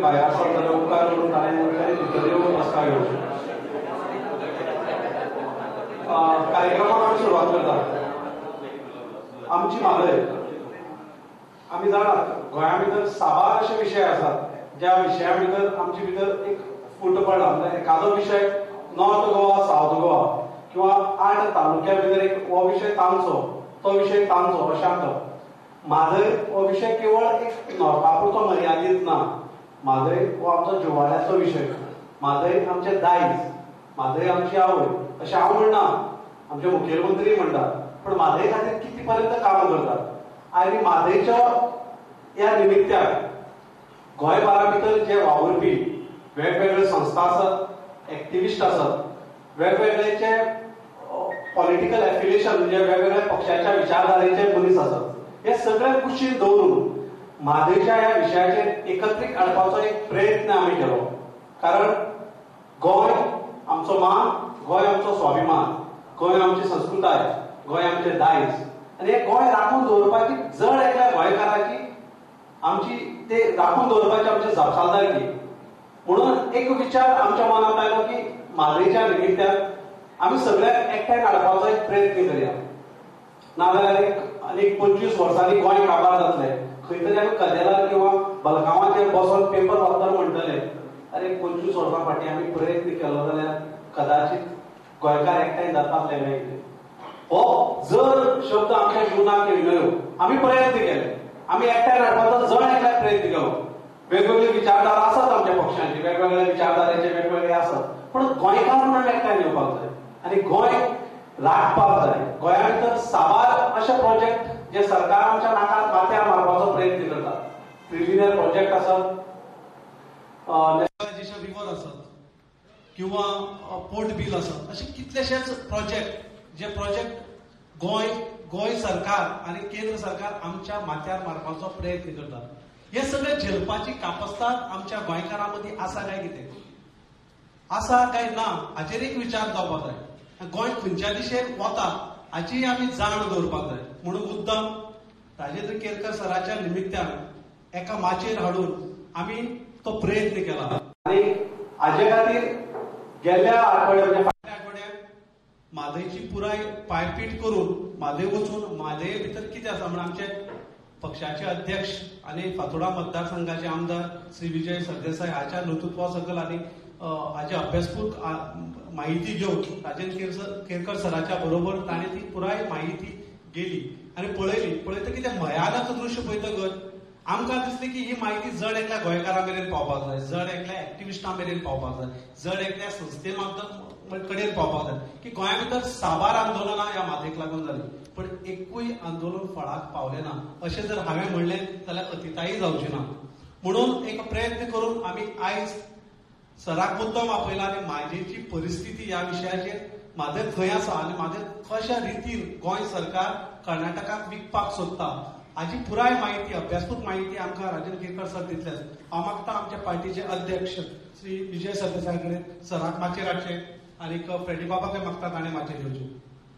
भायर आसा जाल्यार उपकार करून ताणें भितर येवन बसका घेवची. कार्यक्रमाक आमी सुरवात करता. आमची म्हादय आमी जाणात गोंया भितर साबार अशे विशय आसात ज्या विशया भितर आमचे भितर एक फूट पडला. म्हणजे एखादो विशय नॉर्थ गोवा साउथ गोवा किंवा 8 तालुक्या भितर एक हो विशय तांचो तो विशय तांचो अशें आमकां. म्हादय हो विशय केवळ एक नॉर्थापुरतो मर्यादीत ना. म्हादय हो आमचो जिव्हाळ्याचो विशय. म्हादय आमचें दायज, म्हादय आमची आवय अशें हांव म्हणना, आमचे मुखेलमंत्री म्हणटात. पण म्हादय खातीर किती पर्यंत काम करतात. आनी म्हादयच्या ह्या निमित्याक गोंयभरा भितर जे वावुरपी वेगवेगळे संस्था आसात, एक्टिविस्ट आसात, वेगवेगळेचे पॉलिटिकल एफिलिएशन म्हणजे वेगवेगळ्या पक्षाच्या विचारधारेचे मनीस आसात, हे सगळे कुशीन दवरून म्हादयच्या ह्या विशयाचेर एकत्रीत हाडपाचो एक प्रयत्न आमी केलो. कारण गोंय आमचो मान, गोंय आमचो स्वाभिमान, गोंय आमची संस्कृताय, गोंय आमचे दायज. आनी हे गोंय राखून दवरपाची जड एकल्या गोंयकाराची आमची ते राखून दवरपाची आमची जबाबदारी. म्हणून एक विचार आमच्या मनात आयलो की म्हादयच्या निमित्यान आमी सगळ्यांक एकठांय हाडपाचो एक प्रयत्न करया. नाजाल्यार एक 25 वर्सांनी गोंय काबार जातले. खंय तरी आमी कदेलार किंवा बलगांवाचेर बसून पेपर वाचतना म्हणटले अरे 25 वर्सां फाटीं आमी प्रयत्न केलो जाल्यार कदाचित गोंयकार एकठांय जाताले मेळटले. हो जर शब्द आमच्या जिवनाक येयलो. आमी प्रयत्न केले, आमी एकठांय हाडपाचो जण एकल्याक प्रयत्न केलो. वेगवेगळे विचारधारा आसात आमच्या पक्षांची, वेगवेगळ्या विचारधारेचे वेगवेगळे आसात. पण गोंयकार म्हणून एकठांय येवपाक जाय आनी गोंय राखपाक जाय. गोंया भितर साबार अशे प्रोजेक्ट जे सरकार आमच्या नाकार माथ्यार मारपाचो प्रयत्न करता. प्रिलिमिनरी प्रोजेक्ट आसात, नॅशनलायझेशन रिव्हर आसात किंवा पोर्ट बिल आसात. असे कितलेशेच प्रोजेक्ट जे प्रोजेक्ट गोंय सरकार आणि केंद्र सरकार आमच्या माथ्यार मारपाचो प्रयत्न करतात. हे सगळे झेलपाची कापस्ताद आमच्या गोंयकारांमदी आसा काय कितें, आसा काय ना हाचेर एक विचार जावपाक जाय. गोंय खंयच्या दिशेन वता हाची आमी जाण दवरपाक जाय. म्हणून मुद्दाम राजेंद्र केरकर सराच्या निमित्तान एका माचेर हाडून आमी तो प्रयत्न केला. आनी हाजे खातीर गेल्ल्या आठवड्यात म्हणजे फाटल्या आठवड्यात म्हादयची पुराय पायपीट करून म्हादय वचून म्हादय भितर कितें आसा म्हणून आमचे पक्षाचे अध्यक्ष आणि फातोर्डा मतदारसंघाचे आमदार श्री विजय सरदेसाय हाच्या नेतृत्वा सकल आणि हाचे अभ्यासपूर्वक माहिती घेऊन राजेंद्र केरकर सराच्या बरोबर ताणें ती पुराय माहिती गेली आणि पळयता कितें भयानक दृश्य पळयतकच आमकां दिसलें की ही माहिती जड एकल्या गोंयकारां मेरेन पावपाक जाय, जड एकल्या एक्टिविस्टां मेरेन पावपाक जाय, जड एकल्या संस्थे कडेन पावपाक जाय. की गोंया भितर साबार आंदोलनां ह्या म्हादयक लागून जाली, पण एकूय आंदोलन फळाक पावलें ना अशें जर हांवें म्हणलें जाल्यार अतितायी जावची ना. म्हणून एक प्रयत्न करून आमी आयज सराक मुद्दम आपयला आनी म्हादयची परिस्थिती ह्या विशयाचेर म्हादय खंय आसा आनी म्हादय कशा रितीन गोंय सरकार कर्नाटकाक विकपाक सोदता हाची पुराय माहिती अभ्यासपूर्वक माहिती आमकां राजेंद्र केरकर सर दितले. हांव मागता आमच्या पार्टीचे अध्यक्ष श्री विजय सरदेसाय कडेन सराक माचयेर हाडचे आनी फ्रेडी बाबाकय मागता ताणें माचयेर येवचें.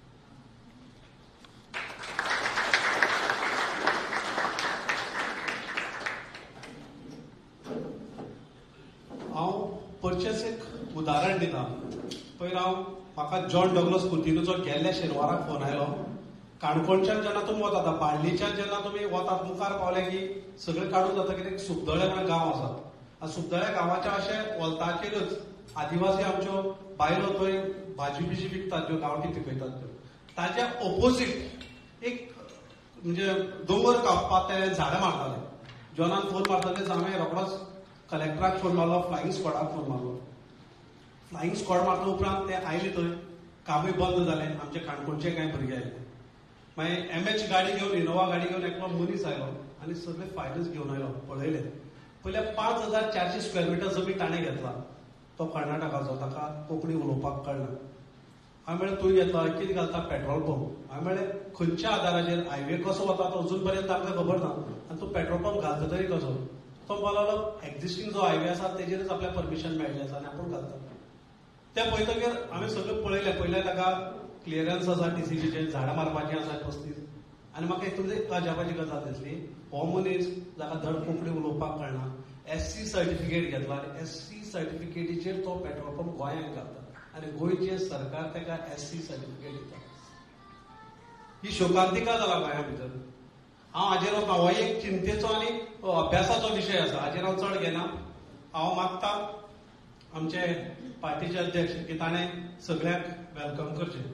हांव परचेच एक उदाहरण दिता. पयर म्हाका जॉन डगलस कुर्तिनूचो गेल्ल्या शेनवाराक फोन आयलो. काणकोणच्यान जेन्ना तुमी वतात, बाळ्ळीच्यान जेन्ना तुमी वतात मुखार पावले की सगळें काडून जाता कितें सुखदळे म्हणून गांव आसा. सुखदळे गांवाच्या अशें वलताचेरच आदिवासी आमच्यो बायलो थंय भाजी बिजी विकतात ज्यो गांवठी पिकयतात त्यो. ताच्या ऑपोजीट एक म्हणजे दोंगर कापपाक ते झाडां मारताले. जॉनान फोन मारताले हांवें रोखडोच कलेक्टराक फोन मारलो, फ्लायिंग स्क्वॉडाक फोन मारलो. फ्लायिंग स्क्वॉड मारता उपरांत ते आयले थंय, कामूय बंद जालें. आमचे काणकोणचे कांय भुरगे आयले. मागीर MH गाडी घेवन, इनोवा गाडी घेवन एकलो मनीस आयलो आनी सगळे फायल्स घेवन आयलो. पळयले पयल्या 5400 स्क्वेअर मिटर जमीन ताणें घेतला. तो कर्नाटकाचो, ताका कोंकणी उलोवपाक कळना. हांवें म्हणलें तूं घेतला कितें घालता, पेट्रोल पंप. हांवें म्हणलें खंयच्या आदाराचेर, हायवे कसो वता तो अजून पर्यंत आमकां खबर ना आनी तूं पेट्रोल पंप घालता तरी कसो. तो म्हणपाक लागलो एक्झिस्टिंग जो हायवे आसा तेजेरच आपल्याक परमिशन मेळ्ळें आसा आनी आपूण घालता. ते पळयतकीर हांवें सगळें पळयलें. पयलें ताका क्लियरन्स आसा TCBचे, झाडां मारपाचीं आसा 35. आनी म्हाका हितून एक अजापाची गजाल दिसली. हो मनीस जाका धड कोंकणी उलोवपाक कळना, SC सर्टिफिकेट घेतला आनी SC सर्टिफिकेटीचेर तो पेट्रोल पंप गोंयांत घालता आनी गोंयचे सरकार ताका SC सर्टिफिकेट दिता. ही शोकांतिका जाला गोंया भितर. हांव हाजेर वचना, हो एक चिंतेचो आनी अभ्यासाचो विशय आसा, हाजेर हांव चड घेना. हांव मागता आमचे पार्टीचे अध्यक्ष की ताणें सगळ्यांक वेलकम करचें.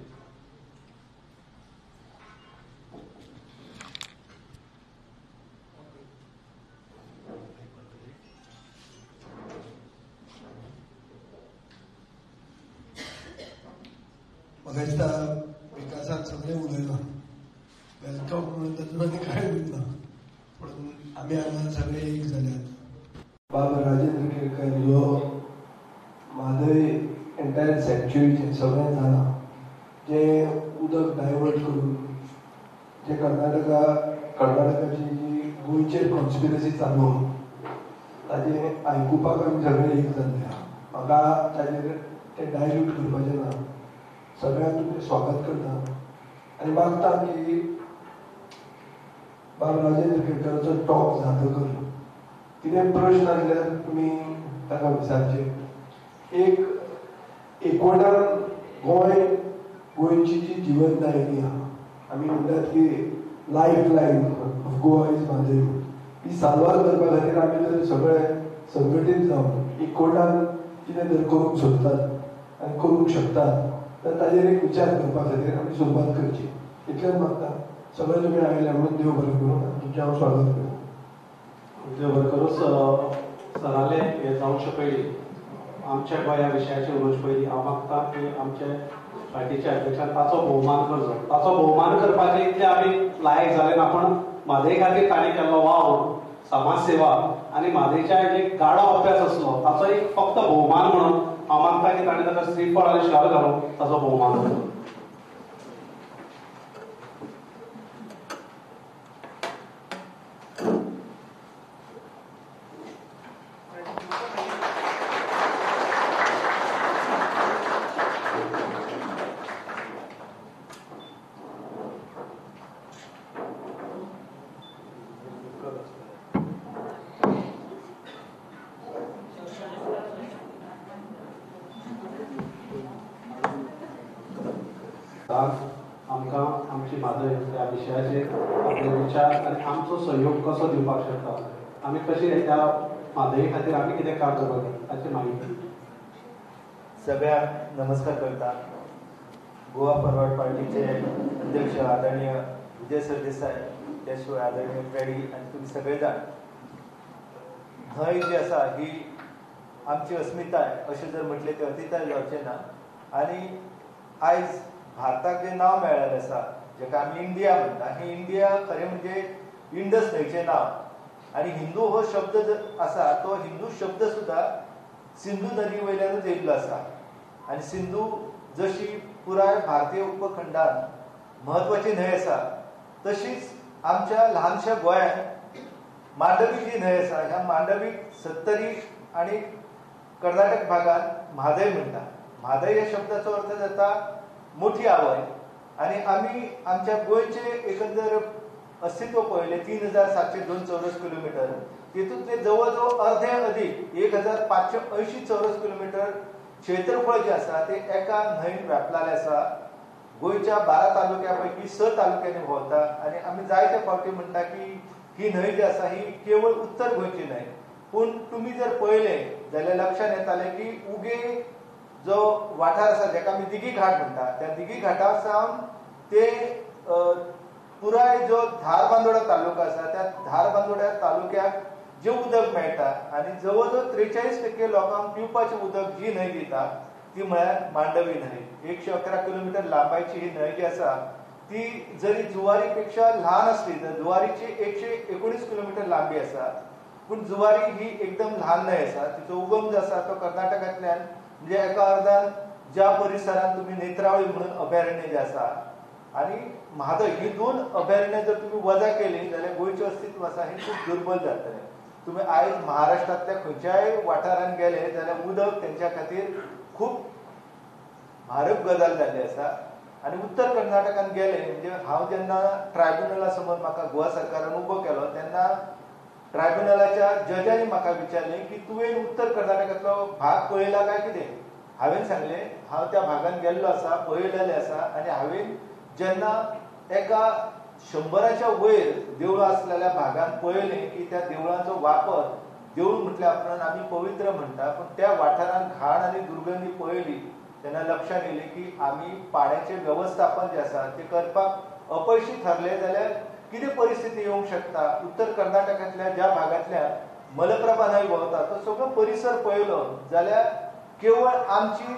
म्हाका दिसता विकासाक सगळे उलयला, वेलकम म्हणून तातूंत आनी कांय उरना, पूण आमी हांगा सगळे एक जाल्यात. बाबा राजेंद्र केळकर ह्यो म्हादय एंटायर सेंच्युरीचें सगळें जाणा, जें उदक डायवर्ट करून जे कर्नाटकाची जी गोंयचेर कॉन्स्पिरसी चालू ताजें आयकुपाक आमी सगळे एक जाल्ले आहा. म्हाका ताजेर तें डायल्यूट करपाचें ना. सगळ्यांक तुमचें स्वागत करता आनी मागता की बाब राजेंद्र केळकराचो टॉक जातकर कितें प्रश्न आसल्यार तुमी ताका विचारचे. एकवटान गोंयची जी जिवनदायिनी आहा, आमी म्हणटात की lifeline of Goa is Mhadei, ही साल्वार करपा खातीर आमी जर सगळे संघटीत जावन एकवटान कितें जर करूंक सोदतात आनी करूंक शकतात तर ताजेर एक विचार करपा खातीर आमी सुरवात करची. इतलेंच मागता. सगळे तुमी आयले म्हणून देव बरें करूं. तुमचें हांव स्वागत करतां. देव बरें करूं. सराले हे जावचे पयलीं आमच्या गोंया विशयाचेर उलोवचे पयलीं हांव मागता की आमचे पार्टीच्या अध्यक्षान ताचो भोवमान करचो. ताचो भोवमान करपाचे इतले आमी लायक जाले ना, पूण म्हादय खातीर ताणें केल्लो वावर, समाज सेवा आनी म्हादयच्या एक गाडो अभ्यास आसलो ताचो एक फक्त भोवमान म्हणून हांव मागता की ताणें ताका श्रीफळ आनी शाल घालून ताचो भोवमान करचो. आमकां आमची म्हादय ह्या विशयाचेर आपले विचार आनी आमचो सहयोग कसो दिवपाक शकता, आमी कशी त्या म्हादयी खातीर आमी कितें काम करपाक ताची माहिती. सगळ्यांक नमस्कार करता. गोवा फॉरवर्ड पार्टीचे अध्यक्ष आदरणीय विजय सरदेसाय, त्या शिवाय आदरणीय फ्रेडी आनी तुमी सगळे जाण. न्हंय जी आसा ही आमची अस्मिताय अशें जर म्हटलें तें अतिताय जावचें ना. आनी आयज भारताक जें नांव मेळ्ळेलें आसा, जेका आमी इंडिया म्हणटा, ही इंडिया खरें म्हणजे इंडस न्हंयचें नांव. आनी हिंदू हो शब्द आसा तो हिंदू शब्द सुद्धा सिंधू नदी वयल्यानूच येयल्लो आसा. आनी सिंधू जशी पुराय भारतीय उपखंडांत म्हत्वाची न्हंय आसा, तशीच आमच्या ल्हानशा गोंयांत मांडवी जी न्हंय आसा, ह्या मांडवीक सत्तरी आनी कर्नाटक भागांत म्हादय म्हणटा. म्हादय ह्या शब्दाचो अर्थ जाता मोठी आवय. आनी आमी आमच्या गोंयचे एकंदर अस्तित्व पळयलें 3702 चौरस किलोमिटर, तितूंतले जवळ जवळ अर्धे अदीक 1580 चौरस किलोमिटर क्षेत्रफळ जे आसा ते एका न्हंयेन व्यापलेलें आसा. गोंयच्या 12 तालुक्या पैकी 6 तालुक्यांनी व्हांवता. आनी आमी जायते फावटी म्हणटा की ही न्हंय जी आसा ही केवळ उत्तर गोंयची न्हंय. पूण तुमी जर पळयलें जाल्यार लक्षांत येतालें की उगे जो वाठार आसा जेका आमी दिघी घाट म्हणटा, त्या दिघी घाटा सावन ते पुराय जो धारबांदोडा तालुका आसा त्या धारबांदोड्या तालुक्याक जें उदक मेळटा आनी जवळ जवळ 43% लोकांक पिवपाचें उदक जी न्हंय दिता ती म्हळ्यार मांडवी न्हंय. 111 किलोमिटर लांबायची ही न्हंय जी आसा ती जरी जुवारी पेक्षा ल्हान असली तर जुवारीची 119 किलोमिटर लांबी आसा, पूण जुवारी ही एकदम ल्हान न्हंय आसा. तिचो उगम जो आसा तो कर्नाटकांतल्यान, म्हणजे एका अर्दान ज्या परिसरांत तुमी नेत्रावळी म्हणून अभयारण्य जे आसा आनी म्हादय ही 2 अभयारण्य जर तुमी वजा केली जाल्यार गोंयचें अस्तित्व आसा हें खूब दुर्बल जातलें. तुमी आयज महाराष्ट्रांतल्या खंयच्याय वाठारांत गेले जाल्यार उदक तेंच्या खातीर खूब म्हारग गजाल जाल्ली आसा. आनी उत्तर कर्नाटकांत गेले म्हणजे हांव जेन्ना ट्रायब्युनला समोर म्हाका गोवा सरकारान उबो केलो तेन्ना ट्रायब्युनलाच्या जजांनी म्हाका विचारलें की तुवें उत्तर कर्नाटकांतलो भाग पळयला काय कितें. हांवें सांगलें हांव त्या भागांत गेल्लो आसा, पळयलेलें आसा, आनी हांवें जेन्ना एका 100च्या वयर देवळां आसलेल्या भागांत पळयलें की त्या देवळांचो वापर, देवूळ म्हटल्या उपरांत आमी पवित्र म्हणटा, पूण त्या वाठारांत घाण आनी दुर्गंधी पळयली तेन्ना लक्षांत येयलें की आमी पाण्याचें वेवस्थापन जें आसा तें करपाक अपयशी ठरले जाल्यार कितें परिस्थिती येवंक शकता. उत्तर कर्नाटकांतल्या ज्या भागांतल्यान मलप्रभा न्हंय व्हांवता तो सगळो परिसर पळयलो जाल्यार केवळ आमची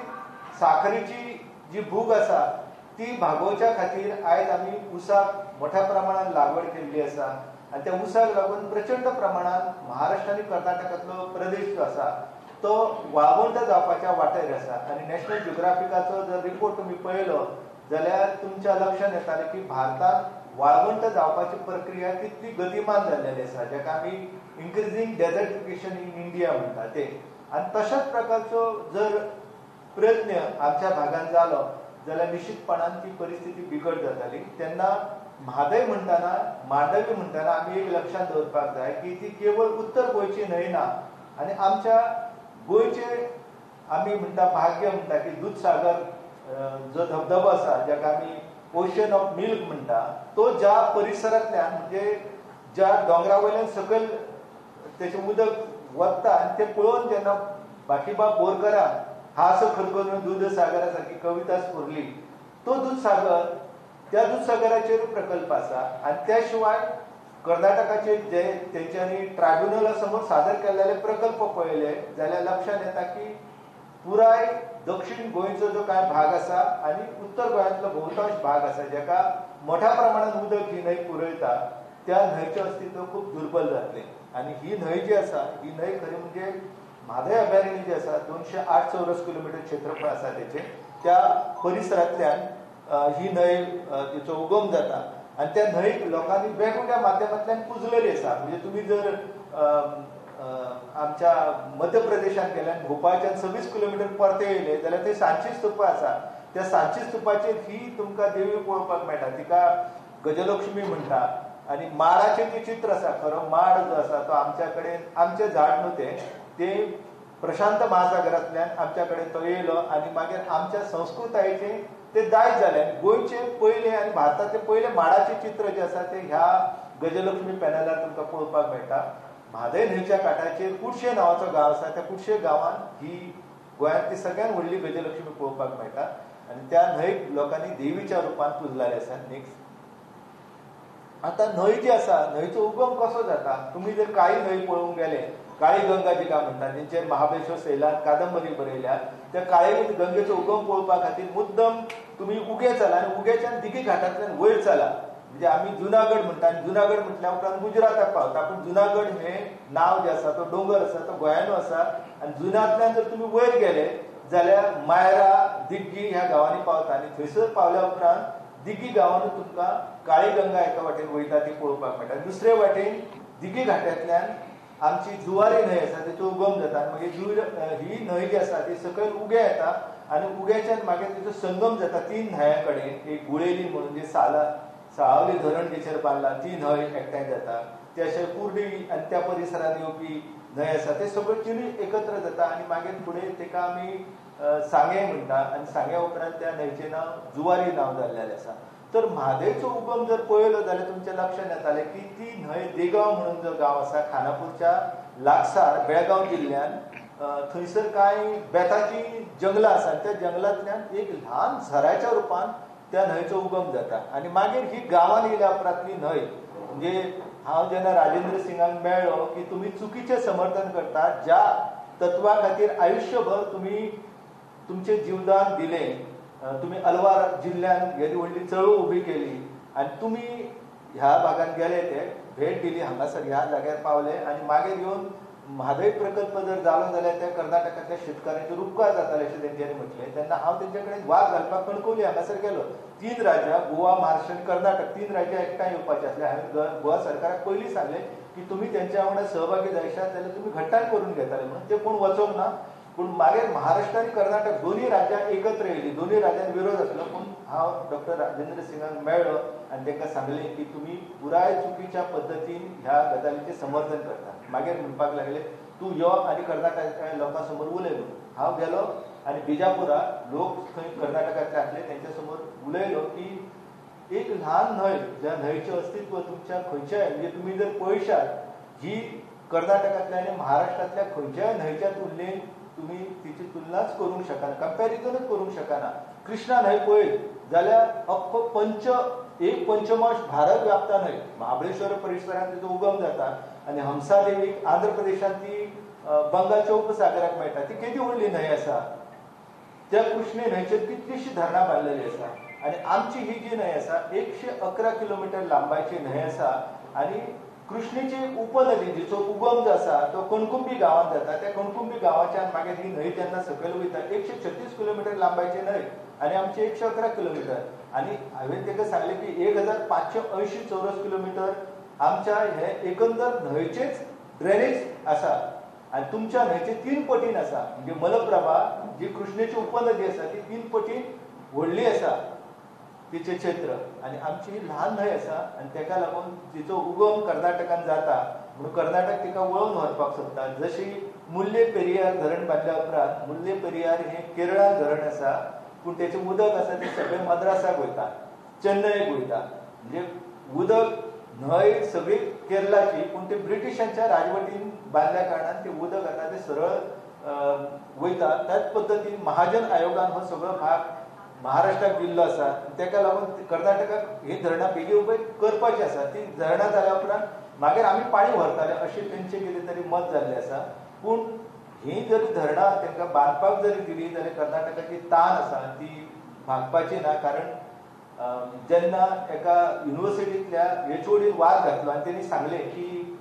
साखरेची जी भूक आसा ती भागोवच्या खातीर आयज आमी उसाक मोठ्या प्रमाणात लागवड केल्ली आसा, आनी त्या उसाक लागून प्रचंड प्रमाणात महाराष्ट्र आनी कर्नाटकांतलो प्रदेश जो आसा तो वाळवंट जावपाच्या वाटेर आसा. आनी नॅशनल जियोग्राफिकाचो जर रिपोर्ट तुमी पळयलो जाल्यार तुमच्या लक्षांत येतालें की भारतांत वाळवंट जावपाची प्रक्रिया कितली गतिमान जाल्लेली आसा, जाका आमी इन्क्रिजींग डेझर्टिफिकेशन इन इंडिया म्हणटा तें. आनी तशाच प्रकारचो जर प्रयत्न आमच्या भागांत जालो जाल्यार निश्चितपणान ती परिस्थिती बिकट जाताली. तेन्ना म्हादय म्हणटाना, मांडवी म्हणटाना आमी एक लक्षांत दवरपाक जाय की ती केवळ उत्तर गोंयची न्हंय ना, आनी आमच्या गोंयचे आमी म्हणटा भाग्य म्हणटा की दूदसागर जो धबधबो आसा जाका आमी ओशन ऑफ मिल्क म्हणटा, तो ज्या परिसरांतल्यान म्हणजे ज्या दोंगरा वयल्यान सकयल तेचें उदक वता आनी तें पळोवन जेन्ना बाकीबाब बोरकारां हा असो खरखरून दूधसागरा सारखी कविता स्फुरली, तो दूधसागर त्या दूधसागराचेर प्रकल्प आसा. आनी त्या शिवाय कर्नाटकाचे जे तेंच्यांनी ट्रायब्युनला समोर सादर केलेले प्रकल्प पळयले जाल्यार लक्षांत येता की पुराय दक्षिण गोंयचो जो कांय भाग आसा आनी उत्तर गोंयांतलो बहुतांश भाग आसा जाका मोठ्या प्रमाणात उदक ही न्हंय पुरयता, त्या न्हंयचें अस्तित्व खूब दुर्बल जातलें. आनी ही न्हंय जी आसा ही न्हंय खरी म्हणजे म्हादय अभयारण्य जे आसा 208 चौरस किलोमीटर क्षेत्रफळ आसा तेचें, त्या परिसरांतल्यान ही न्हंय तिचो उगम जाता. आनी त्या न्हंयक लोकांनी वेगवेगळ्या माध्यमांतल्यान पुजलेली आसा. म्हणजे तुमी जर आमच्या मध्य प्रदेशांत गेल्यार भोपाळच्यान 26 किलोमीटर परते येयले जाल्यार थंय सांची स्तूपा आसा. त्या सांची स्तूपाचेर ही तुमकां देवी पळोवपाक मेळटा, तिका गजलक्ष्मी म्हणटा. आनी माडाचें जें चित्र आसा, खरो माड जो आसा तो आमच्या कडेन आमचें झाड न्हू तें प्रशांत महासागरांतल्यान आमच्या कडेन तो येयलो आनी मागीर आमच्या संस्कृतायेचें तें दायज जालें. गोंयचें पयलें आनी भारताचें पयलें माडाचें चित्र जें आसा तें ह्या गजलक्ष्मी पॅनलार तुमकां पळोवपाक मेळटा. म्हादय न्हंयच्या कांठाचेर कुडशे नांवाचो गांव आसा, त्या कुडशे गांवांत ही गोंयांतली सगळ्यात व्हडली गजलक्ष्मी पळोवपाक मेळटा. आनी त्या न्हंयक लोकांनी देवीच्या रुपान पुजलेले आसा. नेक्स्ट आतां न्हंय जी आसा न्हंयचो उगम कसो जाता. तुमी जर काळी न्हंय पळोवंक गेले, काळी गंगा जिका म्हणटा तेंचेर महाबळेश्वर सैलान कादंबरी बरयल्या, त्या काळी गंगेचो उगम पळोवपा खातीर मुद्दम तुमी उगे चला आनी उग्याच्यान दिघी घाटांतल्यान वयर चला. म्हणजे आमी जुनागड म्हणटा आनी जुनागड म्हटल्या उपरांत गुजराताक पावता, पूण जुनागड हें नांव जें आसा तो दोंगर आसा तो गोंयानू आसा. आनी जुनांतल्यान जर तुमी वयर गेले जाल्यार मायरा दिग्गी ह्या गांवांनी पावता आनी थंयसर पावल्या उपरांत दिग्गी गांवांनूच तुमकां काळी गंगा एका वाटेन वयता ती पळोवपाक मेळटा. दुसरे वाटेन दिग्गी घाट्यांतल्यान आमची जुवारी न्हंय आसा तेचो उगम जाता. मागीर ही न्हंय जी आसा ती सकयल उगे येता आनी उग्याच्यान मागीर तेचो संगम जाता 3 न्हंयां कडेन. एक गुळेली म्हणून जे साळावली धरण जेचेर बांदलां ती न्हंय एकठांय जाता. ते अशें कुर्डी आनी त्या परिसरांत येवपी न्हंय आसा ते सगळ्यो तिनूय एकत्र जाता आनी मागीर फुडें तेका आमी सांगे म्हणटा आनी सांग्या उपरांत त्या न्हंयचें नांव जुवारी नांव जाल्लेलें आसा. तर म्हादयचो उगम जर पळयलो जाल्यार तुमच्या लक्षांत येतालें की ती न्हंय देगांव म्हणून जो गांव आसा खानापूरच्या लागसार बेळगांव जिल्ल्यांत, थंयसर कांय बेताची जंगलां आसा. त्या जंगलांतल्यान एक ल्हान झऱ्याच्या रुपान त्या न्हंयचो उगम जाता आनी मागीर ही गांवांत येयल्या उपरांतली न्हंय. म्हणजे हांव जेन्ना राजेंद्र सिंगाक मेळ्ळो की तुमी चुकीचें समर्थन करतात, ज्या तत्वा खातीर आयुश्यभर तुमी तुमचें जीवदान दिलें, तुमी अलवार जिल्ल्यांत येदी व्हडली चळवळ उबी केली आनी तुमी ह्या भागांत गेले ते भेट दिली, हांगासर ह्या जाग्यार पावले आनी मागीर येवन म्हादय प्रकल्प जर जालो जाल्यार त्या कर्नाटकांतल्या शेतकारांचेर उपकार जाताले अशें तेंच्यांनी म्हटलें. तेन्ना हांव तेंचे कडेन वाद घालपाक कणकवली हांगासर गेलो. 3 राज्यां गोवा, महाराष्ट्र आनी कर्नाटक 3 राज्यां एकठांय येवपाचे आसले. हांवें गोवा सरकाराक पयलीं सांगलें की तुमी तेंच्या वांगडा सहभागी जायशात जाल्यार तुमी घट्टाण करून घेताले म्हणून. ते कोण वचोंक ना. पूण मागीर महाराष्ट्र आनी कर्नाटक दोनूय राज्यां एकत्र येयली, दोनूय राज्यान विरोध आसलो. पूण हांव डॉक्टर राजेंद्र सिंगाक मेळ्ळो आनी तांकां सांगलें की तुमी पुराय चुकीच्या पद्दतीन ह्या गजालीचें समर्थन करता. मागीर म्हणपाक लागले तूं यो आनी कर्नाटकाच्या लोकां समोर उलय म्हणून. हांव गेलो आनी बिजापुरा लोक थंय कर्नाटकाचे आसले तेंच्या समोर उलयलो की एक ल्हान न्हंय, ज्या न्हंयचें अस्तित्व तुमच्या खंयच्याय म्हणजे तुमी जर पळयशात ही कर्नाटकांतल्या आनी महाराष्ट्रांतल्या खंयच्याय न्हंयच्या तुलनेन तुमी तिची तुलनाच करूंक शकना, कंपॅरिजनच करूंक शकना. कृष्णा न्हंय पळयत जाल्यार अख्खो एक पंचमांश भारत व्यापता न्हंय. महाबळेश्वर परिसरांत तिचो उगम जाता आनी हंसा देवीक आंध्र प्रदेशांत ती बंगालच्या उपसागराक मेळटा. ती केदी व्हडली न्हंय आसा. त्या कृष्णे न्हंयचेर कितलीशीं धरणां बांदलेलीं आसा आनी आमची ही जी न्हंय आसा 111 किलोमिटर लांबाची न्हंय आसा आनी कृष्णेची उपनदी जिचो उगम जो आसा तो कणकुंबी गांवांत जाता. त्या कणकुंबी गांवाच्यान मागीर ही न्हंय जेन्ना सकयल वयता 136 किलोमिटर लांबाची न्हंय आनी आमची 111 किलोमिटर. आनी हांवें ताका सांगलें की 1580 चौरस किलोमिटर आमच्या हे एकंदर न्हंयचेच ड्रेनेज आसा आनी तुमच्या न्हंयचे 3 पटीन आसा. म्हणजे मलप्रभा जी कृष्णेची उपनदी आसा ती 3 पटीन व्हडली आसा तिचें क्षेत्र आनी आमची ही ल्हान न्हंय आसा आनी ताका लागून तिचो उगम कर्नाटकान जाता म्हणून कर्नाटक तिका वळोवन व्हरपाक सोदता. जशी मुल्ले पेरियार धरण बांदल्या उपरांत मुल्ले पेरियार हें केरळांत धरण आसा पूण तेचें उदक आसा तें सगळें मद्रासाक वयता, चेन्नईक वयता. म्हणजे उदक न्हंय सगळी केरळाची पूण ते ब्रिटिशांच्या राजवटीन बांदल्या कारणान तें उदक आतां तें सरळ वयता. त्याच पद्दतीन महाजन आयोगान हो सगळो भाग महाराष्ट्राक दिल्लो आसा. ताका लागून कर्नाटकाक ही धरणां बेगीन उबय करपाची आसा. ती धरणां जाल्या उपरांत मागीर आमी पाणी व्हरताले अशें तेंचें कितें तरी मत जाल्लें आसा. पूण ही जरी धरणां तांकां बांदपाक जरी दिली जाल्यार कर्नाटकाची तान आसा ती भागपाची ना. कारण जेन्ना एका युनिवर्सिटींतल्या HODन वाद घातलो आनी तेणी सांगलें की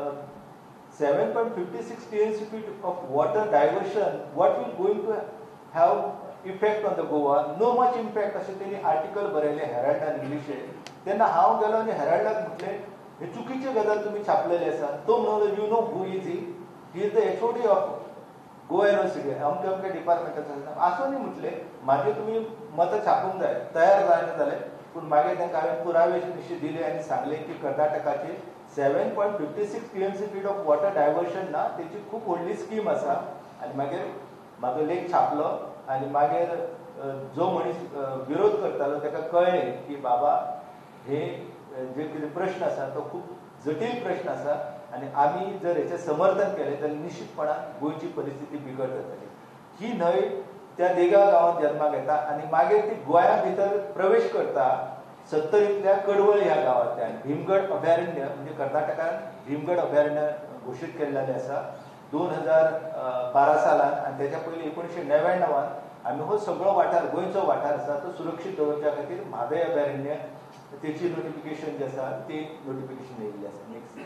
7.56 TNC feet of water diversion what will going to have effect on the Goa, no much impact अशें तेणी आर्टिकल बरयलें हेराल्डान इंग्लिशेन. तेन्ना हांव गेलो आनी हेराल्डाक म्हटलें हे चुकीची गजाल तुमी छापलेली आसा. तो म्हणलो you know who is he is the HOD of Goa University, अमक्या अमक्या डिपार्टमेंटाचो. आसूं न्ही म्हटलें म्हाजे तुमी मतां छापूंक जाय, तयार जायना जालें. पूण मागीर तांकां हांवें पुरावे अशें दिले आनी सांगलें की कर्नाटकाचेर 7.56 TNC feet of water diversion ना, तेची खूब व्हडली स्कीम आसा. आनी मागीर म्हाजो लेख छापलो आनी मागीर जो मनीस विरोध करतालो ताका कळ्ळें की बाबा हे जे कितें प्रश्न आसा तो खूब जटील प्रश्न आसा आनी आमी जर हेचें समर्थन केलें जाल्यार निश्चितपणान गोंयची परिस्थिती बिगड जातली. ही न्हंय त्या देगांव गांवांत जल्माक येता आनी मागीर ती गोंया भितर प्रवेश करता 70ंतल्या कडवळ ह्या गांवांतल्यान. भीमगड अभयारण्य म्हणजे कर्नाटकान भीमगड अभयारण्य घोशीत केल्लेलें आसा 2012 सालान आनी तेच्या पयलीं 1999 आमी हो सगळो वाठार गोंयचो वाठार आसा तो सुरक्षीत दवरच्या खातीर म्हादय अभयारण्य तेची नोटिफिकेशन जें आसा ती नोटिफिकेशन येयल्ली आसा. नेक्स्ट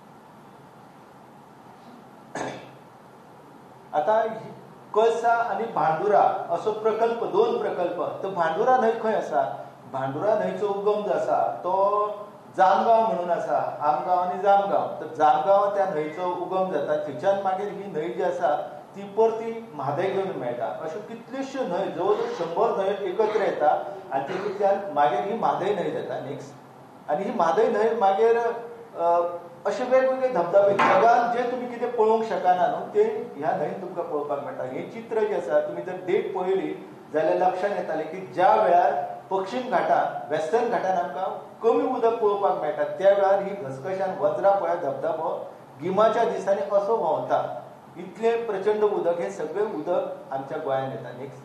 आतां कळसा आनी भांडुरा असो प्रकल्प, 2 प्रकल्प. तो भांडुरा न्हंय खंय आसा? भांडुरा न्हंयचो उगम जो आसा तो जामगांव म्हणून आसा, आमगांव आनी जामगांव. तर जामगांव त्या न्हंयचो उगम जाता. थंयच्यान मागीर ही न्हंय जी आसा ती परती म्हादय घेवन मेळटा. अश्यो कितल्योश्यो न्हंय जवळ जवळ 100 न्हंयो एकत्र येता आनी तितूंतल्यान मागीर ही म्हादय न्हंय जाता. नेक्स्ट आनी ही म्हादय न्हंय मागीर अशे वेगवेगळे धबधबे जगान जे तुमी कितें पळोवंक शकना न्हू ते ह्या न्हंयेन तुमकां पळोवपाक मेळटा. हें चित्र जें आसा तुमी जर डेट पळयली जाल्यार लक्षांत येतालें की ज्या वेळार पश्चिम घाटान वेस्टर्न घाटान आमकां कमी उदक पळोवपाक मेळटा त्या वेळार ही घसघशान वज्रा पळय धबधबो गिमाच्या दिसांनी असो व्हांवता. इतलें प्रचंड उदक, हें सगळें उदक आमच्या गोंयांत येता. नेक्स्ट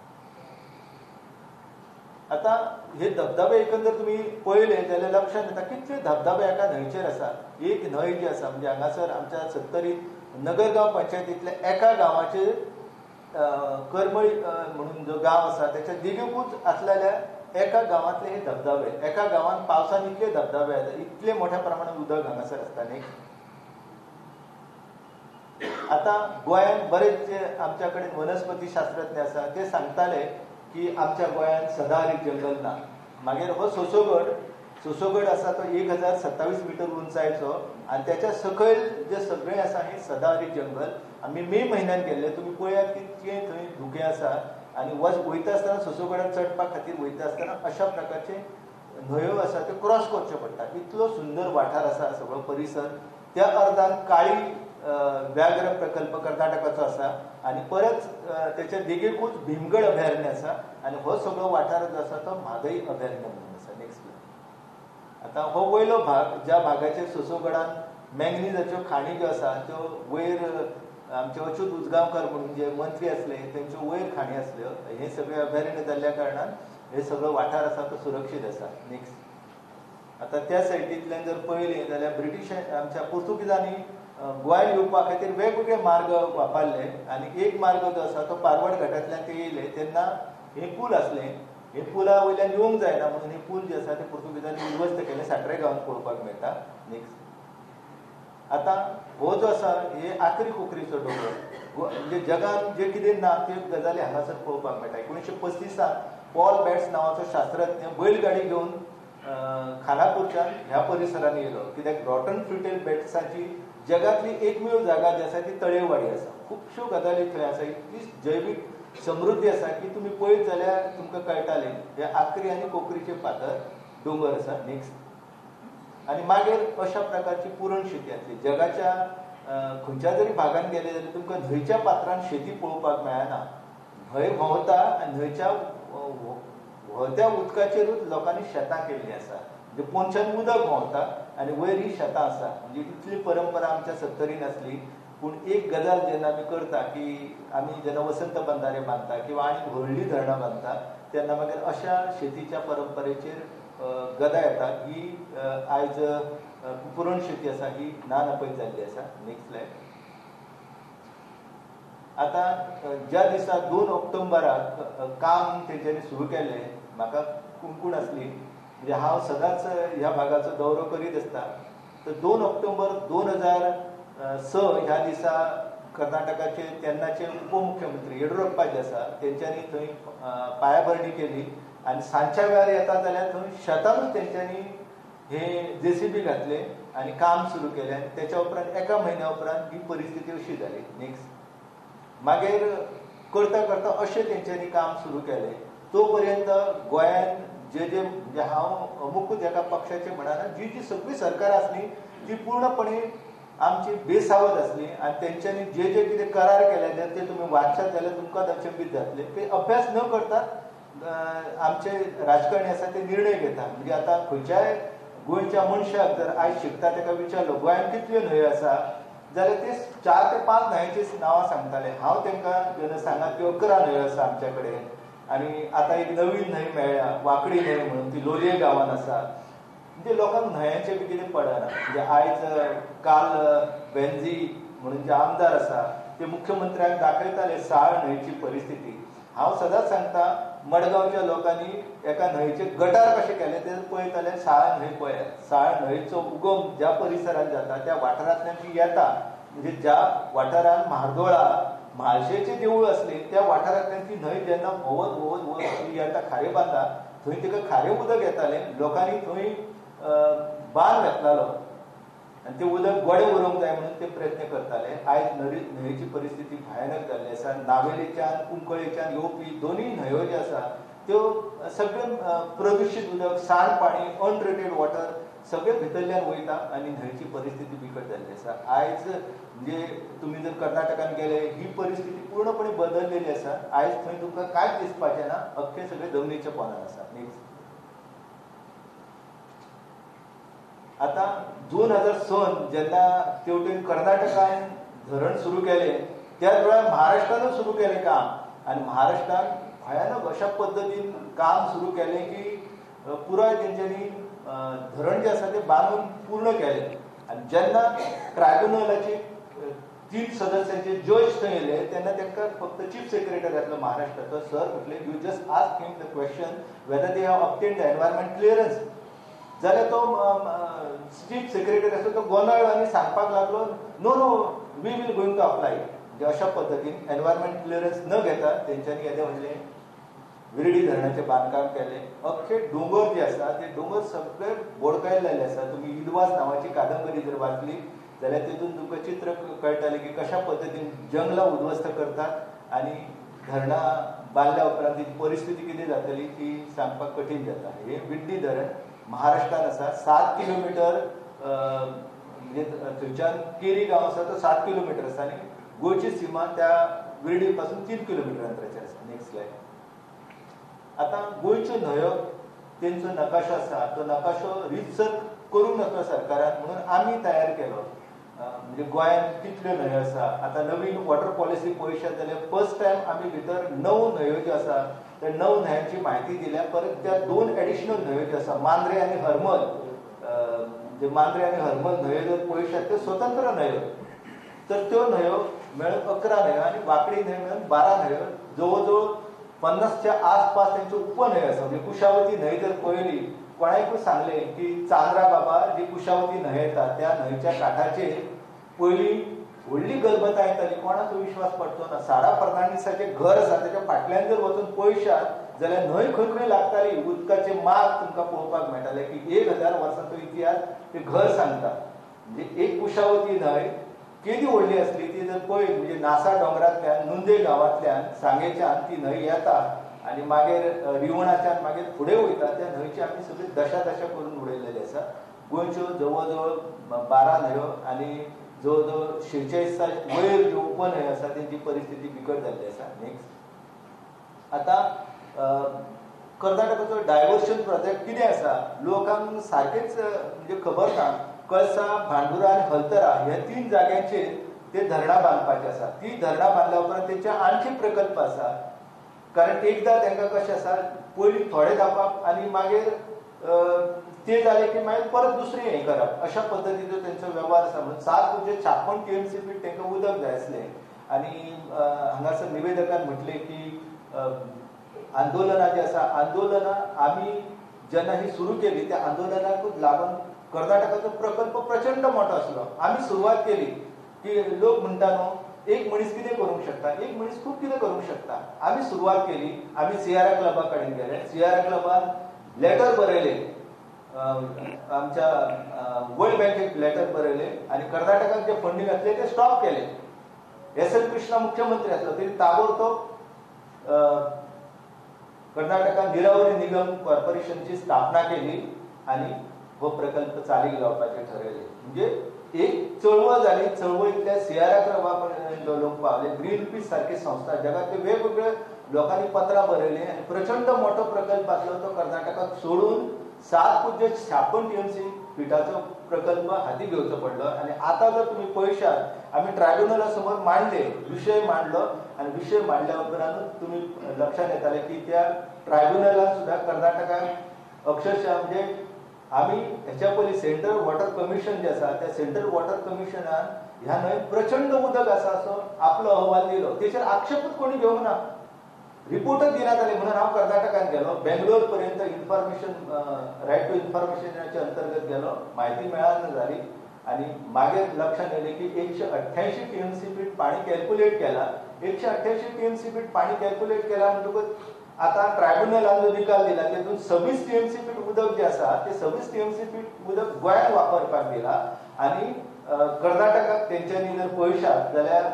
आतां हे धबधबे एकंदर तुमी पळयले जाल्यार लक्षांत येता कितले धबधबे एका न्हंयचेर आसात. एक न्हंय जी आसा म्हणजे हांगासर आमच्या 70ंत नगरगांव पंचायतींतल्या एका गांवाचेर करमळी म्हणून जो गांव आसा त्याच्या दिगेकूच आसलेल्या एका गांवांतले हे धबधबे. एका गांवांत पावसान इतले धबधबे येता, इतले मोठ्या प्रमाणात उदक हांगासर आसता. नेक्स्ट आतां गोंयांत बरेच जे आमच्या कडेन वनस्पती शास्त्रज्ञ आसा ते सांगताले की आमच्या गोंयांत सदाहरीत जंगल ना. मागीर हो सोसोगड आसा तो 1027 मिटर उंचायेचो आनी त्याच्या सकयल जे सगळें आसा हें सदाहरीत जंगल आमी मे म्हयन्यान गेल्ले, तुमी पळयात कितके थंय धुकें आसा आनी वयता आसतना ससोगडार चडपा खातीर वयता आसतना अशा प्रकारचे न्हंयो आसा त्यो क्रॉस करच्यो पडटा. इतलो सुंदर वाठार आसा सगळो परिसर. त्या अर्दान काळी व्याघ्र प्रकल्प कर्नाटकाचो आसा आनी परत त्याच्या देगेकूच भीमगड अभयारण्य आसा आनी हो सगळो वाठार जो आसा तो म्हादई अभयारण्य म्हणून आसा. नेक्स्ट आता हो वयलो भाग, ज्या भागाचेर ससोगडान मँगनिजाच्यो खाणी ज्यो आसा त्यो वयर आमचे अच्युत उजगांवकर म्हणून जे मंत्री असले त्यांच्यो वयर खाणी आसल्यो. हे सगळे अभयारण्य जाल्ल्या कारणान हे सगळो वाठार आसा तो सुरक्षीत आसा. नेक्स्ट आता त्या सायडींतल्यान जर पळयलें जाल्यार ब्रिटीश आमच्या पुर्तुगीजांनी गोंयांत येवपा खातीर वेगवेगळे मार्ग वापरले आनी एक मार्ग जो आसा तो पारवड घाटांतल्यान ते येयले तेन्ना हे पूल आसले. हे पुला वयल्यान येवंक जायना म्हणून हे पूल जे आसा ते पुर्तुगीजांनी उद्ध्वस्त केले. साट्रेगांवांत पळोवपाक मेळटा. नेक्स्ट आता हो जो आसा हे आखरी कोंकणीचो दोंगर. म्हणजे जगान जे कितें ना ते गजाली हांगासर पळोवपाक मेळटा. 1935 पॉल बॅट्स नांवाचो शास्त्रज्ञ बैलगाडी घेवन खानापूरच्यान ह्या परिसरान येयलो. कित्याक रॉटन फ्रिटेल बॅट्साची जगातली एकमेव जागा जी आसा ती तळेवाडी आसा. खुबश्यो गजाली थंय आसा. इतली जैवीक समृद्धी आसा की तुमी पळयत जाल्यार तुमकां कळटालें हे आखरी आनी कोंकणीचे फातर दोंगर आसा. नेक्स्ट आनी मागीर अशा प्रकारची पुरण शेती आसली. जगाच्या खंयच्या जरी भागान गेले जाल्यार तुमकां न्हंयच्या पात्रान शेती पळोवपाक मेळना. न्हंय व्हांवता आनी न्हंयच्या व्हांवत्या उदकाचेरूच लोकांनी शेतां केल्लीं आसा. म्हणजे पोंदच्यान उदक व्हांवता आनी वयर ही शेतां आसा. म्हणजे इतली परंपरा आमच्या सत्तरीन आसली. पूण एक गजाल जेन्ना आमी करता की आमी जेन्ना वसंत बंधारे बांदता किंवा आनी व्हडलीं धरणां बांदता तेन्ना मागीर अशा शेतीच्या परंपरेचेर गदा येता. ही आयज पुरण शेती आसा ही ना नपयत जाल्ली आसा. Next slide. आता ज्या दिसा 2 ऑक्टोबराक काम तेंच्यांनी सुरू केलें म्हाका कुणकुण आसली. म्हणजे हांव सदांच ह्या भागाचो दौरो करीत आसता. तर 2 ऑक्टोबर 2006 ह्या दिसा कर्नाटकाचे तेन्नाचे उपमुख्यमंत्री येडियुरप्पा जे आसा तेंच्यांनी थंय पायाभरणी केली आनी सांजच्या वेळार येता जाल्यार थंय शेतानूच तेंच्यांनी हे JCB घातले आनी काम सुरू केलें. तेच्या उपरांत एका म्हयन्या उपरांत ही परिस्थिती अशी जाली. नेक्स्ट मागीर करता करता अशें तेंच्यांनी काम सुरू केलें. तो पर्यंत गोंयांत जे म्हणजे हांव अमुकूच एका पक्षाचें म्हणना, जी सगळी सरकार आसली ती पूर्णपणे आमची बेसावध आसली आनी तेंच्यांनी जे कितें करार केले ते तुमी वाचशात जाल्यार तुमकां अचंबीत जातले. ते अभ्यास न करता आमचे राजकारणी आसा ते निर्णय घेता. म्हणजे आतां खंयच्याय गोंयच्या मनशाक जर आयज शिकता ताका विचारलो गोंयांत कितल्यो न्हंयो आसा जाल्यार ते 4 ते 5 न्हंयेची नांवां सांगताले. हांव तांकां जेन्ना सांगात की 11 न्हंयो आसा आमच्या कडेन आनी आतां एक नवीन न्हंय मेळ्ळ्या वाकडी न्हंय म्हणून ती लोलये गांवांत आसा. म्हणजे लोकांक न्हंयांचें बी कितें पडना. म्हणजे आयज काल वेंझी म्हणून जे आमदार आसा ते मुख्यमंत्र्याक दाखयताले साळ न्हंयची परिस्थिती. हांव सदांच सांगता मडगांवच्या लोकांनी एका न्हंयचे गटार कशें केले ते पळयताले साळ न्हंय पळयात. साळ न्हंयचो उगम ज्या परिसरांत जाता त्या वाठारांतल्यान ती येता. म्हणजे ज्या वाठारांत म्हार्दोळा म्हाळशेचें देवूळ असलें त्या वाठारांतल्यान ती न्हंय जेन्ना व्हवत व्हवत व्हवत येता खारेबांदा थंय तिका खारें उदक येतालें. लोकांनी थंय बांद घातलेलो आनी तें उदक गोडें व्हरूंक जाय म्हणून ते प्रयत्न करताले. आयज न्हंयेची परिस्थिती भयानक जाल्ली आसा. नावेलीच्यान कुंकळेच्यान येवपी दोनूय न्हंयो ज्यो आसा त्यो सगळें प्रदुशीत उदक सांडपाणी अनट्रिटेड वॉटर सगळें भितरल्यान वयता आनी न्हंयची परिस्थिती बिकट जाल्ली आसा. आयज म्हणजे तुमी जर कर्नाटकान गेले ही परिस्थिती पूर्णपणे बदललेली आसा. आयज थंय तुमकां कांयच दिसपाचें ना. अख्खें सगळें जमनीच्या पोंदार आसा. नेक्स्ट आता 2006 जेन्ना तेवटेन कर्नाटकान धरण सुरू केलें त्याच वेळार महाराष्ट्रानूच सुरू केलें काम आनी महाराष्ट्रान भयानक अशा पद्दतीन काम सुरू केलें की पुराय तेंच्यांनी धरण जें आसा तें बांदून पूर्ण केलें. आनी जेन्ना ट्रायब्युनलाचे 3 सदस्यांचे जज थंय येयले तेन्ना तांकां फक्त चीफ सेक्रेटरी आसलो महाराष्ट्राचो. सर म्हटलें you just ask him the question whether they have obtained the environment clearance. जाल्यार तो चीफ सेक्रेटरी आसलो तो गोंदळ आनी सांगपाक लागलो no no we will going to apply. म्हणजे अशा पद्दतीन एनवायरमेंट क्लियरन्स न घेता तेंच्यांनी येदें म्हणलें विरडी धरणाचें बांदकाम केलें. अख्खे दोंगर जे आसा ते दोंगर सगळे बोडकायल्ले आसा. तुमी इल्वास नांवाची कादंबरी जर वाचली जाल्यार तितून तुमकां चित्र कळटलें की कशा पद्दतीन जंगलां उद्ध्वस्त करतात आनी धरणां बांदल्या उपरांत ती परिस्थिती कितें जातली ती सांगपाक कठीण जाता. हे बिड्डी धरण महाराष्ट्रान आसा 7 किलोमिटर म्हणजे थंयच्यान केरी गांव आसा तो 7 किलोमिटर आसा आनी गोंयची सीमा त्या विर्डी पासून 3 किलोमिटर अंतराचेर आसा. Next slide. आतां गोंयच्यो न्हंयो तेंचो नकाशो आसा तो नकाशो रितसर करूंक नसलो सरकारान म्हणून आमी तयार केलो. म्हणजे गोंयांत कितल्यो न्हंयो आसा आतां नवीन वॉटर पॉलिसी पळयशात जाल्यार फर्स्ट टायम आमी भितर 9 न्हंयो ज्यो आसा त्या 9 न्हंयांची म्हायती दिल्या. परत त्या 2 एडिशनल न्हंयो ज्यो आसा मांद्रे आनी हरमल जे मांद्रे आनी हरमल न्हंयो जर पळयशात त्यो स्वतंत्र न्हंयो तर त्यो न्हंयो मेळून 11 न्हंयो आनी वांकडी न्हंय मेळून 12 न्हंयो जवळ जवळ 50च्या आसपास तेंच्यो उपन्हंयो आसा. म्हणजे कुशावती न्हंय जर पळयली कोणाकूय सांगलें की चांद्रा बाबा जी कुशावती न्हंय येता त्या न्हंयच्या काठाचेर पयलीं व्हडली गलबतां येताली कोणाचो विश्वास पडचो ना. सारा फर्नांडीसाचें घर आसा तेच्या फाटल्यान जर वचून पळयशात जाल्यार न्हंय खंय खंय लागताली उदकाचे माग तुमकां पळोवपाक मेळटाले की 1000 वर्सांचो इतिहास ते घर सांगता. म्हणजे एक कुशावती न्हंय केदी व्हडली आसली ती जर पळयत म्हणजे नासा दोंगरांतल्यान नुंदे गांवांतल्यान सांगेच्यान ती न्हंय येता आनी मागीर रिवणाच्यान मागीर फुडें वयता. त्या न्हंयची आमी सगळी दशा करून उडयलेली आसा. गोंयच्यो जवळ जवळ 12 न्हंयो आनी जवळ जवळ 46 वयर ज्यो उपन्हंयो आसा तेंची परिस्थिती बिकट जाल्ली आसा. नेक्स्ट. आतां कर्नाटकाचो डायवर्शन प्रोजेक्ट कितें आसा लोकांक सारकेंच म्हणजे खबर ना. कळसा भांडुरा आनी हलतरा ह्या 3 जाग्यांचेर ते धरणां बांदपाचें आसा. ती धरणां बांदल्या उपरांत तेंचे आणखी प्रकल्प आसा. कारण एकदां तांकां कशें आसा पयलीं थोडे जावप आनी मागीर ते जाले की मागीर परत दुसरें हें करप अशा पद्दतीचो तेंचो वेव्हार आसा. म्हणून 7.56 TMC फीट तांकां उदक जाय आसलें. आनी हांगासर निवेदकान म्हटलें की आंदोलनां जीं आसा आंदोलनां आमी जेन्ना ही सुरू केली त्या आंदोलनाकूच लागून कर्नाटकाचो प्रकल्प प्रचंड मोठो आसलो. आमी सुरवात केली की लोक म्हणटा न्हू एक मनीस कितें करूंक शकता एक मनीस खूब कितें करूंक शकता. आमी सुरवात केली. आमी सियारा क्लबा कडेन गेले. सियारा क्लबान लेटर बरयलें आमच्या वर्ल्ड बँकेक लेटर बरयलें आनी कर्नाटकाक जे फंडींग आसलें तें स्टॉप केलें. एस.एल. कृष्णा मुख्यमंत्री आसलो तेणी ताबडतोब कर्नाटकान निरावरी निगम कॉर्पोरेशनची स्थापना केली आनी हो प्रकल्प चालीक लावपाचें ठरयलें. म्हणजे एक चळवळ जाली. चळवळींतल्या सियारा क्लबा पर्यंत लोक पावले. ग्रीन पीस सारकी संस्था जगातले वेगवेगळे लोकांनी पत्रां बरयलीं आनी प्रचंड मोठो प्रकल्प आसलो तो कर्नाटकाक सोडून 7.56 TMC फिटाचो प्रकल्प हाती घेवचो पडलो. आनी आतां जर तुमी पळयशात आमी ट्रायब्युनला समोर मांडले विशय मांडलो आनी विशय मांडल्या उपरांत तुमी लक्षात येताले की त्या ट्रायब्युनलान सुद्दां कर्नाटकाक अक्षरशः म्हणजे आमी हेच्या पयलीं सेंट्रल वॉटर कमिशन जें आसा त्या सेंट्रल वॉटर कमिशनान ह्या न्हंयेंत प्रचंड उदक आसा असो आपलो अहवाल दिलो. तेचेर आक्षेपूच कोणी घेवंक ना. रिपोर्टच दिना जाले म्हणून हांव कर्नाटकान गेलो. बेंगलोर पर्यंत इन्फॉर्मेशन रायट टू इन्फॉर्मेशनाच्या अंतर्गत गेलो. म्हायती मेळना जाली आनी मागीर लक्षात येयलें की 188 TMC फीट पाणी कॅल्क्युलेट केला. 188 TMC फीट पाणी कॅल्क्युलेट केला म्हणटकूच आतां ट्रायब्युनलान जो निकाल दिला तेतून 26 TMC फीट उदक जें आसा ते 26 TMC फीट उदक गोंयांत वापरपाक दिला आनी कर्नाटकाक तेंच्यांनी जर पळयशात जाल्यार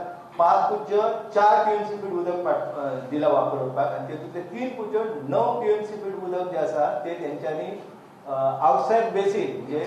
5.4 TMC फीट उदक दिला वापरपाक आनी तेतूंतले 3.9 TMC फीट उदक जें आसा ते तेंच्यांनी आउटसायड बेसीन म्हणजे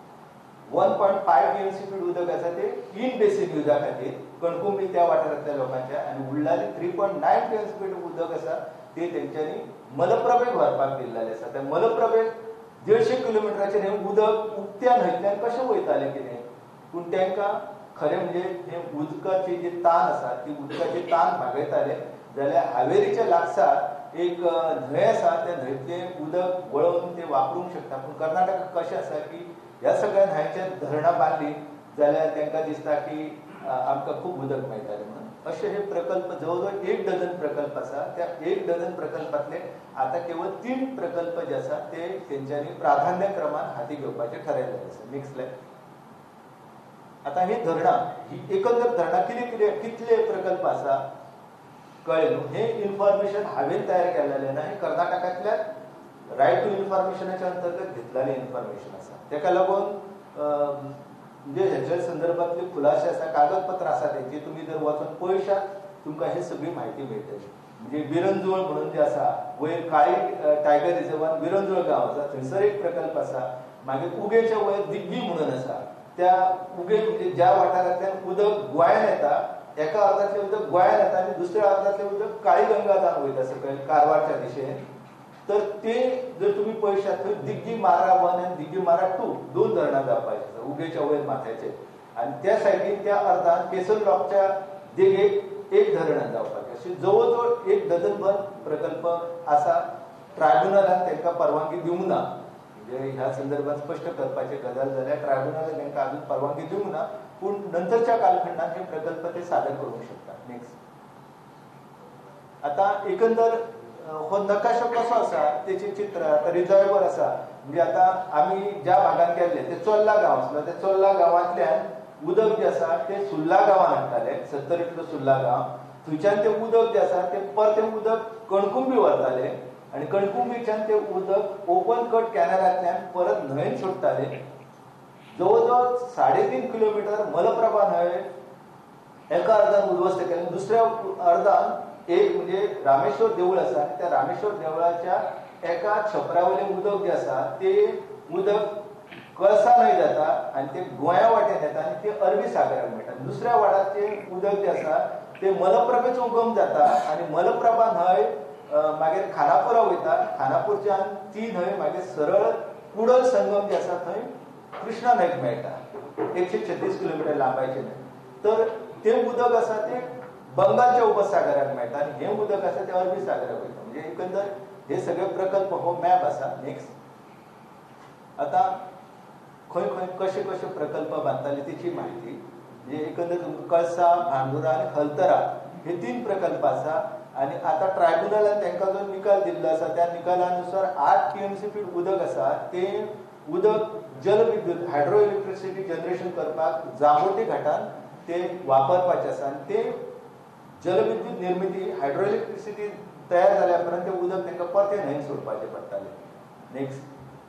1.5 TMC फीट उदक आसा ते इन बेसीन युजा खातीर कणकुंबी त्या वाठारांतल्या लोकांच्या आनी उरलेली 3.9 TMC फीट उदक आसा ते तेंच्यांनी मलप्रभेक व्हरपाक दिल्लेलें आसा. त्या मलप्रभेक 150 किलोमिटराचेर हें उदक उक्त्या न्हंयतल्यान कशें वयतालें कितें पूण तांकां खरें म्हणजे हे उदकाची जी तान आसा ती उदकाची तान भागयताले जाल्यार हावेरीच्या लागसार एक न्हंय आसा त्या न्हंयतलें उदक वळोवन ते वापरूंक शकता. पूण कर्नाटकाक कशें आसा की ह्या सगळ्या न्हंयेचेर धरणां बांदलीं जाल्यार तांकां दिसता की आमकां खूब उदक मेळटलें म्हणून. अशे हे प्रकल्प जवळ जवळ 1 डझन प्रकल्प आसा. त्या 1 डझन प्रकल्पांतले आतां केवळ 3 प्रकल्प जे आसा ते तेंच्यांनी प्राधान्य क्रमान हाती घेवपाचे ठरयलेले आसा. Next slide. आतां ही धरणां ही एकंदर धरणां कितले प्रकल्प आसा कळ्ळें न्हू. हे इन्फॉर्मेशन हांवें तयार केल्लेलें ना. हे कर्नाटकांतल्या रायट टू इन्फॉर्मेशनाच्या अंतर्गत घेतलेलें इन्फॉर्मेशन आसा. ताका लागून म्हणजे ह्याच्या संदर्भातले खुलासे असा कागदपत्र आसा त्याची तुम्ही जर वाचून पळयशात तुमकां हे सगळी म्हायती मेळटली. म्हणजे विरंजुळ म्हणून जे आसा वयर काळी टायगर रिझर्वान विरंजुळ गांव आसा थंयसर एक प्रकल्प आसा. मागीर उगेच्या वयर दिग्गी म्हणून आसा. त्या उगे म्हणजे ज्या वाठारांतल्यान उदक गोंयांत येता एका अर्दातलें उदक गोंयांत येता आनी दुसऱ्या अर्दातलें उदक काळी गंगा जावन वयता सकयल कारवारच्या दिशेन. तर ते जर तुम्ही पळयशात थंय दिग्गी मारा 1 आनी दिग्गी मारा 2 दोन धरणां जावपाचे आसा उगेच्या वयर माथ्याचे. आनी त्या सायडीन त्या अर्दान केसर लॉकच्या देगेक एक धरण जावपाचें. अशें जवळ जवळ एक डझनभर प्रकल्प आसा. ट्रायब्युनलान तांकां परवानगी दिवंक ना. म्हणजे ह्या संदर्भात स्पश्ट करपाची गजाल जाल्यार ट्रायब्युनलान तांकां अजून परवानगी दिवंक ना. पूण नंतरच्या कालखंडात हे प्रकल्प ते सादर करूंक शकतात. नेक्स्ट. आता एकंदर हो नकाशो कसो आसा तेचे चित्र आता रिजर्वर आसा. म्हणजे आता आमी ज्या भागात गेल्ले ते चोल्ला गांव आसलो. त्या चोल्ला गांवांतल्यान उदक जे आसा ते सुर्ला गांवांत हाडटाले. 70 सुर्ला गांव. थंयच्यान ते उदक जे आसा ते परतें उदक कणकुंबी व्हरताले आनी कणकुंबीच्यान ते उदक ओपन कट कॅनलांतल्यान परत न्हंयेत सोडटाले. जवळ जवळ 3.5 किलोमीटर मलप्रभा न्हंय एका अर्दान उद्ध्वस्त केलें. दुसऱ्या अर्दान एक म्हणजे रामेश्वर देवूळ आसा. त्या रामेश्वर देवळाच्या एका छपरावयलें उदक जे आसा ते उदक कळसा न्हंय जाता आनी ते गोंया वाटेन येता आनी ते अरबी सागराक मेळटा. दुसऱ्या वाडाचे उदक जे आसा ते मलप्रभेचो उगम जाता आनी मलप्रभा न्हंय मागीर खानापुरा वयता. खानापूरच्यान ती न्हंय मागीर सरळ कुडल संगम जे आसा थंय कृष्णा न्हंयक मेळटा. 136 किलोमीटर लांबायचे न्हंय. तर ते उदक आसा ते बंगालच्या उपसागराक मेळटा आनी हे उदक आसा ते अरबी सागराक वयता. म्हणजे एकंदर हे सगळे प्रकल्प हो मॅप आसा. नेक्स्ट. आता खंय खंय कशे कशे प्रकल्प बांदताले तेची म्हायती. म्हणजे एकंदर तुमकां कळसा भांडुरा आनी हलतरा हे 3 प्रकल्प आसा. आनी आता ट्रायब्युनलान तांकां जो निकाल दिल्लो आसा त्या निकालानुसार 8 टीएमसी फीट उदक आसा ते उदक जलविद्युत हायड्रो इलेक्ट्रिसिटी जनरेशन करपाक जांबोटी घाटान ते वापरपाचें आसा. आनी ते जलविद्युत निर्मिती हायड्रो इलेक्ट्रिसिटी तयार जाल्या उपरांत ते उदक तांकां परतें न्हंयेत सोडपाचें पडटालें. नेक्स्ट.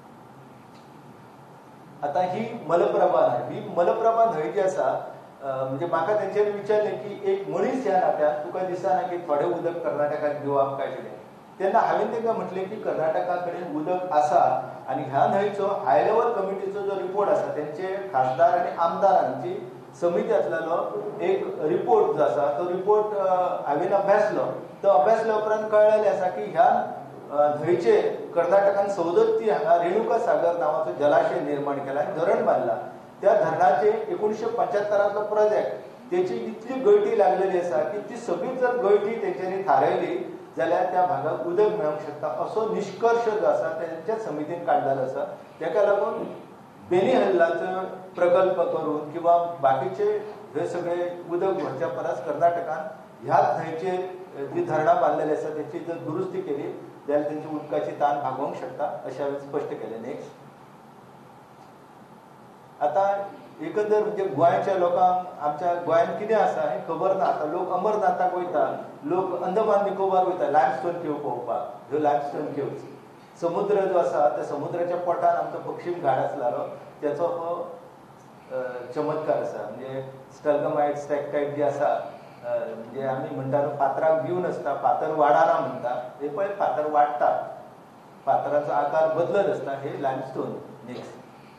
आता ही मलप्रभा न्हंय. ही मलप्रभा न्हंय जी आसा म्हणजे म्हाका तेंच्यांनी विचारलें की एक मनीस ह्या नात्यान तुका दिसना की थोडें उदक कर्नाटकाक दिवप काय कितें. तेन्ना हांवें तांकां म्हटलें की कर्नाटका कडेन उदक आसा आनी ह्या न्हंयचो हाय लेवल कमिटीचो जो रिपोर्ट आसा तेंचे खासदार आनी आमदारांची समिती आसलेलो एक रिपोर्ट जो आसा तो रिपोर्ट हांवें अभ्यासलो. तो अभ्यासल्या उपरांत कळलेलें आसा की ह्या न्हंयचे कर्नाटकान 37 हांगा रेणुका सागर नांवाचो जलाशय निर्माण केला आनी धरण बांदला. त्या धरणाचे 1975 प्रोजेक्ट तेची इतली गळटी लागलेली आसा की ती सगळी जर गळटी तेंच्यांनी थारायली जाल्यार त्या भागाक उदक मेळूंक शकता असो निष्कर्श जो आसा तेंच्या समितीन काडलेलो आसा. तेका लागून बेनी हल्लाचो प्रकल्प करून किंवा बाकीचे हे सगळे उदक व्हरच्या परस कर्नाटकान ह्याच न्हंयचेर जी धरणां बांदलेली आसा तेची जर दुरुस्ती केली जाल्यार तेंची उदकाची ताण भागोवंक शकता अशें हांवें स्पश्ट केलें. नेक्स्ट. आता एकंदर म्हणजे गोंयच्या लोकांक आमच्या गोंयांत कितें आसा हें खबर ना. आतां लोक अमरनाथाक वयता, लोक अंदमान निकोबार वयता लायमस्टोन केव पळोवपाक. ह्यो लायमस्टोन केव्स. समुद्र जो आसा त्या समुद्राच्या पोटान आमचो पक्षीम घाट आसलेलो त्याचो हो चमत्कार आसा. म्हणजे स्टॅल्गमायट स्टॅक्टायट जी आसा म्हणजे आमी म्हणटा फातराक व्यू नासता, फातर वाडना म्हणटा. हे पळय फातर वाडटा, फातराचो आकार बदलत आसता. हे लायमस्टोन. नेक्स्ट.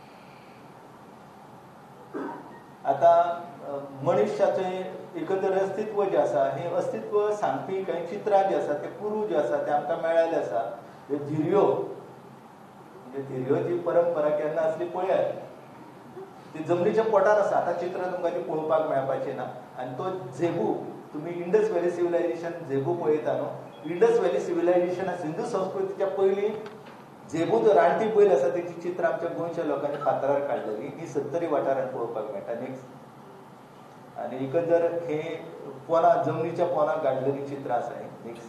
आता मनुष्याचें एकंदर अस्तित्व जें आसा हें अस्तित्व सांगपी कांय चित्रां जीं आसा ते पुरू जे आसा ते आमकां मेळ्ळेले आसा. ह्यो धिरयो म्हणजे धिरयोची परंपरा केन्ना आसली पळयात. ती जमनीच्या पोटार आसा. आतां चित्र तुमकां ती पळोवपाक मेळपाचें ना. आनी तो झेबू तुमी इंडस व्हॅली सिव्हिलायझेशन झेबू पळयता न्हू. इंडस व्हॅली सिव्हिलायझेशन सिंधू संस्कृतीच्या पयलीं झेबू जो रानटी बैल आसा तेची चित्रां आमच्या गोंयच्या लोकांनी फातरार काडलेली. ही 70 वाठारांत पळोवपाक मेळटा. नेक्स्ट. आनी एकंदर हे पोना जमनीच्या पोनाक काडलेली चित्रां आसा. नेक्स्ट.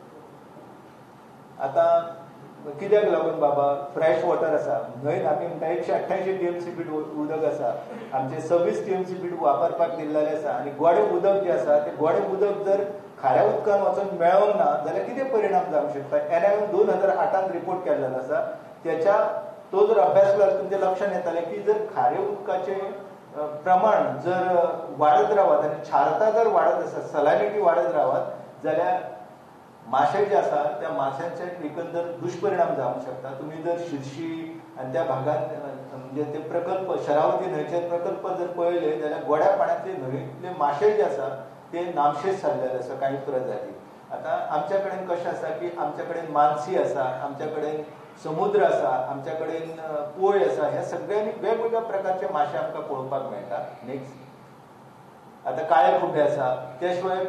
आतां कित्याक लागून बाबा फ्रेश वॉटर आसा न्हंयन आमी म्हणटा 188 टीएमसी फीट उदक आसा. आमचे 26 टीएमसी फीट वापरपाक दिल्लेले आसा. आनी गोडे उदक जे आसा ते गोडे उदक जर खाऱ्या उदकान वचून मेळोंक ना जाल्यार कितें परिणाम जावंक शकता. एनआयएन 2008 रिपोर्ट केल्लो आसा. त्याच्या तो जर अभ्यास केल्यार तुमच्या लक्षांत येतालें की जर खाऱ्या उदकाचे प्रमाण जर वाढत रावत आनी क्षारता जर वाढत आसा, सलायनिटी वाढत रावत जाल्यार माशे जे आसा त्या माशांचे एकंदर दुष्परिणाम जावंक शकता. तुम्ही जर शिर्शी आणि त्या भागात म्हणजे ते प्रकल्प शरावती न्हंयचे प्रकल्प जर पळयले जाल्यार गोड्या पाण्यातले न्हंयतले माशे जे आसा ते नामशेष जाल्लेले आसा काही प्रजाती. आता आमच्या कडेन कशें आसा की आमच्या कडेन मानसी आसा, आमच्या कडेन समुद्र आसा, आमच्या कडेन पोय आसा, ह्या सगळ्यांनी वेगवेगळ्या प्रकारचे माशे आमकां पळोवपाक मेळटा. नेक्स्ट आता काळे खुबे आसा. त्या शिवाय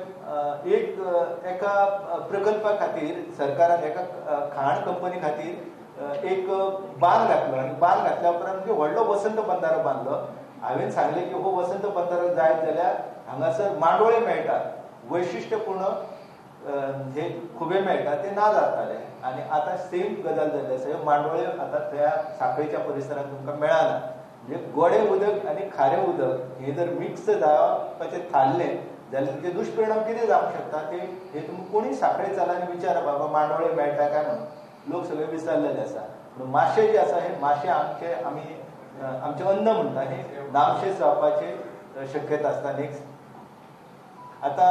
एका प्रकल्पा खातीर सरकारान एका खाण कंपनी खातीर एक बांद घातलो आनी बांद घातल्या उपरांत म्हणजे व्हडलो वसंत बंधारो बांदलो. हांवें सांगलें की हो वसंत बंधारो जायत जाल्यार हांगासर मांडोळे मेळटात, वैशिश्ट्यपूर्ण हे खुबे मेळटा ते ना जाताले आनी आतां सेम गजाल जाल्ली आसा. मांडोळे आतां त्या सांखळेच्या परिसरांत तुमकां मेळना. म्हणजे गोडे उदक आनी खारें उदक हे जर मिक्स जावपाचें थारलें जाल्यार तेचे दुश्परिणाम कितें जावंक शकता ते हे तुमी कोणी सांखळे चालांनी विचारा बाबा मांडोळे मेळटा काय म्हणून. लोक सगळे विसरलेले आसा. पूण माशे जे आसा हे माशे आमचें अन्न म्हणटा हे नामशेष जावपाची शक्यता आसता. नेक्स्ट आतां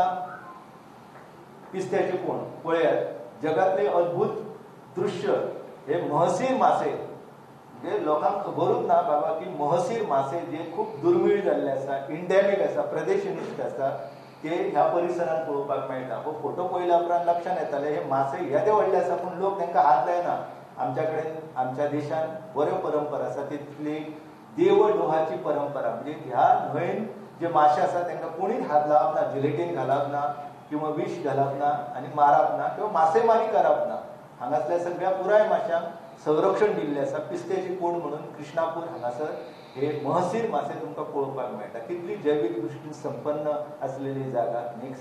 पिस्त्याचे कोण पळयात, जगातले अद्भुत दृश्य हे महसीर मासे. म्हणजे लोकांक खबरूच ना बाबा की महसीर मासे जे खूप दुर्मिळ जाल्ले आसा, इंडेमिक आसा, प्रदेशनिश्ट आसा, ते ह्या परिसरांत पळोवपाक मेळटा. हो फोटो पळयल्या उपरांत लक्षांत येताले हे मासे येदे व्हडले आसा पूण लोक तांकां हात लायना. आमच्या कडेन आमच्या देशान बऱ्यो परंपरा आसा, तितली देवडोहाची परंपरा. म्हणजे ह्या न्हंयेन जे माशे आसा तांकां कोणीच हात लावप ना, जिलेटीन घालप ना किंवा विष घालप ना आनी मारप ना किंवा मासेमारी करप ना. हांगासरल्या सगळ्या पुराय माश्यांक संरक्षण दिल्लें आसा. पिस्त्याची कोण म्हणून कृष्णापूर हांगासर हे महसीर मासे तुमकां पळोवपाक मेळटा. कितली जैवीक दृश्टीन संपन्न आसलेली जागा. नेक्स्ट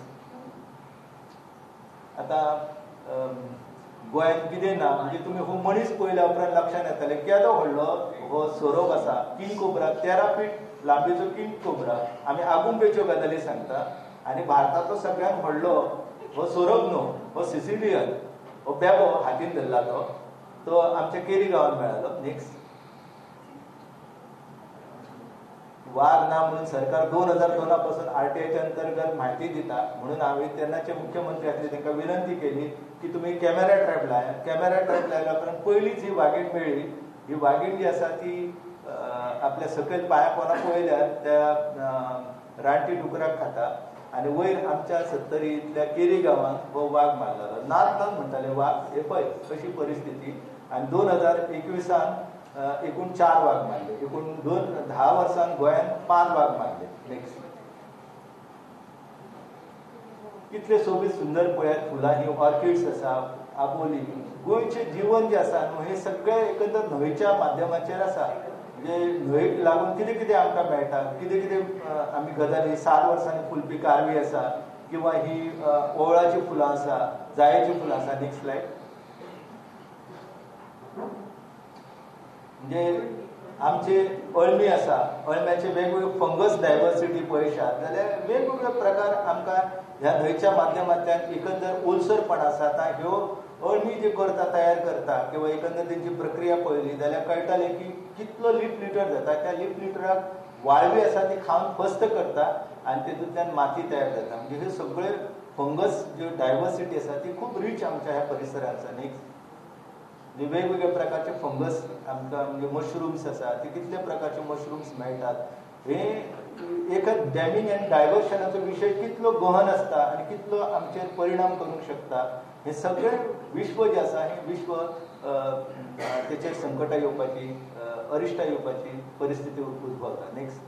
आतां गोंयांत कितें ना म्हणजे तुमी हो मनीस पळयल्या उपरांत लक्षांत येतले केदो व्हडलो हो सोरोप आसा. किंग कोब्रा 13 फीट लांबीचो किंग कोब्रा. आमी आगुंबेच्यो गजाली सांगता आनी भारताचो सगळ्यांत व्हडलो हो सोरोप न्हू, हो सिसिलियन, हो बेबो हातीन धरला तो आमच्या केरी गांवांत मेळ्ळलो. नेक्स्ट वाघ ना म्हणून सरकार 2002 पासून RTIच्या अंतर्गत म्हायती दिता. म्हणून हांवें तेन्नाचे मुख्यमंत्री आसले तांकां विनंती केली की तुमी कॅमेरा ट्रॅप लाय. कॅमेरा ट्रॅप लायल्या उपरांत पयलींच ही वागीण मेळ्ळी. ही वागीण जी आसा ती आपल्या सकयल पांया पोंदा पळयल्यार त्या रानटी डुकराक खाता आनी वयर आमच्या 70 केरी गांवांत हो वाघ मारलेलो. नाच म्हणटाले वाघ हे पळय कशी परिस्थिती. आनी 2021 एकूण 4 वाघ मारले. एकूण 10 वर्सांत गोंयांत 5 वाघ मारले. नेक्स्ट कितले सोबीत सुंदर पळयात फुलां ही ऑर्किड्स आसा, आबोली. गोंयचें जीवन जें आसा न्हू हे सगळें एकंदर न्हंयच्या माध्यमाचेर आसा. म्हणजे न्हंयक लागून कितें कितें आमकां मेळटा, कितें कितें आमी गजाली 7 वर्सांनी फुलपी कारवी आसा किंवा ही ओंवळाची फुलां आसा, जायेची फुलां आसा. Next slide. म्हणजे आमचे अळमी आसा, अळम्याचे वेगवेगळे फंगस डायवर्सिटी पळयशात जाल्यार वेगवेगळे प्रकार आमकां ह्या न्हंयच्या माध्यमांतल्यान एकंदर ओलसरपण आसा. आतां ह्यो अळमी जे करता तयार करता किंवा एकंदर तेंची प्रक्रिया पळयली जाल्यार कळटलें की कितलो लीफ लिटर जाता. त्या लीफ लिटराक वाळवी आसा ती खावन फस्त करता आनी तेतूंतल्यान माती तयार जाता. म्हणजे हे सगळे फंगस ज्यो डायवर्सिटी आसा ती खूब रीच आमच्या ह्या परिसरांत आसा. नेक्स्ट म्हणजे वेगवेगळ्या प्रकारचे फंगस आमकां म्हणजे मशरूम्स आसा ते कितले प्रकारचे मशरूम्स मेळटात. हे एका डॅमिंग एंड डायवर्शनाचो विशय कितलो गहन आसता आनी कितलो आमचेर परिणाम करूंक शकता. हे सगळें विश्व जें आसा हें विश्व तेचेर संकटां येवपाची, अरिश्टां येवपाची परिस्थिती उद्भवता. नेक्स्ट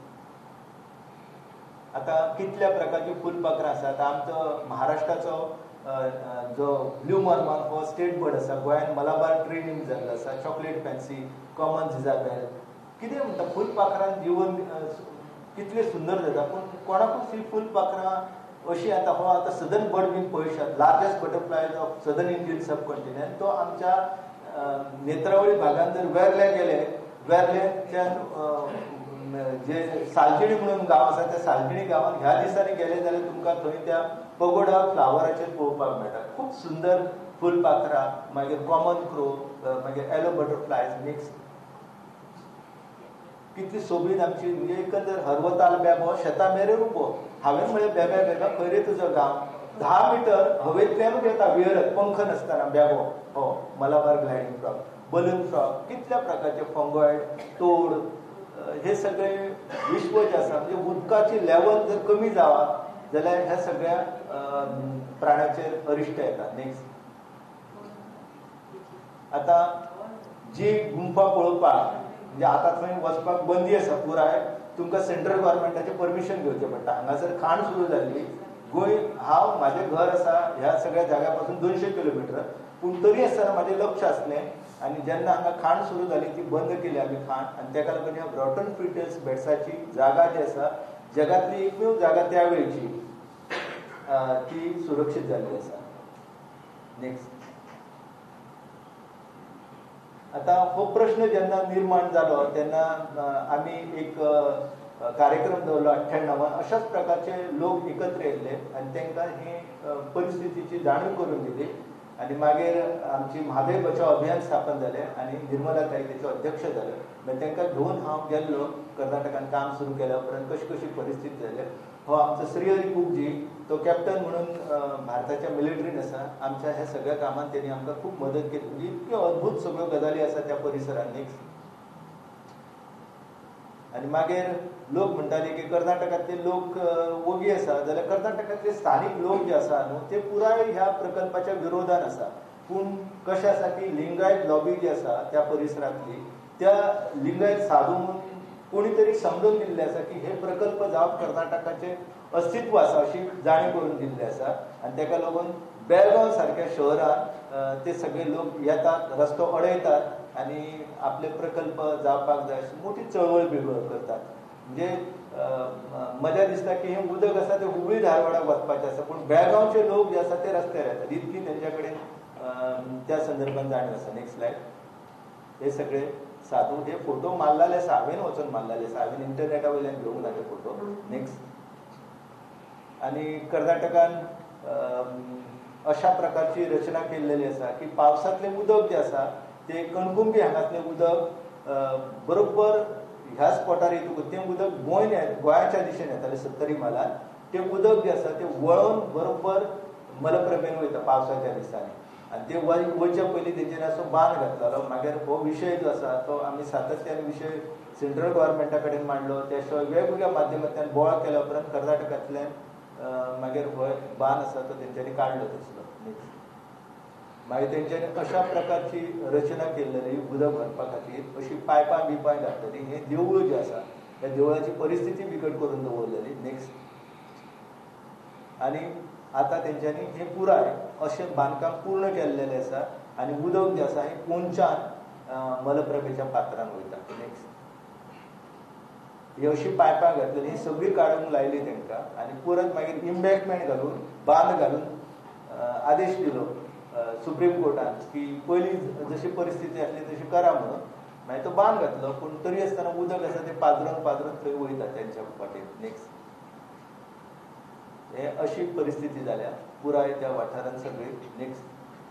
आतां कितल्या प्रकारची फुलपाखरां आसात. आमचो महाराष्ट्राचो जो ब्लू मॉर्मॉन हो स्टेट बर्ड आसा. गोंयांत मलाबार ट्री नेम जाल्लो आसा. Chocolate pansy, common Jezebel. कितें म्हणटा फुलपाखरान जीवन कितलें सुंदर जाता. पूण कोणाकूच ही फुलपाखरां अशी आतां हो आतां सदर्न बर्ड बीन पळयशात. Largest butterfly of southern Indian subcontinent तो आमच्या नेत्रावळी भागांत जर वेर्ले गेले, वेर्लेच्यान जे सालजिणी म्हणून गांव आसा त्या सालजिणी गांवांत ह्या दिसांनी गेले जाल्यार तुमकां थंय त्या पगोडा फ्लावराचेर पळोवपाक मेळटा. खूब सुंदर फुलपाखरां, मागीर कॉमन क्रो, मागीर येलो बटरफ्लायज. नेक्स्ट कितली सोबीन आमची म्हणजे एकंदर हरवताल बेबो शेता मेरेन उबो हांवें म्हळें बेबा बेबा खंय रे तुजो गांव 10 मीटर हवेंतल्यानूच येता विहरत पंख नासतना बेबो हो Malabar gliding frog balloon frog कितल्या प्रकारचे फंगॉइड तोड हे सगळे विश्व जे आसा म्हणजे उदकाची लेवल जर कमी जावा जाल्यार ह्या सगळ्या प्राण्याचेर अरिश्ट येता. नेक्स्ट आता जी गुंफा पळोवपाक म्हणजे आतां थंय वचपाक बंदी आसा पुराय तुमकां सेंट्रल गव्हर्मेंटाचें परमिशन घेवचें पडटा. हांगासर खाण सुरू जाल्ली गोंय हांव म्हाजें घर आसा ह्या सगळ्या जाग्या पासून 200 किलोमिटर पूण तरी आसतना म्हाजें लक्ष आसलें आनी जेन्ना हांगा खाण सुरू जाली ती बंद केली आमी खाण आनी तेका लागून ह्या ब्रॉटन फ्रिटल्स बेट्साची जागा जी आसा जगातली एकमेव जागा त्या वेळची ती सुरक्षीत जाल्ली आसा. नेक्स्ट आता हो प्रश्न जेन्ना निर्माण जालो तेन्ना आमी एक कार्यक्रम दवरलो 98 अशाच प्रकारचे लोक एकत्र येयले आनी तांकां ही परिस्थितीची जाणीव करून दिली आनी मागीर आमची म्हादय बचाव अभियान स्थापन जालें आनी निर्मला ताई तेचो अध्यक्ष जाले. मागीर तांकां घेवन हांव गेल्लो कर्नाटकान काम सुरू केल्या उपरांत कशी कशी परिस्थिती जाली. हो आमचो श्रीहरी कुकजी तो कॅप्टन म्हणून भारताच्या मिलिटरीन आसा. आमच्या ह्या सगळ्या कामांत तेणी आमकां खूब मदत केली म्हणजे इतक्यो अद्भुत सगळ्यो गजाली आसा त्या परिसरांत. नेक्स्ट आनी मागीर लोक म्हणटाले की कर्नाटकांतले लोक वोगी आसा जाल्यार कर्नाटकांतले स्थानीक लोक जे आसा न्हू ते पुराय ह्या प्रकल्पाच्या विरोधान आसा. पूण कशें आसा की लिंगायत लॉबी जी आसा त्या परिसरांतली त्या लिंगायत साधू म्हणून कोणी तरी समजून दिल्ले आसा की हे प्रकल्प जावप कर्नाटकाचे अस्तित्व आसा अशी जाणीव करून दिल्ली आसा आनी ताका लागून बेळगांव सारक्या शहरात ते सगळे लोक येतात रस्तो अडयतात आनी आपले प्रकल्प जावपाक जाय अशी मोठी चळवळ बिळवळ करतात. म्हणजे मजा दिसता की हे उदक आसा ते हुबळी धारवाडाक वचपाचें आसा पूण बेळगांवचे लोक जे आसा ते रस्त्यार येतात इतकी तेंच्या कडेन त्या संदर्भात जाणीव आसा. Next slide. हे सगळे साधू हे फोटो मारलेले आसा हांवें वचून मारलेले आसा हांवें इंटरनेटा वयल्यान घेवंक ना ते फोटो. नेक्स्ट आनी कर्नाटकान अशा प्रकारची रचना केल्लेली आसा की पावसांतलें उदक जें आसा ते कणकुंबी हांगातलें उदक बरोबर ह्या स्पॉटार येतकूच तें उदक गोंयाच्या दिशेन येतालें 70 मालान तें उदक जें आसा तें वळोन बरोबर मलप्रभेन वयता पावसाच्या दिसांनी आनी ते वयच्या पयलीं तेंचेर असो बांद घातलेलो. मागीर हो विशय जो आसा तो आमी सातत्यान विशय सेंट्रल गव्हर्मेंटा कडेन मांडलो त्या शिवाय वेगवेगळ्या माध्यमांतल्यान बोवाळ केल्या उपरांत कर्नाटकांतल्यान मागीर हो बांद आसा तो तेंच्यांनी काडलो तसलो. मागीर तेंच्यांनी अशा प्रकारची रचना केल्ली उदक भरपा खातीर अशी पायपां बिपां घातलेली. हे देवूळ जें आसा त्या देवळाची परिस्थिती बिकट करून दवरलेली. नेक्स्ट आनी आतां तेंच्यांनी हे पुराय अशें बांदकाम पूर्ण केल्लेलें आसा आनी उदक जें आसा हें पोंच्यान मलप्रभेच्या पात्रांत वयता. नेक्स्ट ही अशी पायपां घातलेली ही सगळी काडूंक लायली तांकां आनी परत मागीर इम्बॅक्टमेंट घालून बांद घालून आदेश दिलो सुप्रीम कोर्टान की पयलीं जशी परिस्थिती आसली तशी करा म्हणून. मागीर तो बांद घातलो पूण तरी आसतना उदक आसा तें पाजरून थंय वयता तेंच्या वाटेन. नेक्स्ट हे अशी परिस्थिती जाल्या पुराय त्या वाठारांत सगळी. नेक्स्ट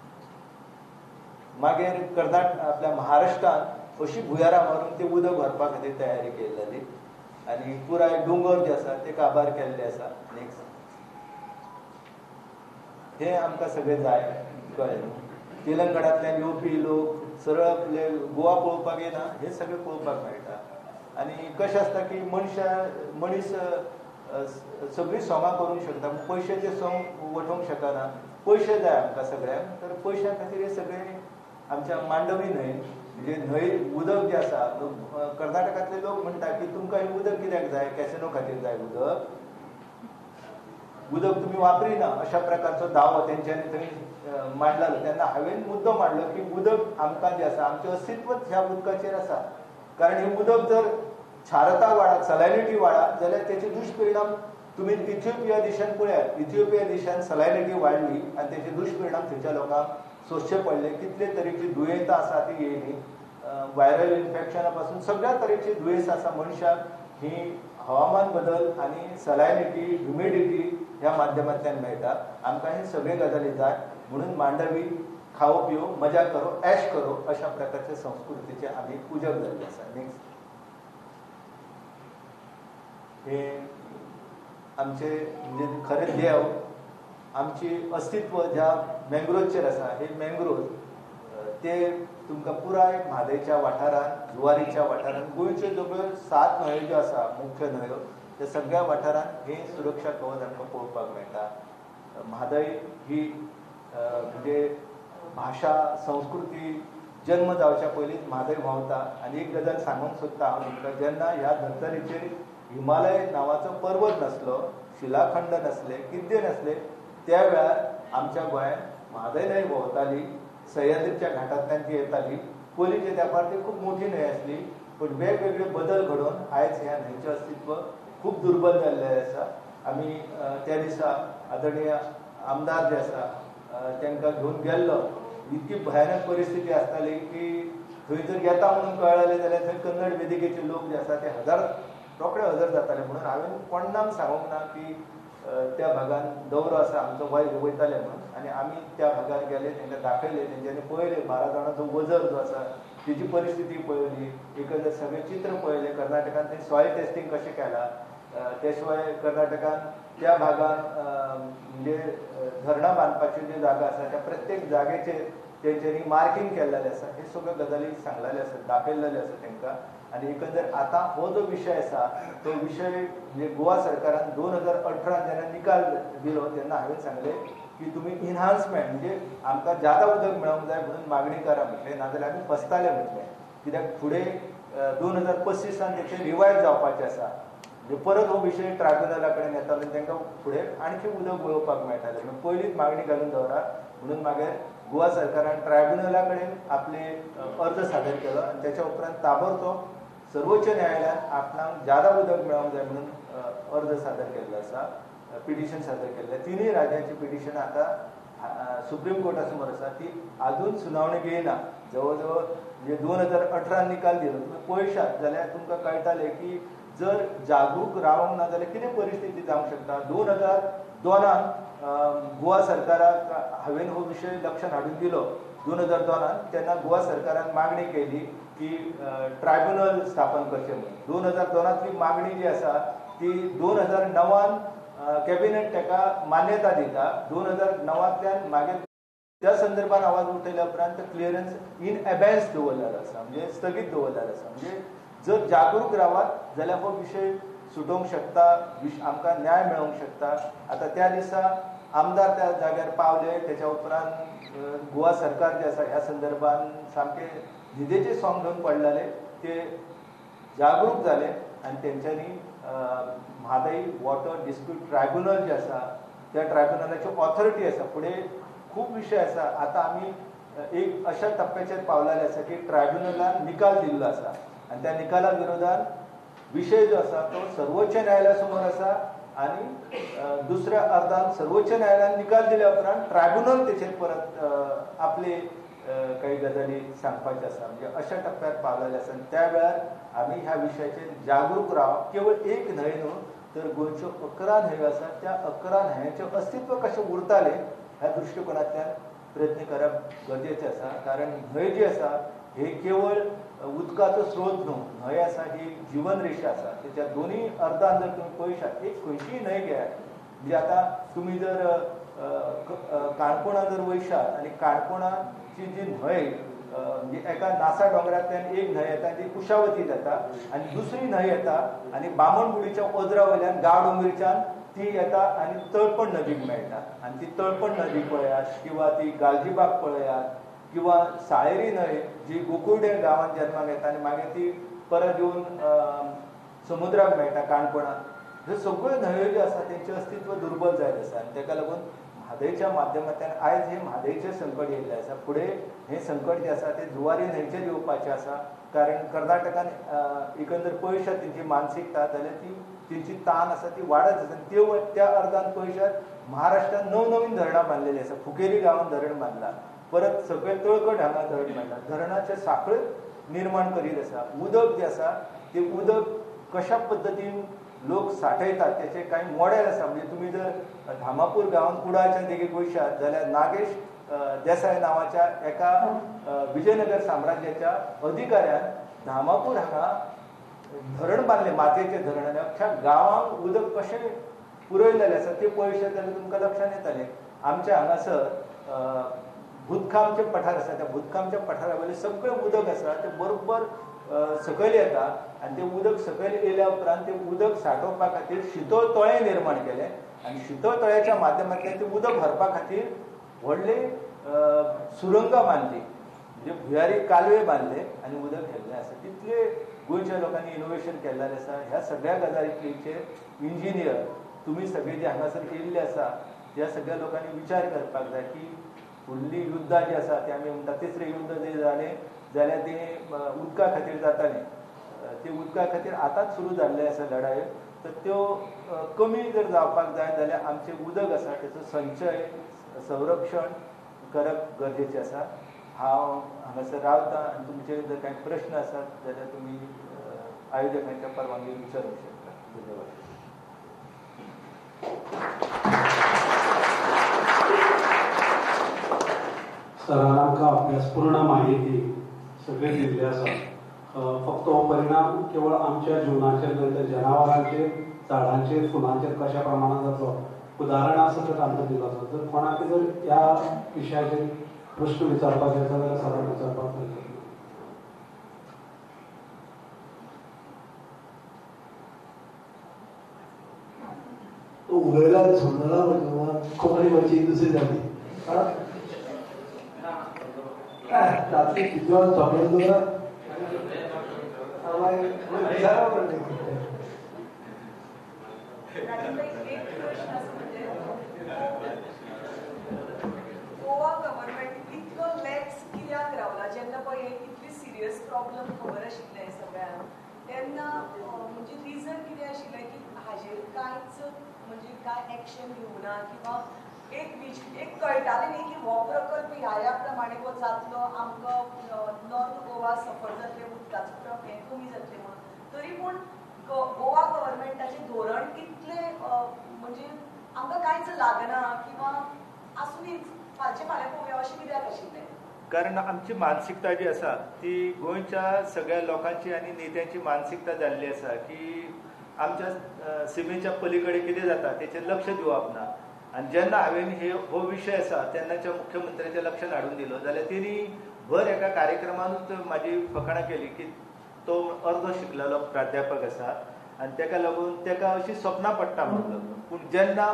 मागीर आपल्या महाराष्ट्रान अशी भुयारां मारून ते उदक भरपा खातीर तयारी केल्ली आनी पुराय दोंगर जे आसा ते काबार केल्ले आसा. नेक्स्ट हे आमकां सगळें जाय कळ्ळें. तेलंगणांतल्यान येवपी लोक सरळ आपले गोवा पळोवपाक येना हे सगळें पळोवपाक मेळटा. आनी कशें आसता की मनीस सगळीं सोंगां करूंक शकता पयशेचे सोंग वठोवंक शकना. पयशे जाय आमकां सगळ्यांक तर पयशां खातीर हे सगळें आमच्या मांडवी न्हंय म्हणजे न्हंय उदक जें आसा कर्नाटकांतले लोक म्हणटा की तुमकां हें उदक कित्याक जाय कॅसिनो खातीर जाय उदक तुम्ही वापरिना अशा प्रकारचो दावो तेंच्यांनी थंय मांडलेलो. तेन्ना हांवें मुद्दो मांडलो की उदक आमकां जें आसा आमचें अस्तित्वच ह्या उदकाचेर आसा. कारण हें उदक जर क्षारता वाडत सलायनिटी वाडत जाल्यार तेचे दुश्परिणाम तुम्ही इथिओपिया देशान पळयात. इथिओपिया देशान सलायनिटी वाडली आनी तेचे दुश्परिणाम थंयच्या लोकांक सोंसचे पडले. कितले तरेची दुयेंतां आसा ती येयली व्हायरल इन्फेक्शना पासून सगळ्या तरेची दुयेंस आसा मनशाक ही हवामान बदल आनी सलायनिटी ह्युमिडिटी ह्या माध्यमांतल्यान मेळटा. आमकां हे सगळे गजाली जाय म्हणून मांडवी खाओ पिओ मजा करो ऐश करो अशा प्रकारच्या संस्कृतीचे आमी पुजक जाल्ले आसा. नेक्स्ट हे आमचे म्हणजे खरें देव आमची अस्तित्व ज्या मँग्रोवचेर आसा हे मँग्रोव ते तुमकां पुराय म्हादयच्या वाठारांत जुवारीच्या वाठारांत गोंयच्यो सगळ्यो 7 न्हंयो ज्यो आसा मुख्य न्हंयो त्या सगळ्या वाठारांत हे सुरक्षा कवच आमकां पळोवपाक मेळटा. म्हादय ही म्हणजे भाशा संस्कृती जन्म जावच्या पयलींच म्हादय व्हांवता. आनी एक गजाल सांगूंक सोदता हांव तुमकां, जेन्ना ह्या धर्तरेचेर हिमालय नांवाचो पर्वत नासलो, शिलाखंड नासले, कितें नासले, त्या वेळार आमच्या गोंयांत म्हादय न्हंय व्हांवताली. सह्याद्रीच्या घाटांतल्यान ती येताली. पयलींच्या तेंपार ती खूब मोठी न्हंय आसली, पूण वेगवेगळे बदल घडोवन आयज ह्या न्हंयचें अस्तित्व खूब दुर्बल जाल्लें आसा. आमी त्या दिसा आदरणीय आमदार जे आसा तांकां घेवन गेल्लो. इतकी भयानक परिस्थिती आसताली की थंय जर येता म्हणून कळलें जाल्यार थंय कन्नड वेदिकेचे लोक जे आसा ते रोखडे हजर जाताले. म्हणून हांवें कोणाक सांगूंक ना की त्या भागांत दौरो आसा आमचो वयताले म्हणून. आनी आमी त्या भागार गेले, तांकां दाखयले, तेंच्यांनी पळयले 12 जाणांचो वजर जो आसा तेजी परिस्थिती पळयली, एकंदर सगळें चित्र पळयलें. कर्नाटकांत थंय सॉयल टेस्टिंग कशें केलां, त्या शिवाय कर्नाटकांत त्या भागांत म्हणजे धरणां बांदपाच्यो ज्यो जागा आसा त्या प्रत्येक जागेचेर तेंच्यांनी मार्कींग केल्लेलें आसा. हे सगळ्यो गजाली सांगलेले आसात, दाखयलेले आसा तांकां. आनी एकंदर आतां हो जो विशय आसा तो विशय म्हणजे गोवा सरकारान 2018 जेन्ना निकाल दिलो तेन्ना हांवें सांगलें की तुमी इनहान्समेंट म्हणजे आमकां ज्यादा उदक मेळोंक जाय म्हणून मागणी करा म्हटलें, नाजाल्यार आमी फसताले म्हटलें. कित्याक फुडें 2035 तेचें रिवायज जावपाचें आसा. म्हणजे परत हो विशय ट्रायब्युनला कडेन येतालो आनी तांकां फुडें आणखी उदक वळोवपाक मेळटालें. म्हणून पयलींच मागणी घालून दवरा म्हणून मागीर गोवा सरकारान ट्रायब्युनला कडेन आपले अर्ज सादर केलो. आनी तेच्या उपरांत ताबडतोब सर्वोच्च न्यायालयान आपणाक ज्यादा उदक मेळोंक जाय म्हणून अर्ज सादर केल्लो आसा, पिटिशन सादर केल्लें. तिनूय राज्याची पिटिशनां आतां सुप्रीम कोर्टा समोर आसा. ती आजून सुनावणेक येयना. जवळ जवळ म्हणजे 2018 निकाल दिलो. तुमी पळयशात जाल्यार तुमकां कळटलें की जर जागरूक रावंक ना जाल्यार कितें परिस्थिती जावंक शकता. 2002 गोवा सरकाराक हांवें हो विशय लक्षांत हाडून दिलो. 2002 तेन्ना गोवा सरकारान मागणी केली की ट्रायब्युनल स्थापन करचें म्हणून. 2002 मागणी जी आसा ती 2009 कॅबिनेट ताका मान्यता दिता. 2009 मागीर त्या संदर्भात आवाज उठयल्या उपरांत क्लियरन्स इन एबॅन्स दवरलेलो आसा, म्हणजे स्थगीत दवरलेलो आसा. म्हणजे जर जागरूक रावात जाल्यार हो विशय सुटोवंक शकता, आमकां न्याय मेळोवंक शकता. आतां त्या दिसा आमदार त्या जाग्यार पावले, तेच्या उपरांत गोवा सरकार जे आसा ह्या संदर्भान सामके न्हिदेचे सोंग घेवन पडलेले. ते जागरूक जाले आनी तेंच्यांनी म्हादय वॉटर डिस्प्यूट ट्रायब्युनल जे आसा त्या ट्रायब्युनलाची ऑथॉरिटी आसा. फुडें खूब विशय आसा. आतां आमी एक अशा टप्प्याचेर पावलेले आसा की ट्रायब्युनलान निकाल दिल्लो आसा आनी त्या निकाला विरोधान विशय जो आसा तो सर्वोच्च न्यायालया समोर आसा. आनी दुसऱ्या अर्दान सर्वोच्च न्यायालयान निकाल दिल्या उपरांत ट्रायब्युनल तेचेर परत आपले काही गजाली सांगपाचे आसा. म्हणजे अशा टप्प्यार पावलेले आसा. त्या वेळार आमी ह्या विशयाचेर जागरूक रावप. केवळ एक न्हंय न्हू तर गोंयच्यो 11 न्हंयो आसात. त्या 11 न्हंयांचें अस्तित्व कशें उरतालें ह्या दृश्टिकोनांतल्यान प्रयत्न करप गरजेचें आसा. कारण न्हंय जी आसा हे केवळ उदकाचो स्रोत न्हू, न्हंय आसा ही जीवन रेषा आसा. तेच्या दोनूय अर्दान जर तुमी पळयशात, एक खंयचीय न्हंय घेयात, म्हणजे आतां तुमी जर काणकोणा जर वयशात आनी काणकोणाची जी न्हंय म्हणजे एका नासा डोंगरांतल्यान एक न्हंय येता ती कुशावती जाता आनी दुसरी न्हंय येता आनी बामणबुडीच्या ओजरा वयल्यान गांवडोंगरीच्यान ती येता आनी तळपण नदीक मेळटा. आनी ती तळपण नदी पळयात किंवा ती गालजीबाग पळयात किंवा साळेरी न्हंय जी गोकुर्डे गांवांत जल्माक येता आनी मागीर ती परत येवन समुद्राक मेळटा काणकोणा. ह्यो सगळ्यो न्हंयो ज्यो आसा तेंचें अस्तित्व दुर्बल जायत आसा आनी ताका लागून म्हादयच्या माध्यमांतल्यान आयज हें म्हादयचें संकट येयल्लें आसा. फुडें हें संकट जें आसा तें जुवारी न्हंयचेर येवपाचें आसा. कारण कर्नाटकान एकंदर पळयशात तेंची मानसिकता जाल्यार ती तेंची ताण आसा ती वाडत आसा. त्या अर्दान पळयशात महाराष्ट्रान नवनवीन धरणां बांदलेलीं आसा. फुकेरी गांवांत धरण बांदलां, परत सकयल तळकट हांगा धरण बांदलां. धरणाचे सांखळे निर्माण करीत आसा. उदक जें आसा तें उदक कशा पद्दतीन लोक साठयतात तेचे कांय मॉडेल आसा. म्हणजे तुमी जर धामापूर गांवांत कुडाळच्या देगेक वयशात जाल्यार नागेश देसाय नांवाच्या एका विजयनगर साम्राज्याच्या अधिकाऱ्यान धामापूर हांगा धरण बांधले मातयेचे धरण आनी अख्ख्या गांवांक उदक कशें पुरयलेलें आसा ते पळयशें जाल्यार तुमकां लक्षांत येतलें आमच्या हांगासर भुतकामचे पठार आसा त्या भुतकामच्या पठारा वयलें सगळें उदक आसा तें बरोबर सकयल येता आनी तें उदक सकयल येयल्या उपरांत तें उदक सांठोवपा खातीर शितळ तळें निर्माण केलें आनी शितळ तळ्याच्या माध्यमांतल्यान तें उदक व्हरपा खातीर व्हडले सुरंग बांदली म्हणजे भुयारी कालवे बांदले आनी उदक घेतलें आसा तितले गोंयच्या लोकांनी इनोवेशन केल्लें आसा ह्या सगळ्या गजालींचेर इंजिनियर तुमी सगळे जे हांगासर येयल्ले आसा ह्या सगळ्या लोकांनी विचार करपाक जाय की फुडलीं युद्धां जी आसा ती आमी म्हणटा तिसरें युद्ध जर जालें जाल्यार तें उदका खातीर जातालें ते उदका खातीर आतांच सुरू जाल्ले आसा लढायो तर त्यो कमी जर जावपाक जाय जाल्यार आमचें उदक आसा तेचो संचय संरक्षण करप गरजेचें आसा हांव हांगासर रावतां आनी तुमचे जर कांय प्रश्न आसात जाल्यार तुमी आयोजकांच्या परवानगी विचारूंक शकता धन्यवाद सरान आमकां अभ्यासपूर्ण माहिती सगळे दिल्ली आसा फक्त हो परिणाम केवळ आमच्या जिवनाचेर न्हय तर जनावरांचेर झाडांचेर फुलांचेर कशा प्रमाणात जातलो उदाहरणां सगळ्यात आमकां दिलो आसा जर कोणाक जर ह्या विशयाचेर प्रश्न विचारपाचे आसा जाल्यार सराक विचारपाक मेळटा उलयला समजला म्हणजे कोंकणी मातशी दुसरी जाली रात्री कितल्यान समजलो गोवा गव्हर्नमेंट इतलो लॅक्स कित्याक रावला जेन्ना पळय इतली सिरियस प्रॉब्लम खबर आशिल्ले सगळ्यांक तेन्ना म्हणजे रिजन कितें आशिल्लें की हाजेर कांयच म्हणजे कांय एक्शन घेवना किंवा एक कळटालें न्ही की हो प्रकल्प ह्या प्रमाणे वो जातलो आमकां नॉर्थ गोवा सफर जातलें उदकाचो हें कमी जातलें म्हणून तरी पूण गोवा गव्हर्नमेंटाचें धोरण कितलें म्हणजे आमकां कांयच लागना किंवा आसून फाल्यां पळोवया अशें कित्याक आशिल्लें कारण आमची मानसिकता जी आसा ती गोंयच्या सगळ्या लोकांची आनी नेत्यांची मानसिकता जाल्ली आसा की आमच्या सिमेच्या पलीकडे कितें जाता तेचेर लक्ष दिवप ना आनी जेन्ना हांवें हो विशय आसा तेन्नाच्या मुख्यमंत्र्याच्या लक्षांत हाडून दिलो जाल्यार तेणी भर एका कार्यक्रमानूच म्हाजी फकाणां केली की तो अर्दो शिकलेलो प्राध्यापक आसा आनी तेका लागून तेका अशी स्वप्नां पडटा म्हणून पूण जेन्ना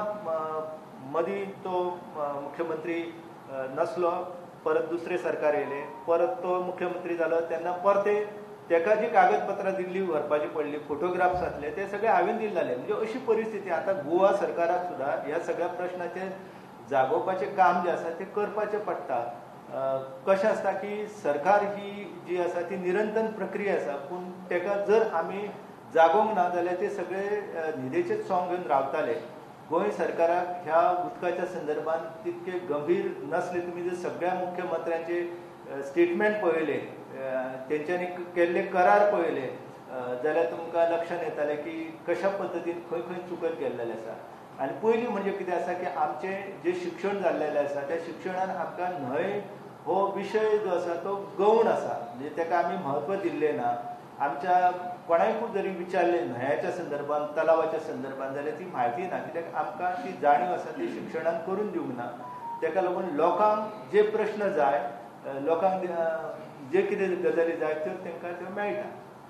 मदीं तो मुख्यमंत्री नसलो परत दुसरें सरकार येयलें परत तो मुख्यमंत्री जालो तेन्ना परते तेका जी कागदपत्रां दिल्ली व्हरपाची पडली फोटोग्राफ्स जातले ते सगळे हांवें दिल्ले म्हणजे अशी परिस्थिती आतां गोवा सरकाराक सुद्दां ह्या सगळ्या प्रश्नाचेर जागोवपाचें काम जें आसा तें करपाचें पडटा कशें आसता की सरकार ही जी आसा ती निरंतर प्रक्रिया आसा पूण तेका जर आमी जागोवंक ना जाल्यार ते सगळे न्हिदेचेच सॉंग घेवन रावताले गोंय सरकाराक ह्या उदकाच्या संदर्भात तितके गंभीर नसले तुमी जर सगळ्या मुख्यमंत्र्यांचे स्टेटमेंट पळयले तेंच्यांनी केल्ले करार पळयले जाल्यार तुमकां लक्षांत येतालें की कशा पद्दतीन खंय खंय चुकत गेल्लेलें आसा आनी पयलीं म्हणजे कितें आसा की आमचें जें शिक्षण जाल्लेलें आसा त्या शिक्षणान आमकां न्हंय हो विशय जो आसा तो गौण आसा म्हणजे तेका आमी म्हत्व दिल्लें ना आमच्या कोणाकूय जरी विचारलें न्हंयाच्या संदर्भात तलावाच्या संदर्भात जाल्यार ती म्हायती ना कित्याक आमकां ती जाणीव आसा ती शिक्षणान करून दिवंक ना तेका लागून लोकांक जे प्रश्न जाय लोकांक जे कितें गजाली जाय त्यो तांकां त्यो मेळटा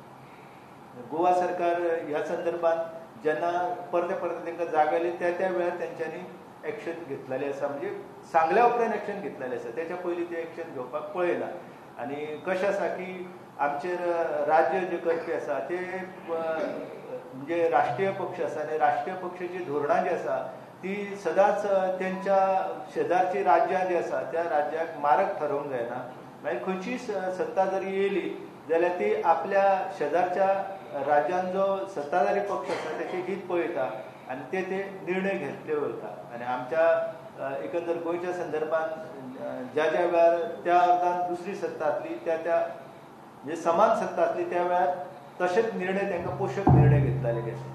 गोवा सरकार ह्या संदर्भात जेन्ना परते तांकां जाग आयली त्या वेळार तेंच्यांनी एक्शन घेतलेलें आसा म्हणजे सांगल्या उपरांत एक्शन घेतलेलें आसा तेच्या पयलीं ते एक्शन घेवपाक पळयना आनी कशें आसा की आमचेर राज्य जे करपी आसा ते म्हणजे राष्ट्रीय पक्ष आसा आनी राष्ट्रीय पक्षाची धोरणां जी आसा ती सदांच तेंच्या शेजारची राज्यां जी आसा त्या राज्याक मारक ठरोवंक जायना मागीर खंयचीय सत्ता जरी येयली जाल्यार ती आपल्या शेजारच्या राज्यान जो सत्ताधारी पक्ष आसा तेचे हित पळयता आनी ते निर्णय घेतले वयता आनी आमच्या एकंदर गोंयच्या संदर्भात ज्या वेळार त्या अर्थान दुसरी सत्ता आसली त्या म्हणजे समान सत्ता आसली त्या वेळार तशेंच निर्णय तांकां पोशक निर्णय घेतलेले गेले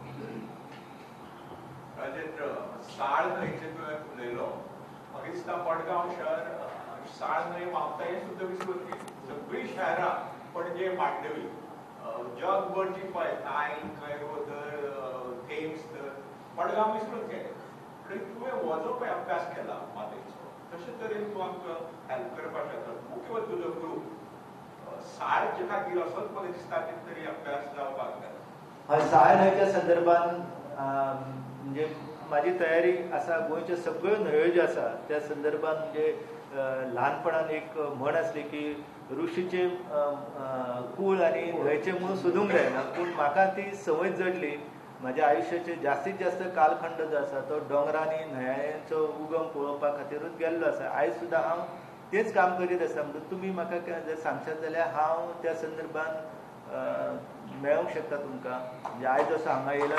राजेंद्र साळ न्हंयचे तुवें उलयलो म्हाका दिसता मडगांव शहर साळ न्हंय व्हांवता हें सुद्दां विसरून गेली सगळीं शहरां पणजे मांडवी जगभरची पळय टायम कैरो धर थेम्स धर मडगांव विसरून गेले थंय तुवें हो जो पळय अभ्यास केला मातेचो तशे तरेन तूं आमकां हेल्प करपाक शकता तूं किंवा तुजो ग्रूप साळचे खातीर असोच म्हाका दिसता कितें तरी अभ्यास जावपाक जाय. हय साळ न्हंयच्या संदर्भान म्हणजे माझी तयारी आसा. गोंयच्यो सगळ्यो न्हंयो ज्यो आसा त्या संदर्भान म्हणजे ल्हानपणान एक म्हण आसली की ऋषीचे कूळ आनी न्हंयचे मूळ सोदूंक जायना, पूण म्हाका ती संवय जडली. म्हज्या आयुश्याचे जास्तीत जास्त कालखंड जो आसा तो दोंगरांनी न्हंयांचो उगम पळोवपा खातीरूच गेल्लो आसा. आयज सुद्दां हांव तेच काम करीत आसा. म्हणटून तुमी म्हाका जर सांगशात जाल्यार हांव त्या संदर्भान मेळोवंक शकता तुमकां. म्हणजे आयज असो हांगा येयला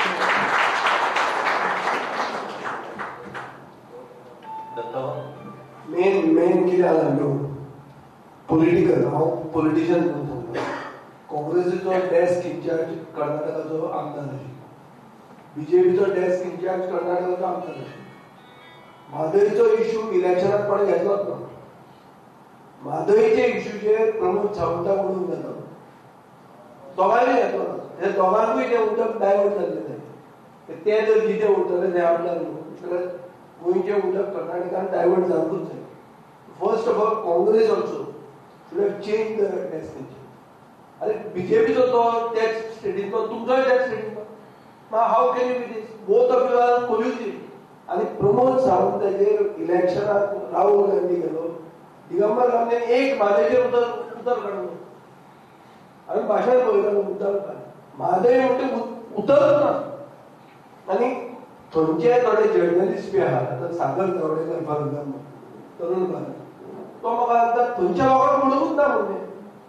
मेन कितें जाला न्हू पॉलिटिकल. हांव पॉलिटिशियन म्हणून सांगता. काँग्रेसीचो डेस्क इन्चार्ज कर्नाटकाचो आमदार आशिल्लो, बीजेपीचो डेस्क इन्चार्ज कर्नाटकाचो आमदार आशिल्लो. म्हादयचो इश्यू इलेक्शनात कोणें घेतलोच ना. म्हादयचे इश्यूचेर प्रमोद सावंताक उडोवन जाता दोगांयनी घेतलो ना. हे दोगांकूय तें उदक डायवर्ट जाल्लें जाय. ते जर जिते उरतले ते आमदार न्हू जाल्यार गोंयचें उदक कर्नाटकान डायवर्ट जावंकूच जाय. First of all Congress also should have change the destination. अरे बीजेपीचो तो टॅक्स स्टेटीचो तुमचोय टॅक्स स्टेटीचो how can you be this? Both of you are collusive. आणि प्रमोद सावंताचेर इलेक्शनाक राहुल गांधी गेलो, दिगंबर गांधीन एक म्हादयचेर उतर काडलो. हांवें भाशण पळयतालो उतर काड. म्हादय म्हणटा उतरच ना. आनी थंयचे थोडे जर्नलिस्ट बी आहा, आतां सागर गावडेकर फॉर एग्जाम्पल, तरुण भारत, तो म्हाका सांगता थंयच्या लोकांक पळोवंकूच ना म्हणजे.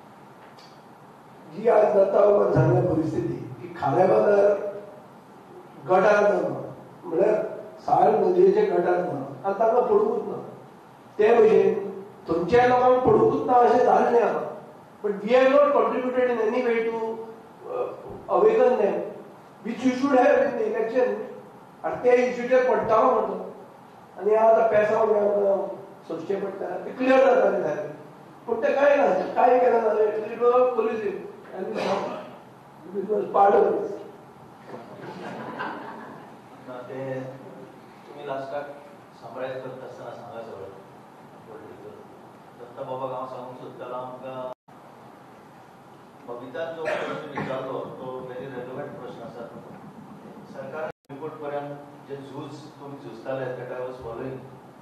जी आज जाता सांगल्या परिस्थिती की खाऱ्या बाजार गटार जालो म्हळ्यार साळ नदयेचे गटार जालो आनी तांकां पडूंकूच ना. ते भशेन थंयच्या लोकांक पडूंकूच ना अशें जाल्लें आहा. But we have not contributed in any way to awaken them which you should have in the election. आनी त्या इश्यूचेर पडटालो म्हणटा आनी आतां पेसांव बी आमकां सोंसचें पडटा. ते क्लियर जातालें सारकें. पूण तें कांय ना, कांय केलें ना. It was policy and it was part of this. ते तुम्ही लास्टाक समरायज करता आसतना सांगा सगळें पॉलिटिकल दत्ता बाबाक हांव सांगूंक सोदतालो. आमकां बबितान जो प्रश्न विचारलो तो व्हेरी रेलिव्हंट प्रश्न आसा. सरकारान रिपोर्ट पर्यंत जे झूज तुमी झुजताले that I was following.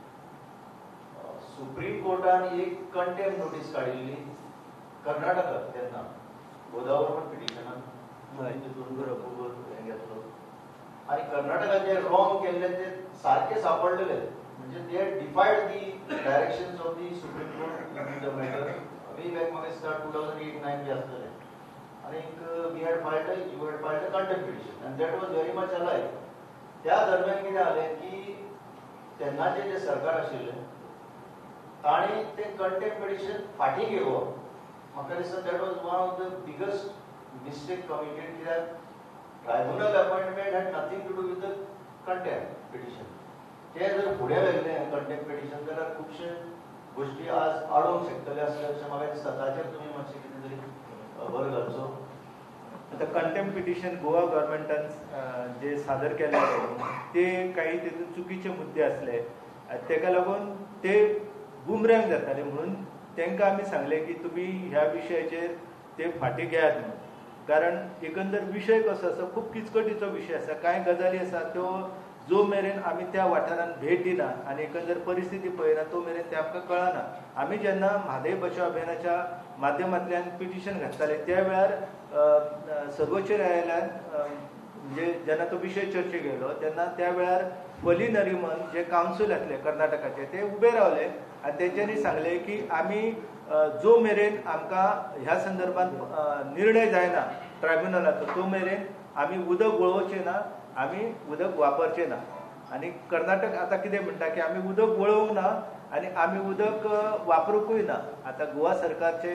Supreme कोर्टान एक कंटेम नोटीस काडिल्ली कर्नाटकाक तेन्ना गोदावरी पिटिशनान तितून अप्रुवल हें घेतलो आनी कर्नाटकाचे रॉंग केल्ले ते सारखे सापडलेले. म्हणजे ते defied the directions of the supreme court in the matter. Way back म्हाका दिसता 2008-9 बी आसतलें. आनीक we had filed you had filed a contempt petition and that was very much alive. त्या दरम्यान कितें जालें की तेन्नाचे जे सरकार आशिल्लें ताणी तें कंटेम्प्ट पिटिशन फाटीं घेवप. म्हाका दिसता that was one of the biggest mistake committed. कित्याक tribunal appointment had nothing to do with the contempt petition. ते जर फुडें व्हेल्लें कंटेम्प्ट पिटिशन जाल्यार खुबशे गोश्टी आज आडोवंक शकतले आसले अशें म्हाका दिसता. ताचेर तुमी मातशें कितें तरी भर घालचो. आता कंटेम्प्ट पिटिशन गोवा गव्हर्मेंटान जे सादर केले ते काही तेतून चुकीचे मुद्दे असले. तेका लागून ते बुमरँग जाताले. म्हणून तांकां आमी सांगलें की तुमी ह्या विशयाचेर ते फाटीं घेयात म्हणून. कारण एकंदर विशय कसो आसा खूब किचकटीचो विशय आसा. कांय गजाली आसा त्यो जो मेरेन आमी त्या वाठारांत भेट दिना आनी एकंदर परिस्थिती पळयना तो मेरेन ते आमकां कळना. आमी जेन्ना म्हादय बचाव अभियानाच्या माध्यमांतल्यान पिटिशन घातताले त्या वेळार सर्वोच्च न्यायालयान म्हणजे जेन्ना तो विशय चर्चेक येयलो तेन्ना त्या वेळार फली नरिमन जे कावन्सील आसले कर्नाटकाचे ते उबे रावले आनी तेंच्यांनी सांगले की आमी जो मेरेन आमकां ह्या संदर्भात निर्णय जायना ट्रायब्युनलाचो तो मेरेन आमी उदक वळोवचें ना, आमी उदक वापरचें ना. आनी कर्नाटक आतां कितें म्हणटा की आमी उदक वळोवंक ना आनी आमी उदक वापरूंकूय ना. आतां गोवा सरकारचे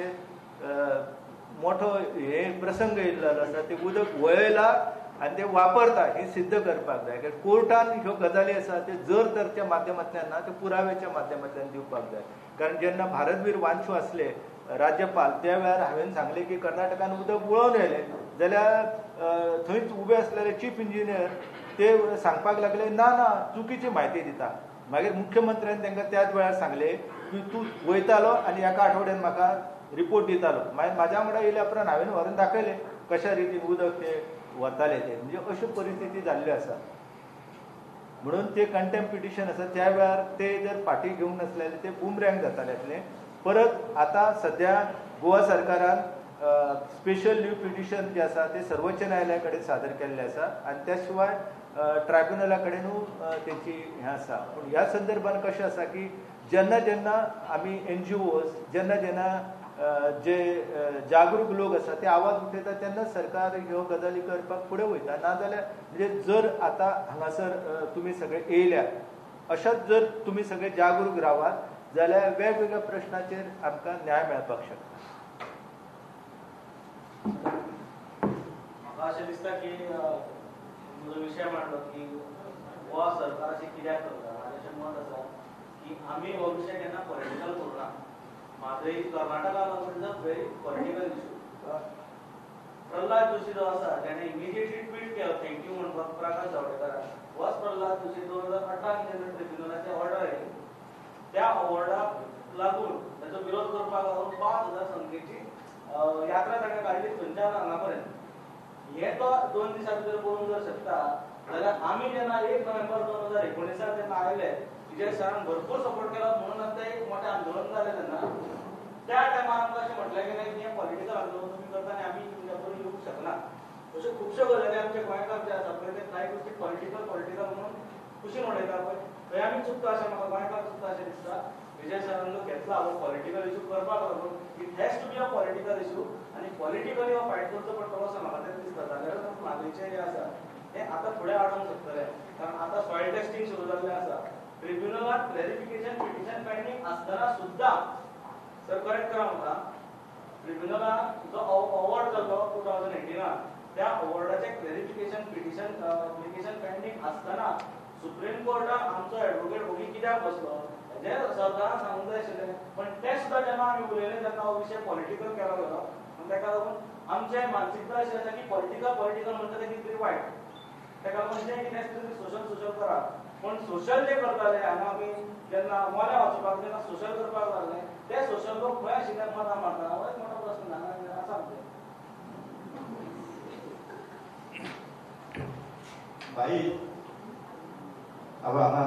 मोठो हे प्रसंग येयल्लो आसा. ते उदक वळयला आनी ते वापरता हे सिद्ध करपाक जाय. कोर्टान ह्यो गजाली आसा ते जर तरच्या माध्यमांतल्यान ना ते पुराव्याच्या माध्यमांतल्यान दिवपाक जाय. कारण जेन्ना भारतवीर वांचू आसले राज्यपाल त्या वेळार हांवें सांगलें की कर्नाटकान उदक वळोवन येयलें जाल्यार थंयच उबे आसलेले चीफ इंजिनियर ते सांगपाक लागले ना ना चुकीची म्हायती दिता. मागीर मुख्यमंत्र्यान तांकां त्याच वेळार सांगलें की तूं वयतालो आनी एका आठवड्यान म्हाका रिपोर्ट दितालो. मागीर म्हाज्या वांगडा येयल्या उपरांत हांवें व्हरून दाखयलें कशा रितीन उदक ते वताले ते. म्हणजे अश्यो परिस्थिती जाल्ल्यो आसा. म्हणून ते कंटेम्प्ट पिटिशन आसा त्या वेळार ते जर फाटी घेवंक नासलेले ते बुमरँग जाताले आसले. परत आतां सद्या गोवा सरकारान स्पेशल लीव पिटिशन जे आसा ते सर्वोच्च न्यायालया कडेन सादर केल्ले आसा आनी त्या शिवाय ट्रायब्युनला कडेनूय तेंची हें आसा. पूण ह्या संदर्भान कशें आसा की जेन्ना जेन्ना आमी NGOs जेन्ना जेन्ना जे जागरूक लोक आसा ते आवाज उठयता तेन्ना सरकार ह्यो गजाली करपाक फुडें वयता. नाजाल्यार म्हणजे जर आतां हांगासर तुमी सगळे येयल्या अशाच जर तुमी सगळे जागरूक रावात जाल्यार वेगवेगळ्या प्रश्नाचेर आमकां न्याय मेळपाक शकता. म्हाका अशें दिसता की म्हजो विशय मांडलो की गोवा सरकार अशें कित्याक करता. म्हाजें अशें मत आसा की आमी हो विशय केन्ना पॉलिटिकल करूना. म्हाजोय कर्नाटका लागून is a very political issue. Pralhad Joshi जो आसा ताणें इमिजिएटली ट्वीट केलो थँक्यू म्हणपाक प्रकाश जावडेकराक. होच प्रल्हाद जोशी 2018 ट्रिब्युनलाची ऑर्डर आयली. त्या ऑर्डराक लागून ताचो विरोध करपाक लागून 5,000 संख्येची यात्रा ताणें काडली थंयच्यान हांगा पर्यंत. हे तो 2 दिसां भितर करूंक जर शकता जाल्यार आमी जेन्ना 1 नोव्हेंबर 2019 जेन्ना आयले विजय सरान भरपूर सपोर्ट केलो म्हणून आतां एक मोठें आंदोलन जालें तेन्ना त्या टायमार आमकां अशें म्हटलें गेलें की हें पॉलिटिकल आंदोलन तुमी करता आनी आमी तुमच्या बरोबर येवंक शकना. अश्यो खुबश्यो गजाली आमचे गोंयकार जे आसा पळय ते कांय गोश्टी पॉलिटिकल म्हणून कुशीन उडयता पळय थंय आमी चुकता अशें म्हाका गोंयकार चुकता अशें दिसता. विजय सरान जो घेतला हो पॉलिटिकल इशू करपाक लागून it has to be a political issue आनी पॉलिटिकली हो फायट करचो पडटलो असो म्हाका तरी दिसता. जाल्यार म्हाजेचें जें आसा तें आतां फुडें हाडूंक शकतलें. कारण आतां सॉयल टेस्टिंग सुरू जाल्लें आसा. ट्रिब्युनलांत क्लॅरिफिकेशन पिटिशन पेंडींग आसतना सुद्दां सर करेक्ट करा म्हाका ट्रिब्युनलान जो अवॉर्ड जाल्लो 2018 त्या अवॉर्डाचें क्लॅरिफिकेशन पिटिशन एप्लिकेशन पेंडींग आसतना सुप्रीम कोर्टान आमचो एडवोकेट ओगी कित्याक बसलो हें सरकारान सांगूंक जाय आशिल्लें. पण तें सुद्दां जेन्ना आमी उलयलें तेन्ना हो विशय पॉलिटिकल केलो गेलो आनी ताका लागून आमचें मानसिकता अशी आसा की पॉलिटिकल म्हणटा तें कितें तरी वायट. ताका लागून जें कितें आसता तें सोशल करा. पण सोशल जें करताले हांगा आमी जेन्ना मोल्या वचपाक जेन्ना सोशल करपाक लागले ते सोशल लोक खंय आशिल्ल्यान मतां मारता हो एक मोठो प्रस्न हांगा आसा आमचे. भाई अब हांगा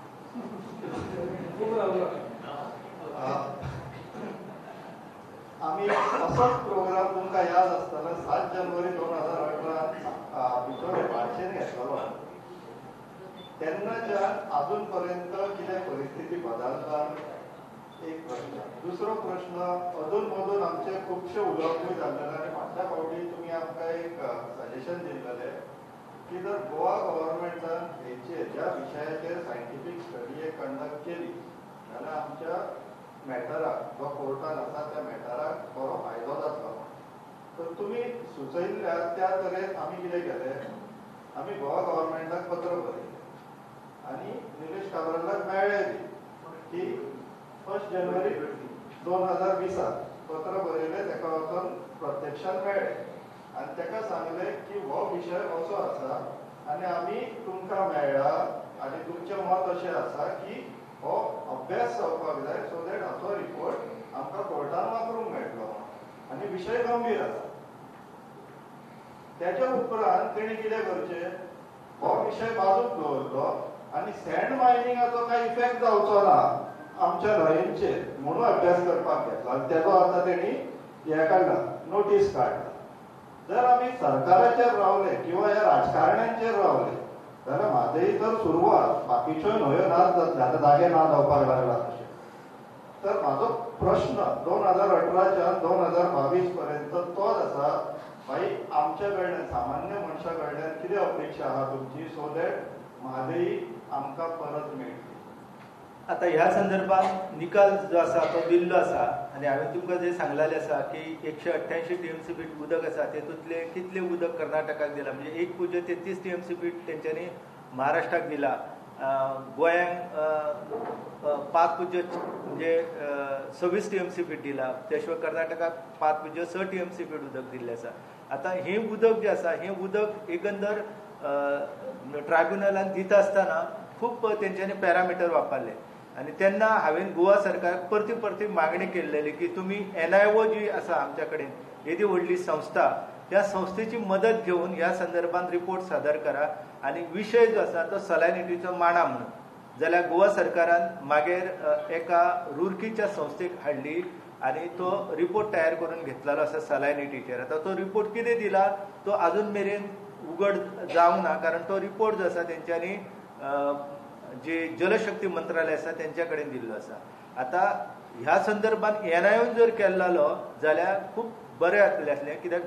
आम्ही असोच प्रोग्राम तुमकां याद आसतलो 7 जानेवारी 2018 भितर भाशेन घेतलो. तेन्नाच्या अजून पर्यंत कितें परिस्थिती बदलता एक प्रश्न. दुसरो प्रश्न अजून मधून आमचे खुबशे उलोवपूय जाल्लेले आनी फाटल्या फावटी तुमी आमकां एक सजेशन दिल्लेले की जर गोवा गव्हर्मेंटान हेचेर ज्या विशयाचेर सायंटिफीक स्टडी एक कंडक्ट केली जाल्यार आमच्या मॅटराक जो कोर्टान आसा त्या मॅटराक बरो फायदो जातलो. तर तुमी सुचयल्ल्या त्या तरेन आमी कितें केलें आमी गोवा गव्हर्मेंटाक पत्र बरयलें आनी निलेश काब्रालाक मेळ्ळें की 1 जानेवारी 2020 पत्र बरयलें ताका वचून प्रत्यक्षान मेळ्ळें आनी ताका सांगलें की हो विशय असो आसा आनी आमी तुमकां मेळ्ळा आनी तुमचें मत अशें आसा की हो अभ्यास जावपाक जाय सो दॅट हाचो रिपोर्ट आमकां कोर्टान वापरूंक मेळटलो आनी विशय गंभीर आसा. त्याच्या उपरांत तेणी कितें करचें हो विशय बाजूक दवरलो आनी सँड मायनिंगाचो कांय इफेक्ट जावचो ना आमच्या न्हंयेचेर म्हणून अभ्यास करपाक घेतलो आनी तेजो आतां तेणी हें काडला नोटीस काडला. जर आमी सरकाराचेर रावले किंवा ह्या राजकारण्यांचेर रावले जाल्यार म्हाजोय तर सुरवात बाकीच्यो न्हंयो नाच जातले आतां जागे ना जावपाक लागला तशें. तर म्हाजो प्रश्न 2018च्यान 2022 पर्यंत तोच आसा भाई आमच्या कडल्यान सामान्य मनशा कडल्यान कितें अपेक्षा आहा तुमची सो दॅट म्हादई आमकां परत मेळटली. आता ह्या संदर्भात निकाल जो आसा तो दिल्लो आसा आनी हांवें तुमकां जे सांगलेलें आसा की 188 TMC फीट उदक आसा तेतूंतले कितले उदक कर्नाटकाक दिला म्हणजे 1.33 TMC फीट तेंच्यांनी महाराष्ट्राक दिला गोंयांक 5.6 म्हणजे 26 TMC फीट दिला. त्या शिवाय कर्नाटकाक 5.6 TMC फीट उदक दिल्लें आसा. आतां हें उदक जें आसा हें उदक एकंदर ट्रायब्युनलान दिता आसतना खूब तेंच्यांनी पॅरामिटर वापरले आनी तेन्ना हांवें गोवा सरकाराक परती मागणी केल्ली की तुमी NIO जी आसा आमच्या कडेन येदी व्हडली संस्था त्या संस्थेची मदत घेवन ह्या संदर्भात रिपोर्ट सादर करा आनी विशय जो आसा तो सलायनिटीचो मांडा म्हणून. जाल्यार गोवा सरकारान मागीर एका रुरकीच्या संस्थेक हाडली आनी तो रिपोर्ट तयार करून घेतलेलो आसा सलायनिटीचेर. आतां तो रिपोर्ट कितें दिला तो आजून मेरेन उघड जावंक ना, कारण तो रिपोर्ट जो आसा तेंच्यांनी जे जलशक्ती मंत्रालय आसा तेंच्या कडेन दिल्लो आसा. आतां ह्या संदर्भात NIO जर केल्लो जाल्यार खूब बरें जातलें आसलें, कित्याक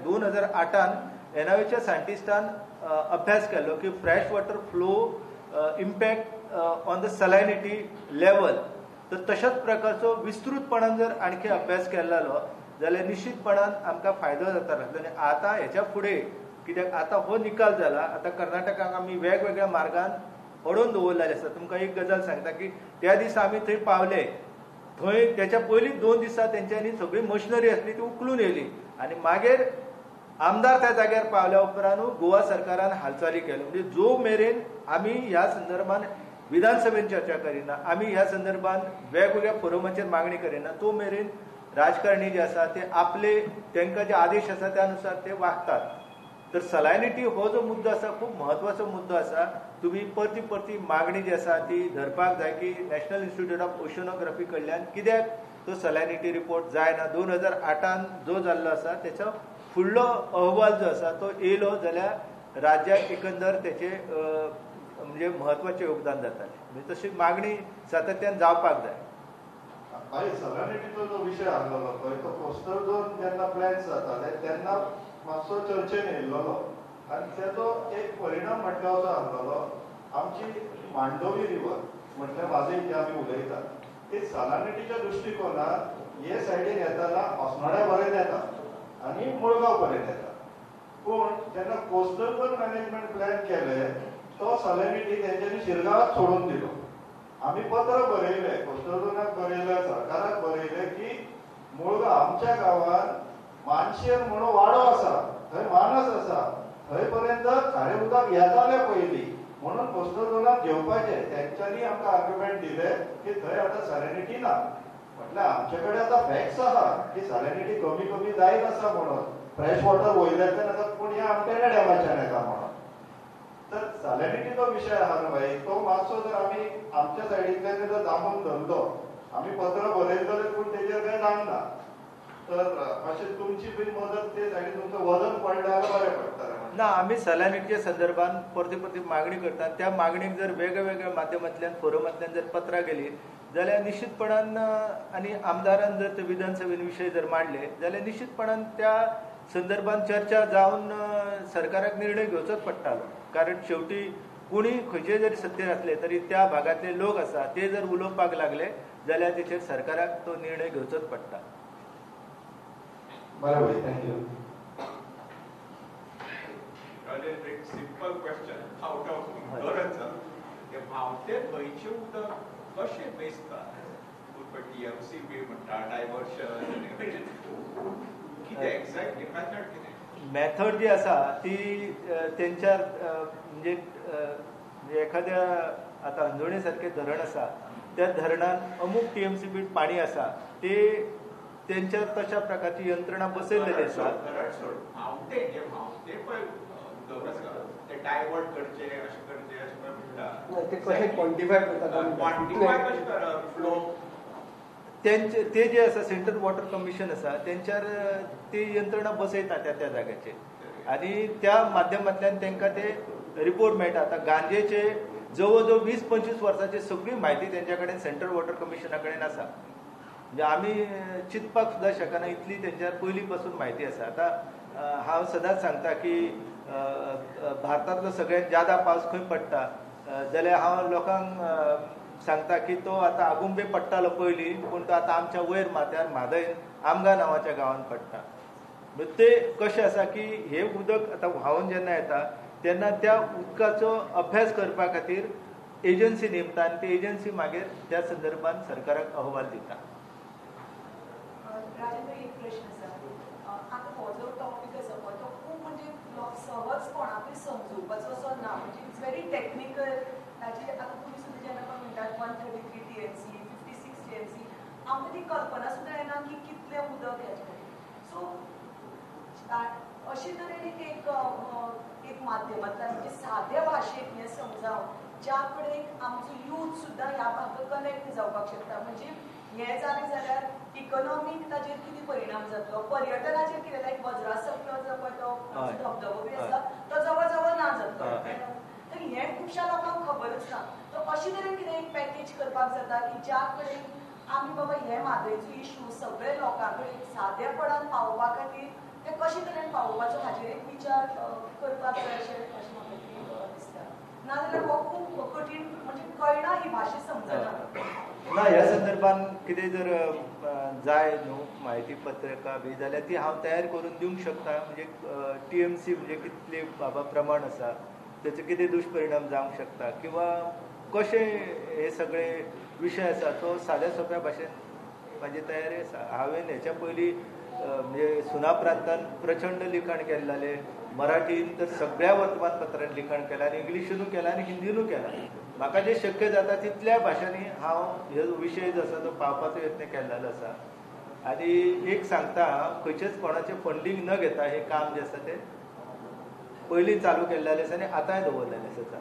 2008 NIOच्या सायंटिस्टान अभ्यास केल्लो की fresh water flow impact on the salinity level. तर तशाच प्रकारचो विस्तृतपणान जर आणखी अभ्यास केल्लो जाल्यार निश्चितपणान आमकां फायदो जातालो. आनी आतां हेच्या फुडें कित्याक आतां हो निकाल जाला, आतां कर्नाटकाक आमी वेगवेगळ्या मार्गान अडोवन दवरलेले आसा. तुमकां एक गजाल सांगता की त्या दिसा आमी थंय पावले, थंय त्याच्या पयलीं 2 दिसा तेंच्यांनी सगळी मशिनरी आसली ती उखलून येयली आनी मागीर आमदार त्या जाग्यार पावल्या उपरांत गोवा सरकारान हालचाली केल्यो. म्हणजे जो मेरेन आमी ह्या संदर्भात विधानसभेन चर्चा करिना, आमी ह्या संदर्भात वेगवेगळ्या फोरमाचेर मागणी करिना, तो मेरेन राजकारणी जे आसा ते आपले तांकां जे आदेश आसा त्या अनुसार ते वागतात. तर सलायनिटी हो जो मुद्दो आसा खूब म्हत्वाचो मुद्दो आसा. तुम्ही परती मागणी जी आसा ती धरपाक जाय की नॅशनल इन्स्टिट्यूट ऑफ ओशनोग्राफी कडल्यान कित्याक तो सलायनिटी रिपोर्ट जायना. 2008 जो जाल्लो आसा तेचो फुडलो अहवाल जो आसा तो येयलो जाल्यार राज्याक एकंदर तेचे म्हणजे म्हत्वाचें योगदान जातालें. म्हणजे तशी मागणी सातत्यान जावपाक जाय. सलायनिटीचो जो विशय आसलो पळय तो कोस्टल झोन जेन्ना प्लॅन्स जाताले तेन्ना मातसो चर्चेन येयल्लो आनी तेचो एक परिणाम म्हटल्यार असो आसलो आमची मांडोवी रिवर म्हटल्यार माझे जे आमी उलयतात ते सलायनिटीच्या दृश्टिकोनात हे सायडीन येताना अस्नोड्या पर्यंत येता आनी मुळगांव पर्यंत येता. पूण जेन्ना कोस्टल झोन मॅनेजमेंट प्लॅन केले तो सलायनिटी तेंच्यांनी शिरगांवात सोडून दिलो. आमी पत्र बरयले, कोस्टल झोनाक बरयले, सरकाराक बरयले की मुळगांव आमच्या गांवांत मानशेर म्हणून वाडो आसा, थंय मानस आसा, थंय पर्यंत खारें उदक येतालें पयलीं म्हणून कोस्टल झोनाक घेवपाचें. तेंच्यांनी आमकां आर्ग्युमेंट दिले की थंय आतां सॅलिनिटी ना. म्हटल्यार आमचे कडेन आतां फॅक्ट्स आहा की सॅलिनिटी कमी जायत आसा म्हणून, फ्रेश वॉटर वयल्याच्यान आतां पूण ह्या आमटेण्या डॅमाच्यान येता म्हणून. तर सॅलिनिटीचो विशय आहा न्हू भाई, तो मातसो जर आमी आमच्या सायडींतल्यान जर दामून धरलो, आमी पत्र बरयले जाल्यार पूण तेजेर कांय जावना. तर अशें तुमची बी मदत ते सायडीन तुमचें वजन पडलें जाल्यार बरें पडटलें. ना, आमी सलायनिटीच्या संदर्भात परती मागणी करतात. त्या मागणीक जर वेगवेगळ्या माध्यमांतल्यान फोरमांतल्यान जर पत्रां गेली जाल्यार निश्चितपणान आनी आमदारान जर ते विधानसभेन विशय जर मांडले जाल्यार निश्चितपणान त्या संदर्भात चर्चा जावन सरकाराक निर्णय घेवचोच पडटालो. कारण शेवटी कोणी खंयचे जरी सत्तेर आसले तरी त्या भागातले लोक आसा ते जर उलोवपाक लागले जाल्यार तेचेर सरकाराक तो निर्णय घेवचोच पडटा. बरें भाई, थँक्यू. एक simple question out of ignorance. हे व्हांवते खंयचे उदक कशें मेजतात? TMC बी म्हणटा, डायवर्शन, कितें एक्झॅक्टली मेथड कितें? मेथड जी आसा ती तेंच्या म्हणजे एखाद्या आतां अंजोणे सारकें धरण आसा त्या धरणान अमूक TMC फीट पाणी आसा ते तेंच्या तशा प्रकारची यंत्रणा बसयलेली आसा. ते डायवर्ट करचे अशें करचे अशें म्हणटा ते कशें क्वॉन्टिफाय करतात? क्वॉन्टिफाय कशें करप फ्लो? ते जे आसा सेंट्रल वॉटर कमिशन आसा तेंच्यार ती यंत्रणा बसयता त्या जाग्याचेर आनी त्या माध्यमांतल्यान तांकां ते रिपोर्ट मेळटा. आतां गांजेचे जवळ जवळ 20-25 वर्सांची सगळी म्हायती तेंच्या कडेन सेंट्रल वॉटर कमिशना कडेन आसा. म्हणजे आमी चिंतपाक सुद्दां शकना इतली तेंच्यार पयलीं पासून म्हायती आसा. आतां हांव सदांच सांगता की भारतांतलो सगळ्यांत ज्यादा पावस खंय पडटा जाल्यार हांव लोकांक सांगता की तो आतां आगुंबे पडटालो पयलीं पूण तो आतां आमच्या वयर माथ्यार म्हादय आमगां नांवाच्या गांवांत पडटा. ते कशें आसा की हे उदक आतां व्हांवून जेन्ना येता तेन्ना त्या उदकाचो अभ्यास करपा खातीर एजन्सी नेमता आनी ती एजन्सी मागीर त्या संदर्भात सरकाराक अहवाल दिता. राजेंद्र, एक प्रश्न आसा. आतां हो जो टॉपीक आसा पळय तो खूब म्हणजे सहज कोणाकूय समजोवपाचो असो ना. म्हणजे इट्स व्हेरी टेक्निकल. ताचे आतां तुमी सुद्दां जेन्ना पळय म्हणटात 133 TNC 56 TNC आमकां ती कल्पना सुद्दां येना की कितलें उदक येतलें. सो अशे तरेन एक माध्यमांतल्यान म्हणजे साद्या भाशेक हें समजावन ज्या कडेन आमचो यूथ सुद्दां ह्या भागाक कनेक्ट जावपाक शकता. म्हणजे हें जालें जाल्यार इकॉनॉमीक ताजेर कितें परिणाम जातलो, पर्यटनाचेर कितें लायक वज्रासपलो जो पळय तो धबधबो बी आसा तो जवळ जवळ ना जातलो. तर हें खुबश्या लोकांक खबरच ना. तर अशे तरेन कितें एक पॅकेज करपाक जाता की ज्या कडेन आमी बाबा हे म्हादयचो इशू सगळे लोकां कडेन सादेपणान पावोवपा खातीर ते कशे तरेन पावोवपाचो हाचेर एक विचार करपाक जाय अशें म्हाका दिसता. नाजाल्यार हो खूब कठीण म्हणजे कळना ही भाशा समजना. ना ह्या संदर्भात कितें जर जाय न्हू म्हायती पत्रकां बी जाल्यार ती हांव तयार करून दिवंक शकता. म्हणजे TMC म्हणजे कितले बाबा प्रमाण आसा, तेचे कितें दुश्परिणाम जावंक शकता किंवा कशे हे सगळे विशय आसा तो साद्या सोप्या भाशेन म्हाजी तयारी आसा. हांवें हेच्या पयलीं म्हणजे सुना प्रांतांत प्रचंड लिखाण केल्लें, मराठीन तर सगळ्या वर्तमानपत्रांत लिखाण केलां आनी इंग्लिशीनूय केलां आनी हिंदीनूय केलां. म्हाका जे शक्य जाता तितल्या भाशांनी हांव हे विशय जो आसा तो पावपाचो यत्न केल्लो आसा. आनी एक सांगता, खंयचेच कोणाचें फंडींग न घेता हें काम जें आसा तें पयलीं चालू केल्लेलें आसा आनी आतांय दवरलेलें आसा.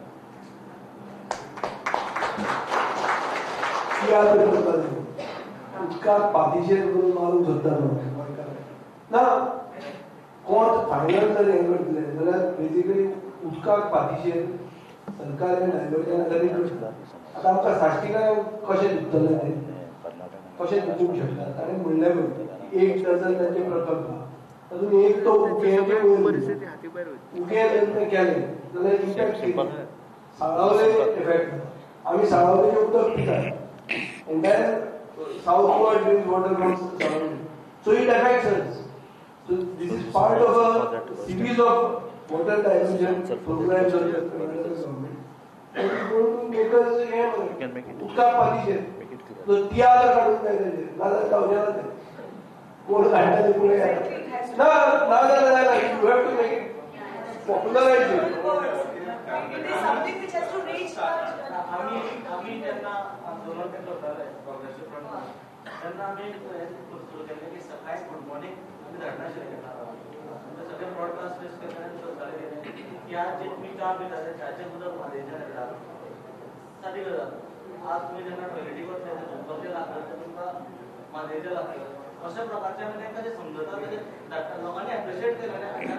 उदकाक पातीचेर करून मारूंक सोदता ना. कोण फायनल जर हें करतले जाल्यार बेजिकली उदकाक पातीचेर सरकारान डायवर्जन आतां आमकां साश्टीकाय कशें दितले कशें दिवंक शकता. ताणें म्हणलें पळय 1 डझन तांचे प्रकल्प तातूंत एक तो उकेल केलें जाल्यार इम्पॅक्ट साळावले इफेक्ट. आमी साळावलेचें उदक पितात and then southward brings water from surrounding. So it affects us. So this is part of a series of water diversion programs of the government. And it's going to make us उदकाक पातीचेर तो तियात्र काडून जाय ताचेर नाजाल्यार जावचें ना तें. कोण काडटा तें पुणें ना नाजाल्यार you have to make it popularize it. It is something which has to reach आम्ही जेन्ना आंदोलन करताले प्रोग्रेसिव्ह फ्रंट तेन्ना आमी सुरू केल्लें की सकाळी गुड मॉर्निंग आमी धाडनाशिल्ले केन्ना सगळे ब्रॉडकास्ट करताले करताले की आज जे तुमी च्या पिताले च्याचें उदक म्हादयचें येता सादी गजाल. आज तुमी जेन्ना टॉयलेटीक वतले उदकाचें लागता तें तुमकां म्हादयचें लागता. अशा प्रकारचे आमी तांकां जे समजता तेजे धाडटा. लोकांनी एप्रिशिएट केलें आनी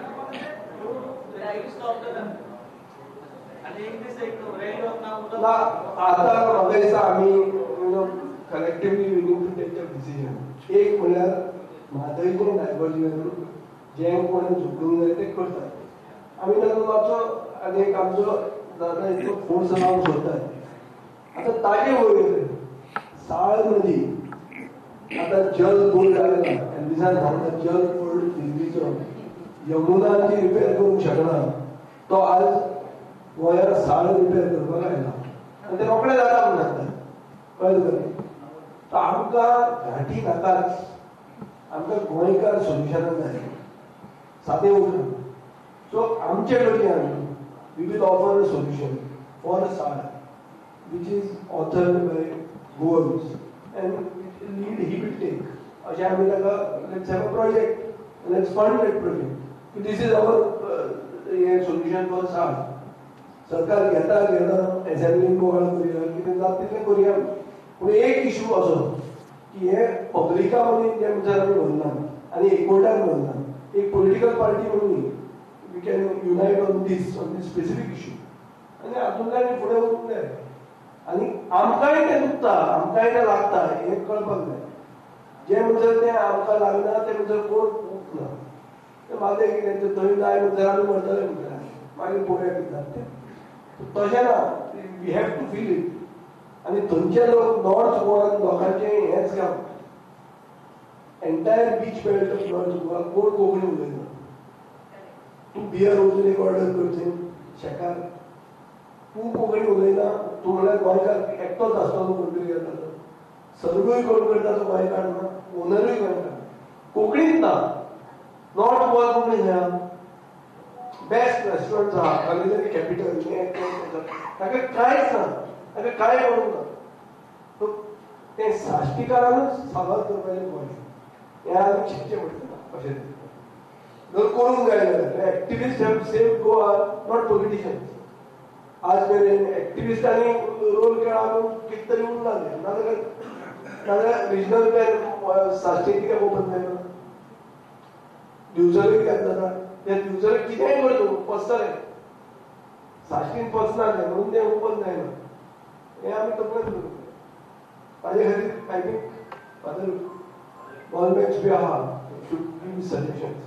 ताका स्टॉप केलें. आणि एक दीस एक रेल वतना उदक आता म्हाका दिसता आमी collectively we need to take a decision. एक म्हणल्यार म्हादयचें डायवर्जन जें कोणें झुकूंक जाय तें करतात. आमी तातूंत मातसो आनी एक आमचो जाता इतलो फोर्स लावंक सोदतात. आतां ताजे वयर साळ नदी आतां जल बोर्ड जालेला आनी दिसान सांगता जल बोर्ड दिल्लीचो यमुनाची रिपेर करूंक शकना. तो आज गोंयांत साळ रिपेर करपाक आयला आनी तें रोखडें जाता म्हूण सांगता. कळ्ळें तुका. आमकां घाटी नाकाच. आमकां गोंयकार सोल्युशनाक जाय सादें उदक. सो आमचे कडच्यान we will offer a solution for Sal which is authored by Goans and lead he will take. अशें आमी ताका let's have a project, let's fund that project. This is our solution for साळ. सरकार घेता एसेंब्लीन बोवाळ करुया कितें जाता तितलें करुया. पूण एक इशू असो की हे पब्लिका मदीं जे म्हणल्यार आमी म्हणनात आनी एकवटान म्हणनात. एक पॉलिटिकल पार्टी म्हणून we can unite on this specific issue आनी हातूंतल्यान आमी फुडें वचूंक जाय. आनी आमकांय तें दुखता आमकांय तें लागता हें कळपाक जाय. जे म्हणसर तें आमकां लागना तें म्हणसर कोण ना. तें म्हाका कितें थंय जाय म्हणसर आमी म्हणटले म्हणटा मागीर पळोवया कितें जाता तें. तशें ना. We have to feel it. आनी थंयचे लोक नॉर्थ गोवान लोकांचें हेंच काम. Entire beach belt of North Goa कोण कोंकणी उलयना. तूं बियर वचून एक ऑर्डर करचें शेकार तूं कोंकणी उलयना तूं म्हणल्यार गोंयकार एकटोच आसतलो कोण तरी येतालो. सर्वूय कोण करता तो गोंयकार ना, ओनरूय गोंयकार. कोंकणीच ना, नॉट गोवा कोंकणी खंय बेस्ट रेस्टॉरंट आहा कालिजरी कॅपिटल ताका कांयच ना, ताका कांय कळूंक ना. ते साश्टीकारानूच साबार करपाचें गोंय हें आमी शिकचें पडटलें अशें जर करूंक जाय जाल्यार. Activist have saved Goa, not politicians. आज मेरेन एक्टिविस्टांनी रोल केला कितें तरी उरला नाजाल्यार रिजनल बँक साश्टी कित्याक ओपन जायना, दिवचले कित्याक जाता, ते दिवचले कितेंय करता पसतले, साश्टीन पसनासलें म्हणून तें ओपन जायना. हें आमी तकलेंत दवरपाक जाय. ताजे खातीर आय थिंक फादर गव्हर्नमेंट्स बी आहा शूड गिव सजेशन्स.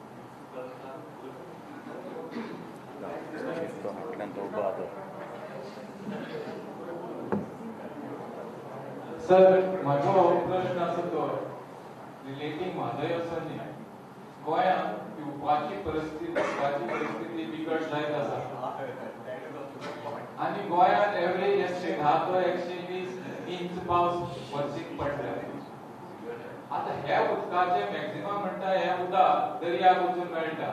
सर, म्हजो प्रश्न आसा तो रिलेटींग म्हादय असो न्ही. गोंयांत पिवपाची परिस्थिती बिकट जायत आसा आनी गोंयांत एवरेज 110 to 120 इंच पावस वर्सीक पडटा. आतां हे उदकाचे मॅक्झिमम म्हणटा हे उदक दर्याक वचून मेळटा.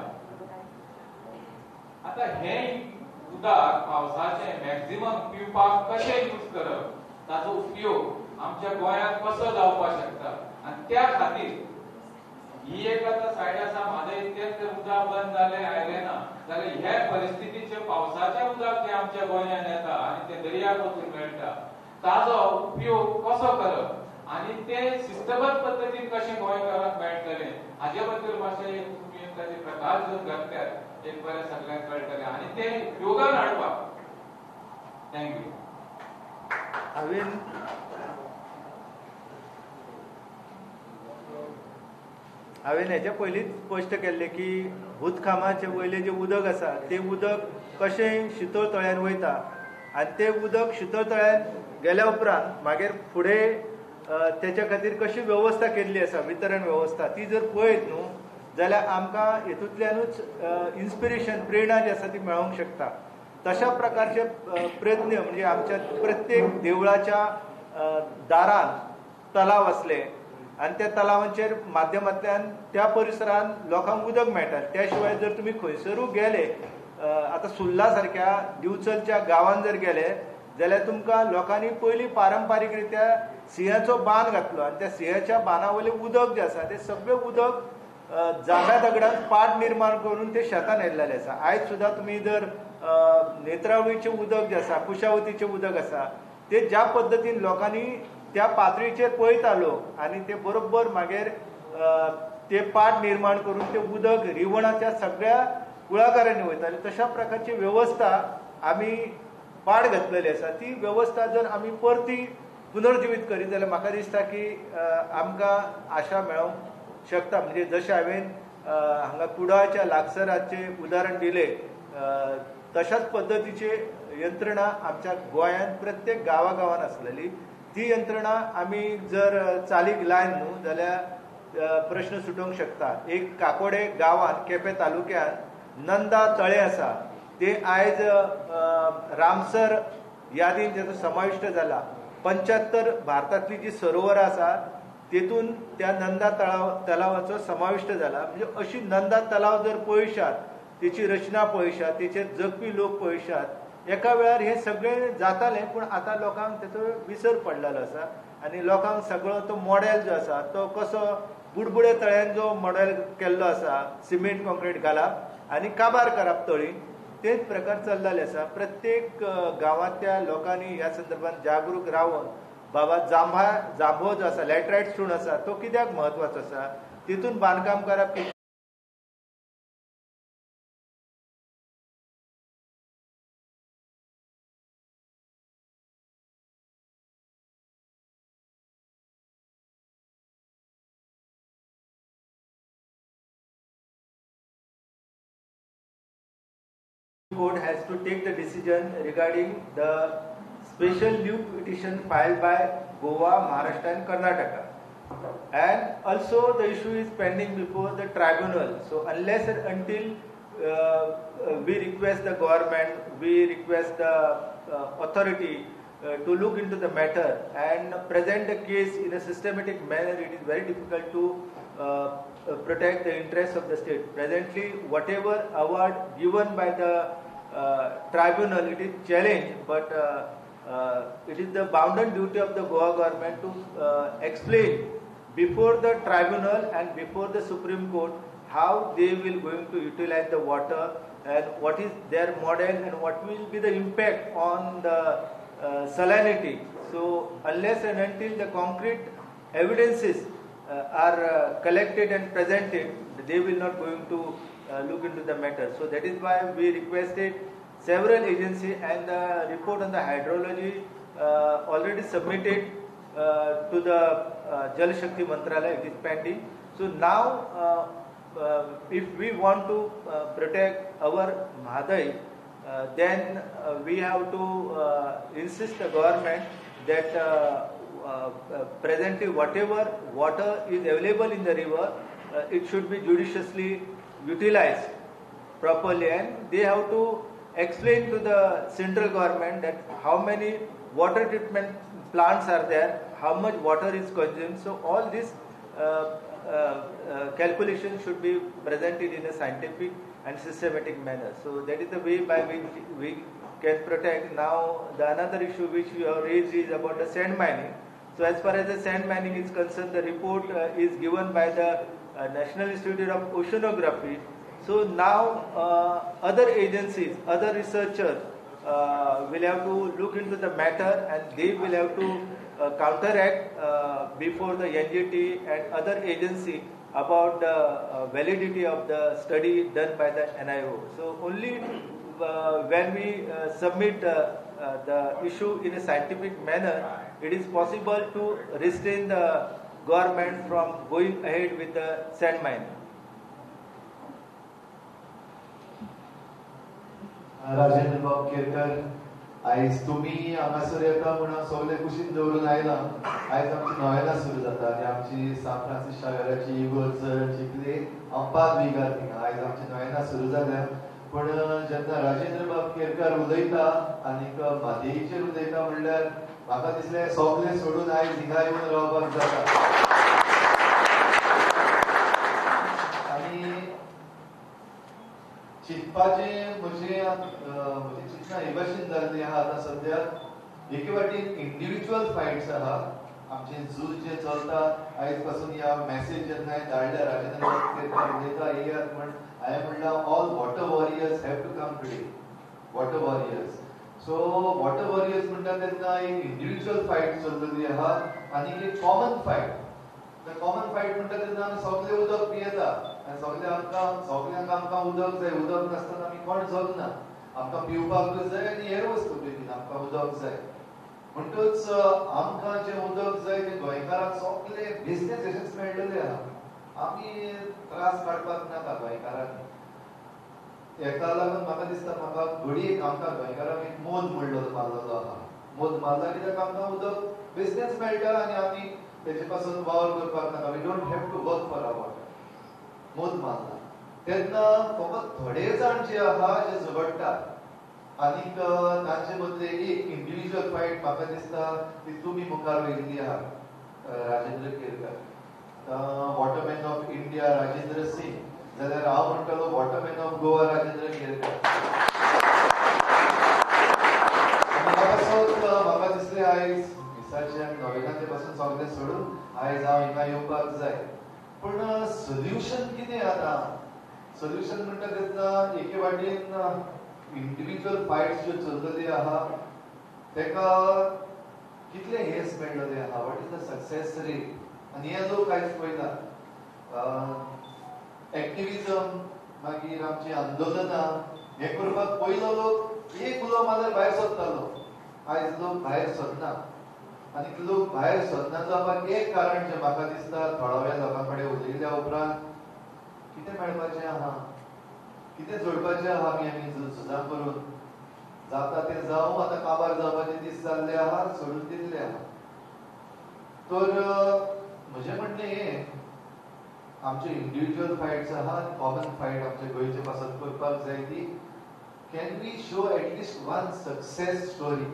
आतां हे उदक पावसाचें मॅक्झिमम पिवपाक कशें यूज करप, ताचो उपयोग आमच्या गोंयांत कसो जावपाक शकता. आनी त्या खातीर ही एक आतां सायड आसा म्हादय तें उदक बंद जालें आयलें ना जाल्यार हे परिस्थितीचे पावसाचें उदक जें आमच्या गोंयांत येता आनी तें दर्याक वचून मेळटा ताचो उपयोग कसो करप आनी तें शिस्तबद्ध पद्दतीन कशें गोंयकारांक मेळटलें हाचे बद्दल मातशें तुमी ताचे प्रकार जर घातल्यार एक बरें सगळ्यांक कळटलें आनी तें उपयोगान हाडपाक. थँक्यू. हांवें हेच्या पयलींच स्पश्ट केल्लें की भूतकामाचे वयलें जें उदक आसा तें उदक कशें शितळ तळ्यान वयता आनी तें उदक शितळ तळ्यान गेल्या उपरांत मागीर फुडें तेच्या खातीर कशी वेवस्था केल्ली आसा, वितरण वेवस्था ती जर पळयत न्हू जाल्यार आमकां हेतूंतल्यानूच इन्स्पिरेशन, प्रेरणा जी आसा ती मेळोंक शकता. तशा प्रकारचे प्रयत्न म्हणजे आमच्या प्रत्येक देवळाच्या दारान तलाव आसले आनी त्या तलावांचेर माध्यमांतल्यान त्या परिसरांत लोकांक उदक मेळटा. त्या शिवाय जर तुमी खंयसरूय गेले, आतां सुर्ला सारक्या दिवचलच्या गांवांत जर गेले जाल्यार तुमकां लोकांनी पयलीं पारंपारीक रित्या सिंहाचो बांद घातलो आनी त्या सिंहाच्या बांदा वयलें उदक जें आसा तें सगळें उदक जांब्या दगडान पाट निर्माण करून ते शेतान येयल्लेलें आसा. आयज सुद्दां तुमी जर नेत्रावळीचें उदक जें आसा, कुशावतीचें उदक आसा तें ज्या पद्दतीन लोकांनी त्या पातळीचेर पळयतालो आनी ते बरोबर मागीर ते पाट निर्माण करून ते उदक रिवणाच्या सगळ्या कुळागरांनी वयताले. तशा प्रकारची वेवस्था आमी पाड घातलेली आसा. ती वेवस्था जर आमी परती पुनर्जिवीत करीत जाल्यार म्हाका दिसता की आमकां आशा मेळोंक शकता. म्हणजे जशें हांवें हांगा कुडाळच्या लागसराचें उदाहरण दिलें तशाच पद्दतीची यंत्रणा आमच्या गोंयांत प्रत्येक गांवागांवांत आसलेली. ती यंत्रणा आमी जर चालीक लायन न्हू जाल्यार प्रश्न सुटोवंक शकता. एक काकोडे गांवांत केपें तालुक्यांत नंदा तळें आसा. तें आयज रामसर यादीन तेचो समाविष्ट जाला. 75 भारतांतली जी सरोवरां आसात तेतून त्या नंदा तलावाचो समाविष्ट जाला. म्हणजे अशी नंदा तलाव जर पळयशात, तेची रचना पळयशात, तेचेर जगपी लोक पळयशात, एका वेळार हें सगळें जातालें पूण आतां लोकांक तेचो विसर पडलेलो आसा आनी लोकांक सगळो तो मॉडेल जो आसा तो कसो बुडबुडे तळ्यान जो मॉडेल केल्लो आसा, सिमेंट कॉन्क्रीट घालप आनी काबार करप तळी, तेच प्रकार चल्लेले आसा. प्रत्येक गांवांतल्या लोकांनी ह्या संदर्भात जागरूक रावन बाबा जांभो जो आसा, लॅटरायट स्टोन आसा, तो कित्याक म्हत्वाचो आसा, तितून बांदकाम करप Court has to take the decision regarding the special leave petition filed by Goa, Maharashtra and Karnataka. And also the issue is pending before the tribunal. So unless and until we request the government, we request the authority to look into the matter and present the case in a systematic manner. It is very difficult to protect the interests of the state. Presently, whatever award given by the tribunal, it is challenged, but it is the bounden duty of the Goa government to explain before the tribunal and before the Supreme Court how they will going to utilize the water and what is their model and what will be the impact on the salinity. So unless and until the concrete evidences are collected and presented, they will not going to look into the matter. So that is why we requested several agencies, and the report on the hydrology already submitted to the Jal Shakti Mantralaya. It is pending. So now if we want to protect our Mahadai, then we have to insist the government that presently whatever water is available in the river, it should be judiciously utilized properly, and they have to explain to the central government that how many water treatment plants are there, how much water is consumed. So all this calculation should be presented in a scientific and systematic manner. So that is the way by which we can protect. Now the another issue which you have raised is about the sand mining. So as far as the sand mining is concerned, the report is given by the National Institute of Oceanography. So now other agencies, other researchers will have to look into the matter, and they will have to counteract before the NGT and other agency about the validity of the study done by the NIO. So only when we submit the issue in a scientific manner, it is possible to restrain the government from going ahead with the sand mining. Rajendra बाब केरकर, आयज तुम्ही हांगासर येता म्हणून सगळे कुशीन दवरून आयला. आयज आमची नोवेलां सुरू जाता आनी आमची सान फ्रांसीस शावेराची इगोर्ज जिखली हांव 5 विगार थिंगा. आयज आमची नोवेलां सुरू जाल्या. पण जेन्ना राजेंद्र बाब केरकर उलयता आनीक म्हादईचेर उलयता म्हणल्यार म्हाका दिसलें सगळें सोडून आयज हिंगा येवन रावपाक जाता. चिंतपाचे म्हजे चिंतना हे भाशेन जाल्ली आहा. आतां सद्या एके वाटेन इंडिव्हिज्युअल फायट्स आहा. आमचे झूज जे चलता आयज पासून ह्या मॅसेज जेन्ना धाडल्या राजेंद्र केरकर उलयता येयात म्हण हांवें म्हणलां all water warriors have to come today. Water warriors. So water warriors म्हणटा तेन्ना एक इंडिव्हिज्युअल फायट चल्लेली आहा आनी एक कॉमन फायट. कॉमन फायट म्हणटा तेन्ना आमी सगळे उदक पियेता आनी सगळ्यांक आमकां उदक जाय. उदक नासतना आमी कोण जगना. आमकां पिवपाकूच जाय आनी हेर वस्तू बेगीन आमकां उदक जाय. म्हणटूच आमकां जें उदक जाय तें गोंयकारांक सगळे बिझनेस मेळटले आहा. आमी त्रास काडपाक नाका गोंयकारांनी. हेका लागून म्हाका दिसता म्हाका घडयेक आमकां गोंयकारांक एक मोद मारलेलो आहा. मोद मारला कित्याक आमकां उदक बिझनेस मेळटा आनी आमी तेजे पासून वावर करपाक नाका. We don't have to work for our water. मोद मारला तेन्ना फकत थोडे जाण जे आहा जे झगडटात आनीक तांचे बदले एक इंडिव्हिज्युअल फायट म्हाका दिसता ती तुमी मुखार व्हेल्ली आहा. Rajendra Kerkar, waterman of India Rajendra Singh, जाल्यार हांव म्हणटलो वॉटरमॅन ऑफ गोवा राजेंद्र केरकर. म्हाका दिसलें आयज मिसाचे नोवेलांचे पासून सगळें सोडून आयज हांव हिंगा येवपाक जाय. पण सोल्युशन कितें आतां? सोल्युशन म्हणटा तेन्ना एके वाटेन इंडिव्हिज्युअल फायट्स ज्यो चल्लेले आहा तेका कितले हेस मेळ्ळले आहा. What is the success rate? आनी हे लोक कांयच पळयना. एक्टिविजम मागीर आमची आंदोलनां हे करपाक पयलो लोक एक उलो मारल्यार भायर सरतालो. आयज लोक भायर सरना. आनी लोक भायर सरना जावपाक एक कारण जें म्हाका दिसता थोड्या लोकां कडेन उलयल्या उपरांत कितें मेळपाचें आहा, कितें जोडपाचें आहा आमी झुजां करून. जाता तें जावं. आतां काबार जावपाचे दीस जाल्ले आहा, सोडून दिल्ले आहा. तर म्हजें म्हणणें हें आमचे इंडिव्हिज्युअल फायट्स आहा कॉमन फायट आमचे गोंयचे पासत करपाक जाय ती can we show at least one success story.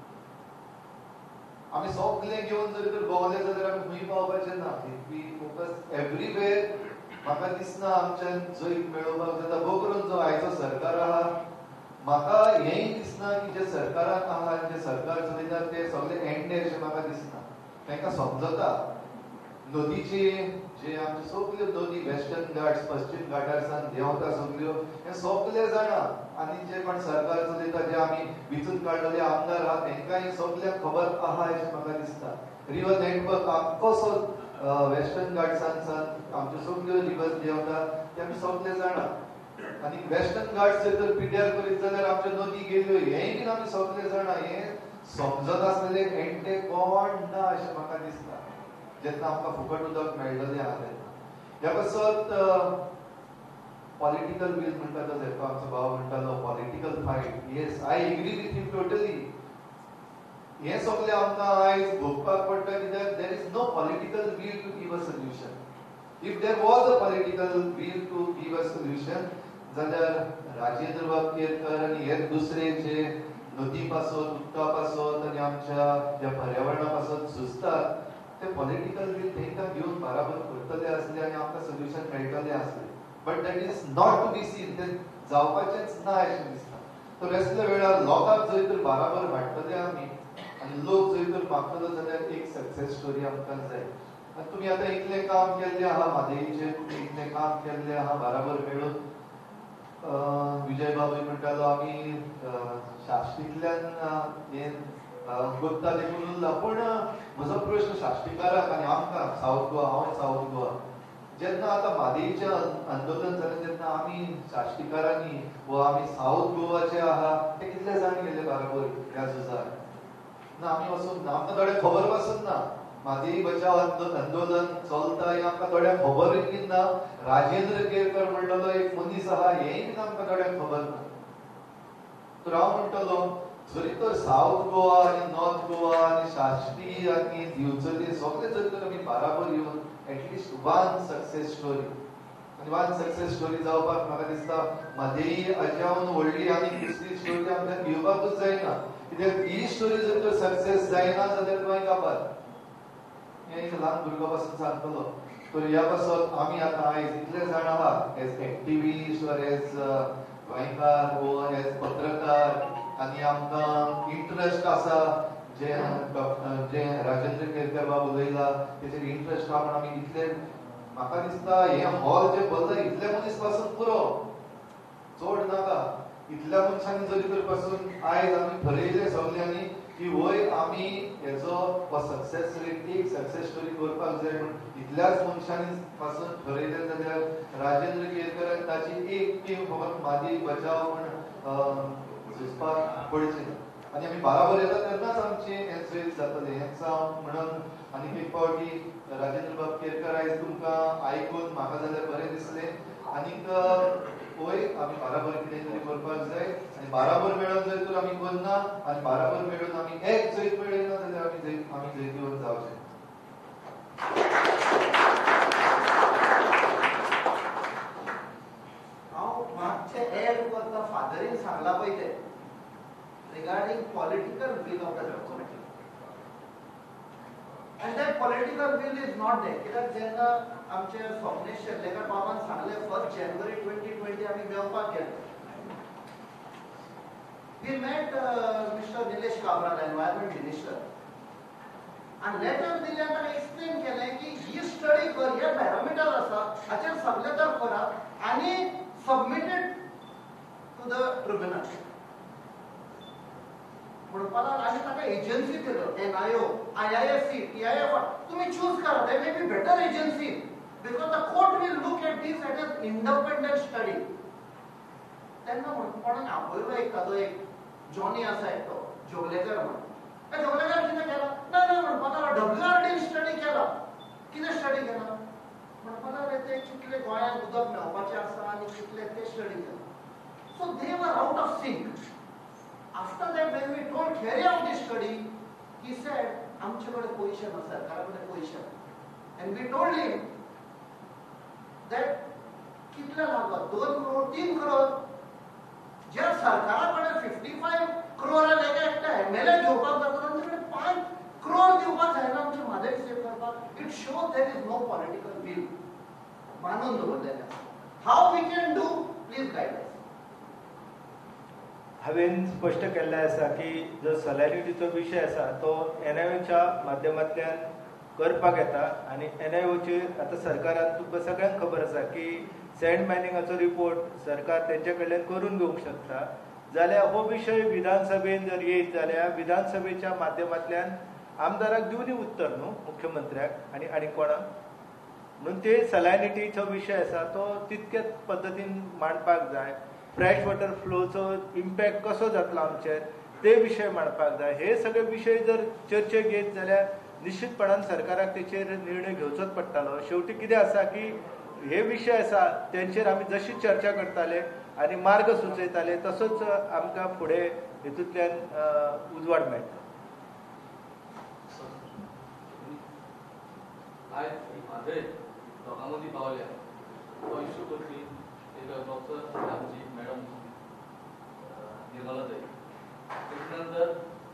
आमी सगळे घेवन जर तर भोंवले जाल्यार आमी खंय पावपाचे ना. इफ वी फोकस एवरीवेर म्हाका दिसना आमच्यान जैत मेळोवपाक जाता. भोव करून जो आयचो सरकार आहा म्हाका हेंय दिसना की जे सरकारान आहा जे सरकार चलयता ते सगळे एंडे अशें म्हाका दिसना. तांकां समजता नदीचे जे आमचे सगल्यो नदी वेस्टर्न घाट्स पश्चिम घाटारसान देंवता सगल्यो हे सगळे जाणा. आनी जे कोण सरकार चलयता जे आमी विचून काडलेले आमदार आहा तांकांय सगळ्यांक खबर आहा अशें म्हाका दिसता. रिवर नेटवर्क आख्खोसो वेस्टर्न घाट्सान आमच्यो सगल्यो रिवर्स देंवता ते आमी सगळे जाणा. आनी वेस्टर्न घाट्स जर तर पिड्ड्यार करीत जाल्यार आमच्यो नदी गेल्यो हेंय बीन आमी सगळे जाणा. हें समजत आसलेले एंटे कोण ना अशें म्हाका दिसता जेन्ना आमकां फुकट उदक मेळटलें आहा तेन्ना. ह्या पासत पॉलिटिकल वील म्हणटा तो जेको आमचो भाव म्हणटालो political fight. Yes I agree with him totally. हें सगळें आमकां आयज भोगपाक पडटा कित्याक there is no political will to give a solution. If there was a political will to give a solution जाल्यार राजेंद्र बाब केरकर आनी हे दुसरे जे नदी पासत उदका पासत आनी आमच्या ज्या पर्यावरणा पासत झुजतात ते पॉलिटिकल वील तांकां घेवन बराबर करतले आसले आनी आमकां सोल्युशन मेळटलें आसलें. But that is not to be seen. तें जावपाचेंच ना अशें दिसता. तर असल्या वेळार लोकांक जर तर बराबर हाडटले आमी आनी लोक जर तर मागतलो जाल्यार एक सक्सेस स्टोरी आमकां जाय. आनी तुमी आतां इतलें काम केल्लें आहा म्हादईचें तुमी इतलें काम केल्लें आहा बराबर मेळून. विजय बाबूय म्हणटालो आमी शाश्टींतल्यान हें कोत्ता देखून उरला. पूण म्हजो प्रश्न शाश्टीकाराक आनी आमकां सावथ गोवा हांव सावथ गोवा जेन्ना आतां म्हादईचें आंदोलन जालें तेन्ना आमी शाश्टीकारांनी वा आमी सावथ गोवाचे आहा ते कितले जाण गेले बराबर ह्या झुजार ना. आमी वचून ना. आमकां थोडे खबर पासून ना म्हादई बचाव आंदोलन चलता हें आमकां थोड्यांक खबरूय बीन ना. राजेंद्र केरकर म्हणटालो एक मनीस आहा हेंय बीन आमकां थोड्यांक खबर ना. तर हांव म्हणटालो जरी तर सावथ गोवा आनी नॉर्थ गोवा आनी शाश्टी आनी दिवचली सगळे जरी तर आमी बराबर येवन एटलिस्ट वन सक्सेस स्टोरी आनी वन सक्सेस स्टोरी जावपाक म्हाका दिसता म्हादई हाज्याहून व्हडली आनी दुसरी स्टोरी आमकां घेवपाकूच जायना. कित्याक ही स्टोरी जर तर सक्सेस जायना जाल्यार मागीर काबार. हें एक ल्हान भुरगो पासून सांगतलो. तर ह्या पासत आमी आतां आयज इतले जाण आहा एज एक्टिविस्ट ऑर एज गोंयकार वो एज पत्रकार आनी आमकां इंट्रस्ट आसा जे राजेंद्र केरकर बाब उलयला तेचेर इंट्रस्ट आहा म्हणून आमी इतले म्हाका दिसता हें हॉल जे भरला इतले मनीस पासून पुरो चड नाका. इतल्या मनशांनी जरी तर पासून आयज आमी ठरयलें सगल्यांनी की वय आमी हेचो सक्सेस रेट एक सक्सेस स्टोरी करपाक जाय म्हणून इतल्याच मनशांनी पासून ठरयलें जाल्यार राजेंद्र केरकरान ताची एक टीम फकत म्हादई बचाव म्हण झुजपाक पडचें ना. आनी आमी बराबर येता तेन्नाच आमचें हें जैत जातलें हें सांग म्हणून. आनी एक फावटी राजेंद्र बाब केरकर आयज तुमकां आयकून म्हाका जाल्यार बरें दिसलें. आनीक वय आमी बराबर कितें तरी करपाक जाय आनी बराबर मेळोन जर तर आमी करना आनी बराबर मेळून आमी एक जैत मेळयना जाल्यार आमी जैतीवन जावचें. हांव मातशें एड करता फादरीन सांगला पळय तें regarding political will of the government. And that political will is not there. कित्याक जेन्ना आमचे स्वप्नेश शेर्लेकर बाबान सांगलें 1 जानेवारी 2020 आमी मेळपाक गेले. We met mister Nilesh Cabral environment minister आनी लेटर दिलें ताका एक्सप्लेन केलें की ही स्टडी कर हे पॅरामिटर आसा हाचेर सगळे तर करात आनी सबमिटेड टू द ट्रिब्युनल म्हणपाक आनी ताका एजन्सी दिलो NIO IISc TIF तुमी चूज करा. They may be better agency because the court will look at this at an independent study. तेन्ना म्हणून आपयलो एक ताजो एक जॉनी आसा एकटो जोगलेकर म्हणून. जोगलेकर कितें केला ना ना म्हणपाक WRD स्टडी केला. कितें स्टडी केला म्हणपाक ते कितले गोंयांत उदक मेळपाचें आसा आनी कितले ते स्टडी केला. So they were out of sync. After that, when we told carry out this study, he said, "आमचे कडेन पैसे ना सरकारा कडेन पैसे." And we told him, that कितले लागो 2 करोड़ 3 करोड़ ज्या सरकारा कडेन 55 करोड़ लेके एकटा एमएलए घेवपाक जाता तांचे कडेन 5 करोड़ दिवपाक जायना आमचे म्हादय सेव करपाक it show there is no political will मानून दवरलेले how we can do please guide us हांवेन स्पश्ट केल्लें आसा की जो सॅलॅरिटीचो विशय आसा तो एनआयओच्या माध्यमांतल्यान करपाक येता आनी एनआयओचेर आतां सरकारान तुमकां सगळ्यांक खबर आसा की सँड मायनिंगाचो रिपोर्ट सरकार तेंचे कडल्यान करून घेवंक शकता जाल्यार हो विशय विधानसभेन जर येयत जाल्यार विधानसभेच्या माध्यमांतल्यान आमदाराक दिवनी उत्तर न्हू मुख्यमंत्र्याक आनी कोणाक म्हणून ते सॅलॅरिटीचो विशय आसा तो तितकेच पद्दतीन मांडपाक जाय फ्रेश वॉटर फ्लोचो इम्पॅक्ट कसो जातलो आमचेर ते विशय मांडपाक जाय हे सगळे विशय जर चर्चेक येत जाल्यार निश्चितपणान सरकाराक तेचेर निर्णय घेवचोच पडटलो शेवटी कितें आसा की हे विशय आसा तेंचेर आमी जशी चर्चा करताले आनी मार्ग सुचयताले तसोच आमकां फुडें हेतूंतल्यान उजवाड मेळटा आयज म्हादय लोकां मदीं पावल्या तो इश्यू करपी एक डॉक्टर आमची मॅडम निर्मला दै तेचे नंतर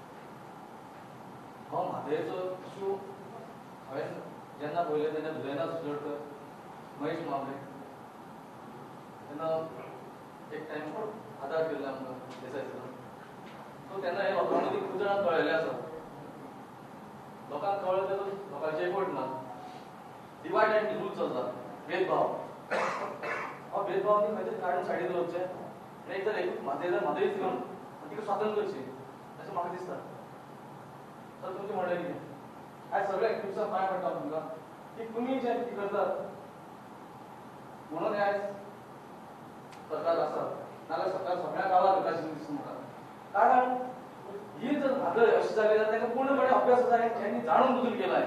हो म्हादयचो इश्यू हांवें जेन्ना पळयलें तेन्ना धुलेना सुदरकर महेश मामले तेन्ना एक टायम आदार केल्लो आमकां देसाय सो तेन्ना हे लोकां मदीं खूब जाणांक कळयलें आसा लोकांक कळ्ळें तेतून लोकांचें एकवट ना डिवायड अँड रूल चलता भेदभाव हो भेदभाव न्ही खंय तरी काडून सायडीन दवरचें आनी एक जर एकूच म्हादयच घेवन तिका स्वातंत्र्य करचें अशें म्हाका दिसता तर तुमचें म्हणलें कितें आयज सगळे एक्टिविस्टांक पांय पडटा तुमकां की तुमी जें कितें करतात म्हणून आयज सरकार आसा नाजाल्यार सरकार सगळ्या गांवांत करता अशें दिसता म्हाका कारण ही जर म्हादय अशी जाली जाल्यार ताका पूर्णपणे अभ्यास जाय हेंनी जाणून बुजून केलाय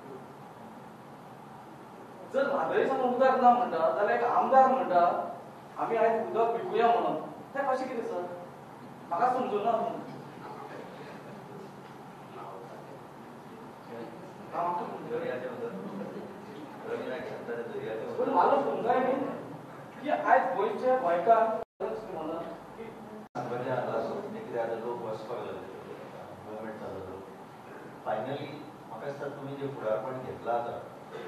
जर म्हादय समज उदक ना म्हणटा जाल्यार एक आमदार म्हणटा आमी आयज उदक विकुया म्हणून तें कशें कितें सर म्हाका समजूं ना पूण म्हाका समजाय न्ही की आयज गोंयच्या गोंयकार म्हणून फायनली म्हाका दिसता तुमी जे फुडारपण घेतला आतां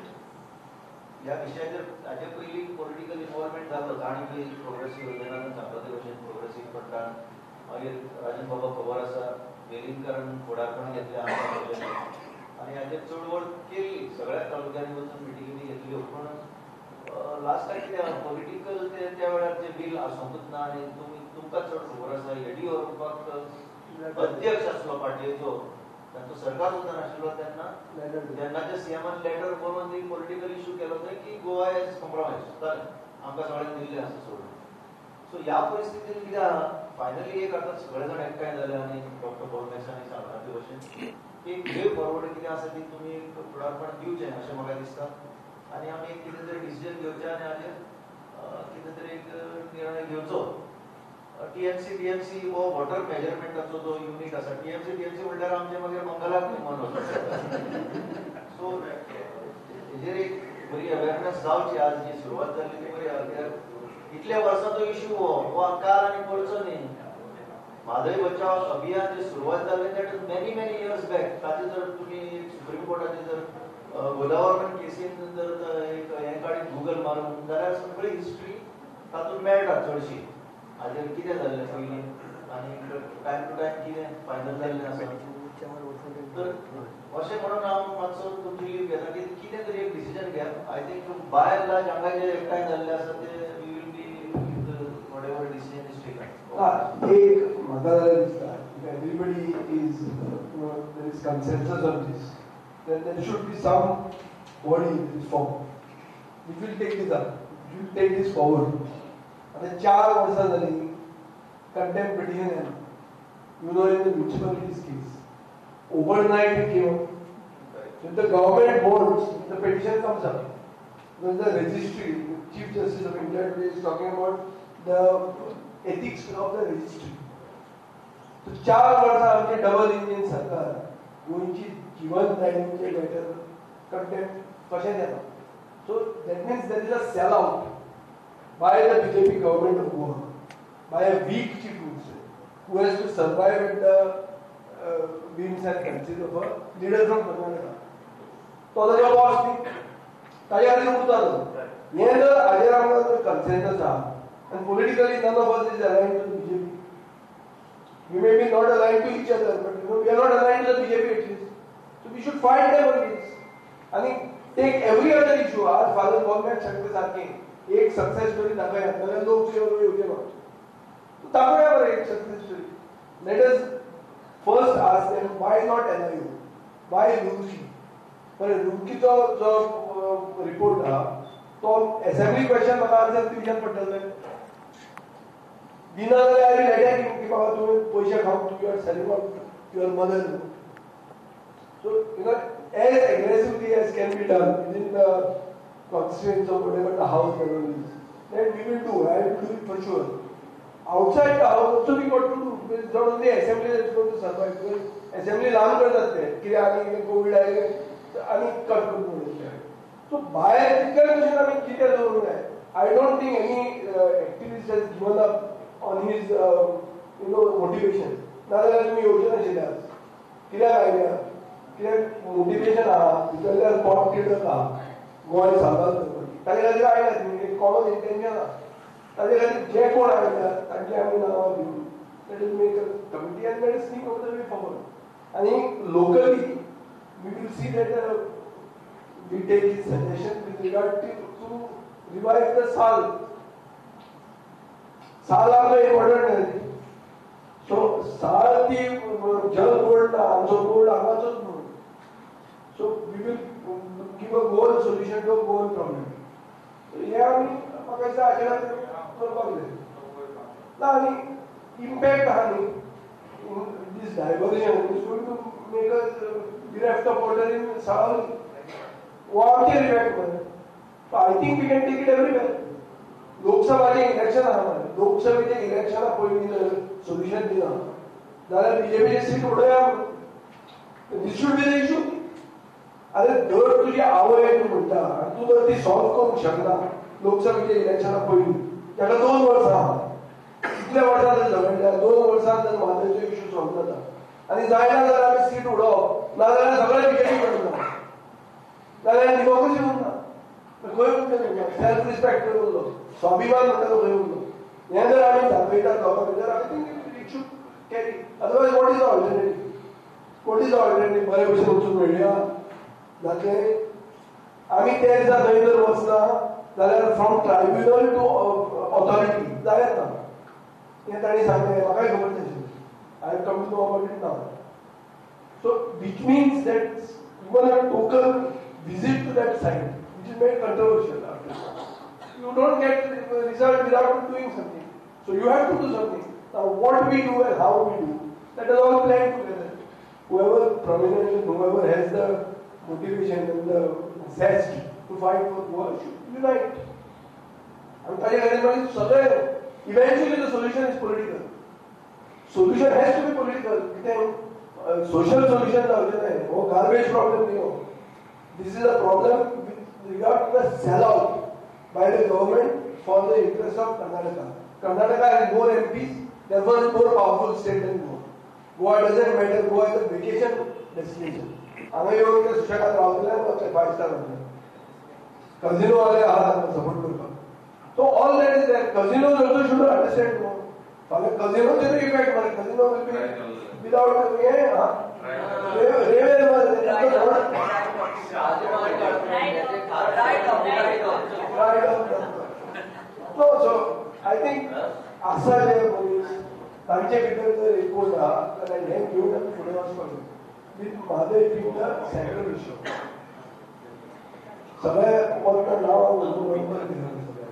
ह्या विशयाचेर हाचे पयलीं पॉलिटिकल इन्वॉल्वमेंट जालो आनी प्रोग्रेसीव योजनान सांगता ते भशेन प्रोग्रेसीव फंडान मागीर राजन बाबा खबर आसा वेलिंगकरान फुडारपण घेतलें आमच्या आनी हाचेर चळवळ केली सगळ्या तालुक्यांनी वचून मिटिंगी घेतल्यो पूण लास्टाक कितें पॉलिटिकल त्या वेळार जे बील आसूंकूच ना आनी तुमकां चड खबर आसा येडियुरप्पाक अध्यक्ष आसलो पार्टयेचो तांचो सरकार सुद्दां नाशिल्लो तेन्नाच्या सीएमान लेटर बरोवन एक पॉलिटिकल इश्यू केलो थंय की गोवा एज कॉम्प्रोमायज जालें आमकां सगळ्यांक दिल्लें आसा सोडून सो ह्या परिस्थितीन कितें आहा फायनली एक आतां सगळे जाण एकठांय जाले आनी डॉक्टर बोरमेसांनी सांगला ते भशेन एक वे फॉरवर्ड कितें आसा ती तुमी फुडारपण दिवचें अशें म्हाका दिसता आनी आमी एक कितें तरी डिसिजन घेवचें आनी हाचेर कितें तरी एक निर्णय घेवचो टीएमसी हो वॉटर मेजरमेंटाचो जो युनिट आसा टीएमसी म्हणल्यार आमचे मागीर मंगलाक विमान वचप सो हेजेर एक बरी अवेरनेस जावची आज जी सुरवात जाल्ली ती बरी कित्याक इतल्या वर्सांचो इश्यू हो काल आनी करचो न्ही म्हादय बचाव अभियान जे सुरवात जाल्लें that is many years back ताचे जर तुमी सुप्रीम कोर्टाचे जर गोदावरी केसीन जर एक हें काडीन गुगल मारून जाल्यार सगळी हिस्ट्री तातूंत मेळटा चडशी हाजेर कितें जाल्लें पयलीं आनी टायम टू टायम कितें फायनल जाल्लें आसा तर अशें म्हणून हांव मातसो तुमची लीव घेता की कितें तरी एक डिसिजन घेयात I think by and large हांगा जे एकठांय जाल्ले आसा ते we will be whatever decision is taken एक म्हाका जाल्यार दिसता if everybody is there is consensus on this then there should be some body that is formed which will take this up, which will take this forward. And 4 वर्षां जाली contempt petition है. You know, in the municipalities case, overnight it came up. When the government votes, the petition comes up. When the registry, the Chief Justice of India today is talking about the ethics of the registry. So 4 वर्षां आमचे double engine सरकार गोंयची जीवन दायित्व letter content कशें देता So that means there is a sellout by the BJP government of Goa, by a weak chief minister who has to survive at the whims and fancies of a leader from Karnataka. तो ताजो boss न्ही, ताजे खातीर उरता तो. हें जर हाजेर आमकां जर कन्सेंसस आहा, and politically none of us is aligned to the BJP. We may be not aligned to each other, but we are not aligned to the BJP at least. So we should fight them on this. And take every other issue. Our father government सांगता सारकें एक success story दाखया, जाल्यार लोक तुजे येवचे ना. दाखया बरें एक success story. Let us first ask them why not NIO, why Roorkee. बरें Roorkeeचो जो रिपोर्ट आहा तो असेंब्ली क्वेश्चन म्हाका आन्सर दिवचें पडटलें. दिना जाल्यार आमी लेटर की बाबा तुवें पयशे खावंक you are selling out your mother. So as aggressively as can be done within the constraints of whatever the house level is, then we will do. I will do it for sure. Outside the house also we got to do. It's not only assembly that's going to survive. Because assembly लांब करतात ते कित्याक आनी Covid आयले आनी cut करून उडयले. So भायर तितले कशें आमी कितें दवरूंक जाय. I don't think any activist has given up on his motivation. नाजाल्यार तुमी येवचे नाशिल्ले आज. कित्याक आयल्या? कित्याक मोटिवेशन आहा, भितरल्यान पॉट किडक आहा, गोंय सांबाळ करपाची. ताजे खातीर आयल्यात न्ही, एक कॉमन इंटेन्शन आहा. ताजे खातीर जे कोण आयल्यात तांची आमी नांवां दिवं. Let us make a committee and let us think of the way forward. And locally, we will see that we take his suggestion with regard to revive the SAL. SAL आमकां important आहे. So SAL ती जल board ना, आमचो board आमचोच board. So we will give a goal solution to a goal problem. So हे आमी म्हाका दिसता हाचे खातीर करपाक जाय. ना आनी impact आहा न्ही, this diversion is going to make us bereft of water in SAL. वो आमचेर इफेक्ट पडटा. So I think we can take it everywhere. लोकसभाचे इलेक्शन आहा मरे. लोकसभेचे इलेक्शना पयलीं जर सोल्युशन दिना जाल्यार बीजेपीचे सीट उडोवया. This should be the issue. अरे दर तुजी आवय तूं म्हणटा आनी तूं जर ती सॉल्व करूंक शकना लोकसभेच्या इलेक्शना पयलीं, ताका 2 वर्सां आहा. इतल्या वर्सां जर झगडल्या 2 वर्सांत जर म्हादयचो इश्यू सॉल्व जाता आनी जायना जाल्यार आमी सीट उडोवप, नाजाल्यार सगळें बीजेपी कडेन जाता. नाजाल्यार डेमोक्रेसी उरना. खंय उरतलें? सेल्फ रिस्पेक्ट उरलो, स्वाभिमान म्हणटा तो खंय उरलो? हें जर आमी दाखयतात लोकां भितर, I think it should carry. Otherwise what is the alternative? What is the alternative? बरे भशेन वचून मेळया जातलें. आमी ते दिसा थंय जर वचना जाल्यार फ्रॉम ट्रायब्युनल टू ऑथॉरिटी जायत ना. हें ताणी सांगलें, म्हाकाय खबर नाशिल्लें. I have come to know about it now. So which means that even a token visit to that site, which is made controversial after, you don't get the result without doing something. So you have to do something. Now what we do and how we do, that is all planned together. Whoever prominent and whoever has the motivation and the zest to fight for Goa should unite. And ताजे खातीर मागीर सगळें eventually the solution is political. Solution has to be political. Social solution जावचे न्हय. हो garbage problem न्ही हो. This is a problem with regard to the sellout by the government for the interest of Karnataka. Karnataka has more MPs, therefore it's more powerful state than Goa. Goa doesn't matter. Goa is a vacation destination. हांगा येवन ते सुशेगाद रावतले वचले 5 star hotel. Casino वाले आहात आमकां support करपाक. So all that is there. Casinos also should understand more. फाल्यां कझिनोचेर इफेक्ट मरे. Casino will be without so I think आसा जे मनीस तांचे भितर जर एकूण आहा जाल्यार हें घेवन आमी फुडें वचपाक जाय. With Mhadei being the central issue. सगळे वखदां नांवां बरोबर दिलें.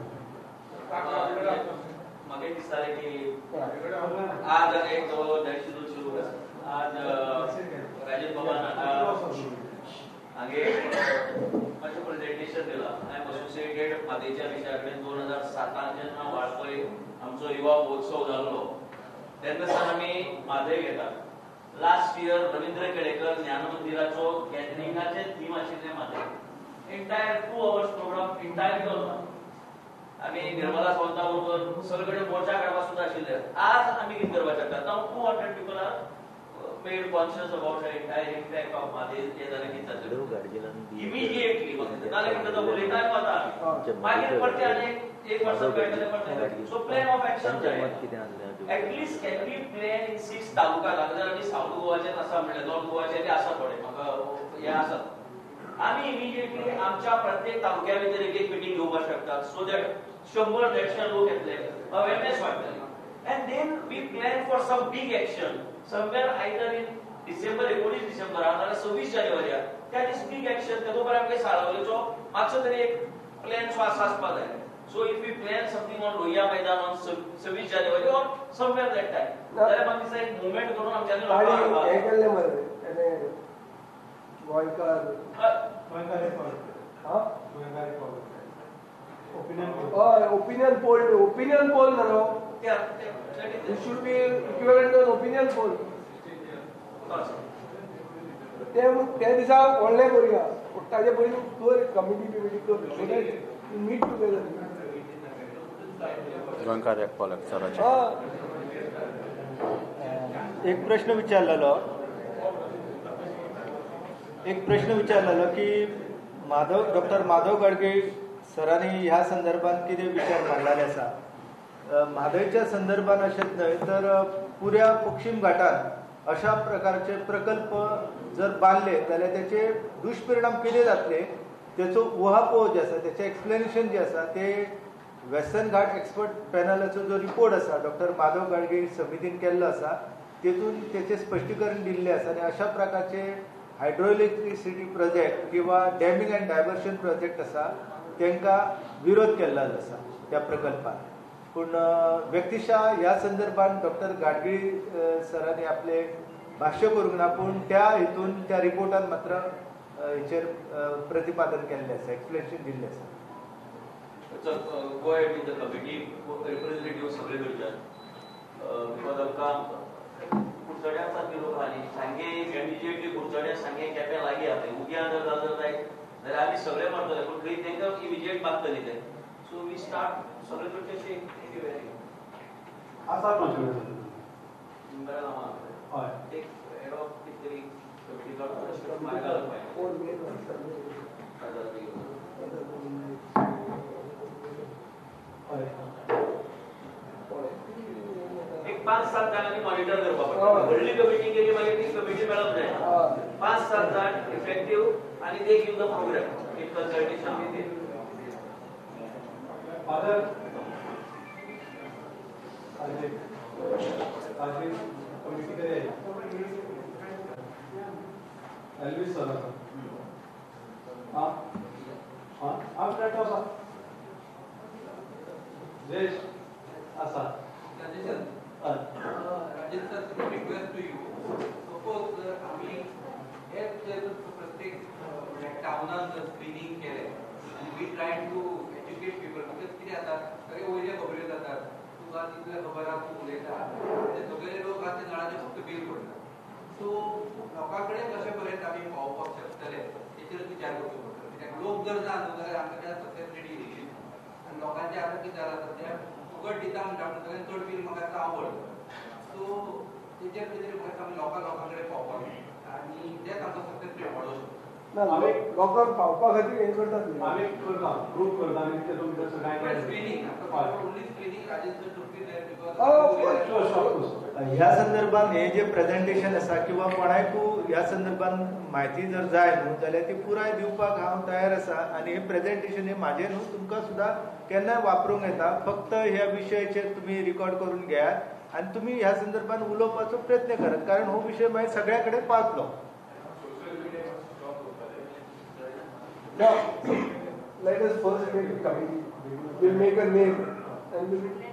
म्हाका दिसतालें की आज एक नॅशनल शो आज राजन बाबान हांगे मातशें प्रेजेंटेशन दिलां. आय एम असोसिएटेड म्हादेच्या विशया कडेन 2007 जेन्ना वाळपय आमचो युवा महोत्सव जाल्लो तेन्ना सावन आमी म्हादय घेतात. लास्ट इयर रवींद्र केळेकर ज्ञान मंदिराचो गॅदरिंगाचें थीम आशिल्लें म्हादय. एंटायर 2 hours प्रोग्राम एंटायर केलो आम्ही निर्मला सावंता बरोबर सगळीकडे मोर्चा काढवा सुद्धा आशिल्ले आज आम्ही कितें करपाक शकता now 200 people are made conscious about the entire impact of Madhesh हे जालें की जातलें immediately नाले कितें तो उलयताय वता मागीर परते आनी एक वर्स कळटले परते so plan of action at least can we plan in 6 taluka लागल्यार आमी साउथ गोवाचे आसा म्हणले नॉर्थ गोवाचे ते आसा थोडे म्हाका हे आसा आम्ही इमिडिएटली आमच्या प्रत्येक तालुक्या भितर एक मीटिंग घेवपाक शकतात सो दॅट 100-150 लोक येतले अवेअरनेस वाडटली and then we plan for some big action somewhere either in December 19 December नाल्यार 26 जानेवारी त्या दिस big action ते तोपर्यंत आमगे साळावलेचो मातसो तरी एक प्लॅन आसपाक जाय so if we plan something on Lohia मैदान on 26 January or somewhere that time जाल्यार म्हाका दिसता एक मुवमेंट करून आमच्यानी लोकांक हे केल्ले मरे गोंयकार ओपिनियन पोल न्हू it should be equivalent to opinion poll ते दिसा व्हडलें करुया ताजे पयलीं कर कमिटी कर मीट टुगेदर गोंयकार एकपाल सराचे एक प्रश्न विचारलेलो की डॉक्टर माधव गाडगीळ सरांनी ह्या संदर्भात कितें विचार मांडलेले आसा म्हादयच्या संदर्भात अशेंच न्हय तर पुऱ्या पश्चिम घाटात अशा प्रकारचे प्रकल्प जर बांधले जाल्यार त्याचे दुष्परिणाम कितें जातले त्याचो उहापोह जे आसा त्याचे एक्सप्लेनेशन जे आसा ते वेस्टर्न घाट एक्सपर्ट पॅनलाचो जो रिपोर्ट आसा डॉक्टर माधव गाडगीळ समितीन केल्लो आसा तेतून त्याचे स्पश्टीकरण दिल्ले आसा आनी अशा प्रकारचे हायड्रोइलेक्ट्रिसिटी प्रोजेक्ट किंवा डॅमिंग अँड डायवर्शन प्रोजेक्ट आसा तांकां विरोध केल्लो आसा त्या प्रकल्पात पूण व्यक्तिशः ह्या संदर्भात डॉक्टर गाडगीळ सरांनी आपले भाष्य करूंक ना पूण त्या हितून त्या रिपोर्टान मात्र हेचेर प्रतिपादन केल्लें आसा एक्सप्लेनेशन दिल्लें आसा गोय विथ द कमिटी रिप्रेझेंटेटिव्ह सगळे करतात बिकॉज आमकां कुडचड्या सारके लोक आनी सांगे इमिजिएटली कुडचड्या सांगे केप्यां लागीं आसले उग्यां जर जाय जाल्यार आमी सगळे मारतले पूण थंय तांकां इमिजिएट मागतली ते सो वी स्टार्ट सगळे करचें आसा प्रश्न हय एक हेड ऑफ कितें तरी कमिटी मार्गार एक 5-7 जाणांनी मॉनिटर करपाक पडटा व्हडली कमिटी केली मागीर ती कमिटी मेळप जाय 5-7 जाण इफेक्टिव्ह आनी दे गिव द प्रोग्राम एक कन्सल्टेशन बी दे फादर आज कमिटी करे एल्विस सर हां हां फ्लॅट आसा जयेश आसा Rajesh sir request to you suppose जर आम्ही प्रत्येक टाउनात जर स्क्रीनिंग केले आणि we try to educate people because कितें जाता सगळे वयले खबऱ्यो जातात तुका तितले खबर आसा तूं उलयता ते सगळे लोक आसा ते नळाचे फक्त बील पडटा सो लोकां कडेन कशे पर्यंत आमी पावपाक शकतले तेचेर विचार करचो पडटलो कित्याक लोक जर ना न्हू जाल्यार आमकां त्या सक्सेस रेडी दिली आनी लोकांचे आतां कितें जाला सद्या फुकट दिता म्हणटा पूण सगळ्यांत चड बील म्हाका आतां आवड सो तेचेर कितें म्हाका आमी लोकां कडेन पावपाक आनी तेच आमकां सक्सेस रेट वाडोवंक शकता आमी लोकांक पावपा खातीर हें करतात आमी करता ग्रूप करता आनी तेतून भितर सगळ्यांक screening only screening Rajesh sir to be ह्या संदर्भात हे जे प्रेझेंटेशन आसा किंवा कोणाकू ह्या संदर्भात म्हायती जर जाय न्हू जाल्यार ती पुराय दिवपाक हांव तयार आसा आनी हे प्रेझेंटेशन हे म्हाजें न्हू तुमकां सुद्दां केन्नाय वापरूंक येता फक्त ह्या विशयाचेर तुमी रिकॉर्ड करून घेयात आनी तुमी ह्या संदर्भात उलोवपाचो प्रयत्न करात कारण हो विशय मागीर सगळ्या कडेन पावतलो. No, let us first make a committee. We'll make a name and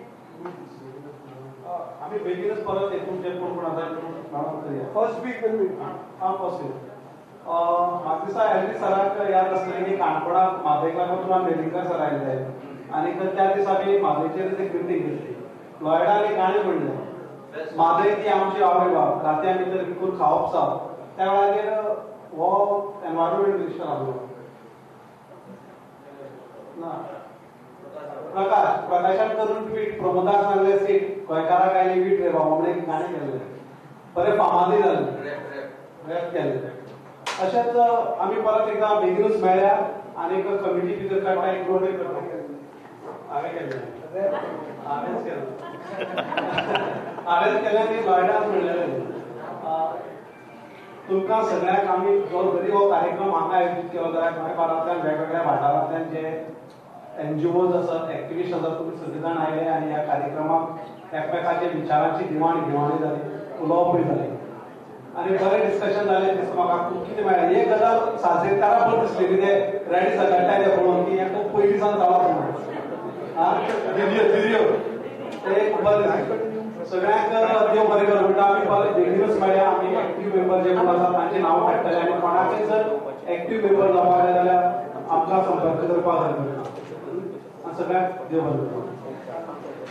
आम्ही बेगीनच परत येतो जे कोण आता first week will be first week म्हाका दिसता एलजी सराक याद आसतलें की काणकोणाक म्हादयकारांतून आमी वेलिंगकर सर आयिल्ले आनी त्या दिसा आमी म्हादयचेर एक मिटींग घेतली फ्लोयडान एक गाणें म्हणलें म्हादय ती आमची आवय बाप रात्यां भितर विकून खावप साप त्या वेळाचेर हो एनवायरमेंट मिनिस्टर आसलो प्रकाशान करून ट्वीट प्रमोदाक सांगले सीट गोंयकाराक आयली वीट रे बाबा म्हणून एक गाणें केल्लें बरें फामादूय जालें रॅप केल्लें अशेंच आमी परत एकदां बेगीनूच मेळ्या आनी एक कमिटी भितर काडटा एक रोड हांवें केल्लें हांवेंच केलें आनी गोंयडाच म्हणलेलें तुमकां सगळ्यांक आमी जो जरी हो कार्यक्रम हांगा आयोजीत केलो जाल्यार गोंयभरांतल्यान वेगवेगळ्या वाठारांतल्यान जे NGOs आसात एक्टिविस्ट आसात तुमी सगळे जाण आयले आनी ह्या कार्यक्रमाक एकमेकाचे विचारांची दिवाण घेवाणी जाली उलोवपूय जालें आनी बरें डिस्कशन जालें दिसता म्हाका खूब कितें मेळ्ळें एक गजाल साजेकारा बरी दिसली कितें रेडी सगळटाय ते पळोवन की हें खूब पयलींसान जाला म्हणून व्हिडियो ते खूब बरें सगळ्यांक देव बरें करूं म्हणटा आमी परत बेगीनूच मेळया आमी एक्टिव्ह मेंबर जे कोण आसात तांची नांवां काडटले आनी कोणाकय जर एक्टिव्ह मेंबर जावपाक जाय जाल्यार आमकां संपर्क करपाक जाय सगळ्यांक देव बरें करूं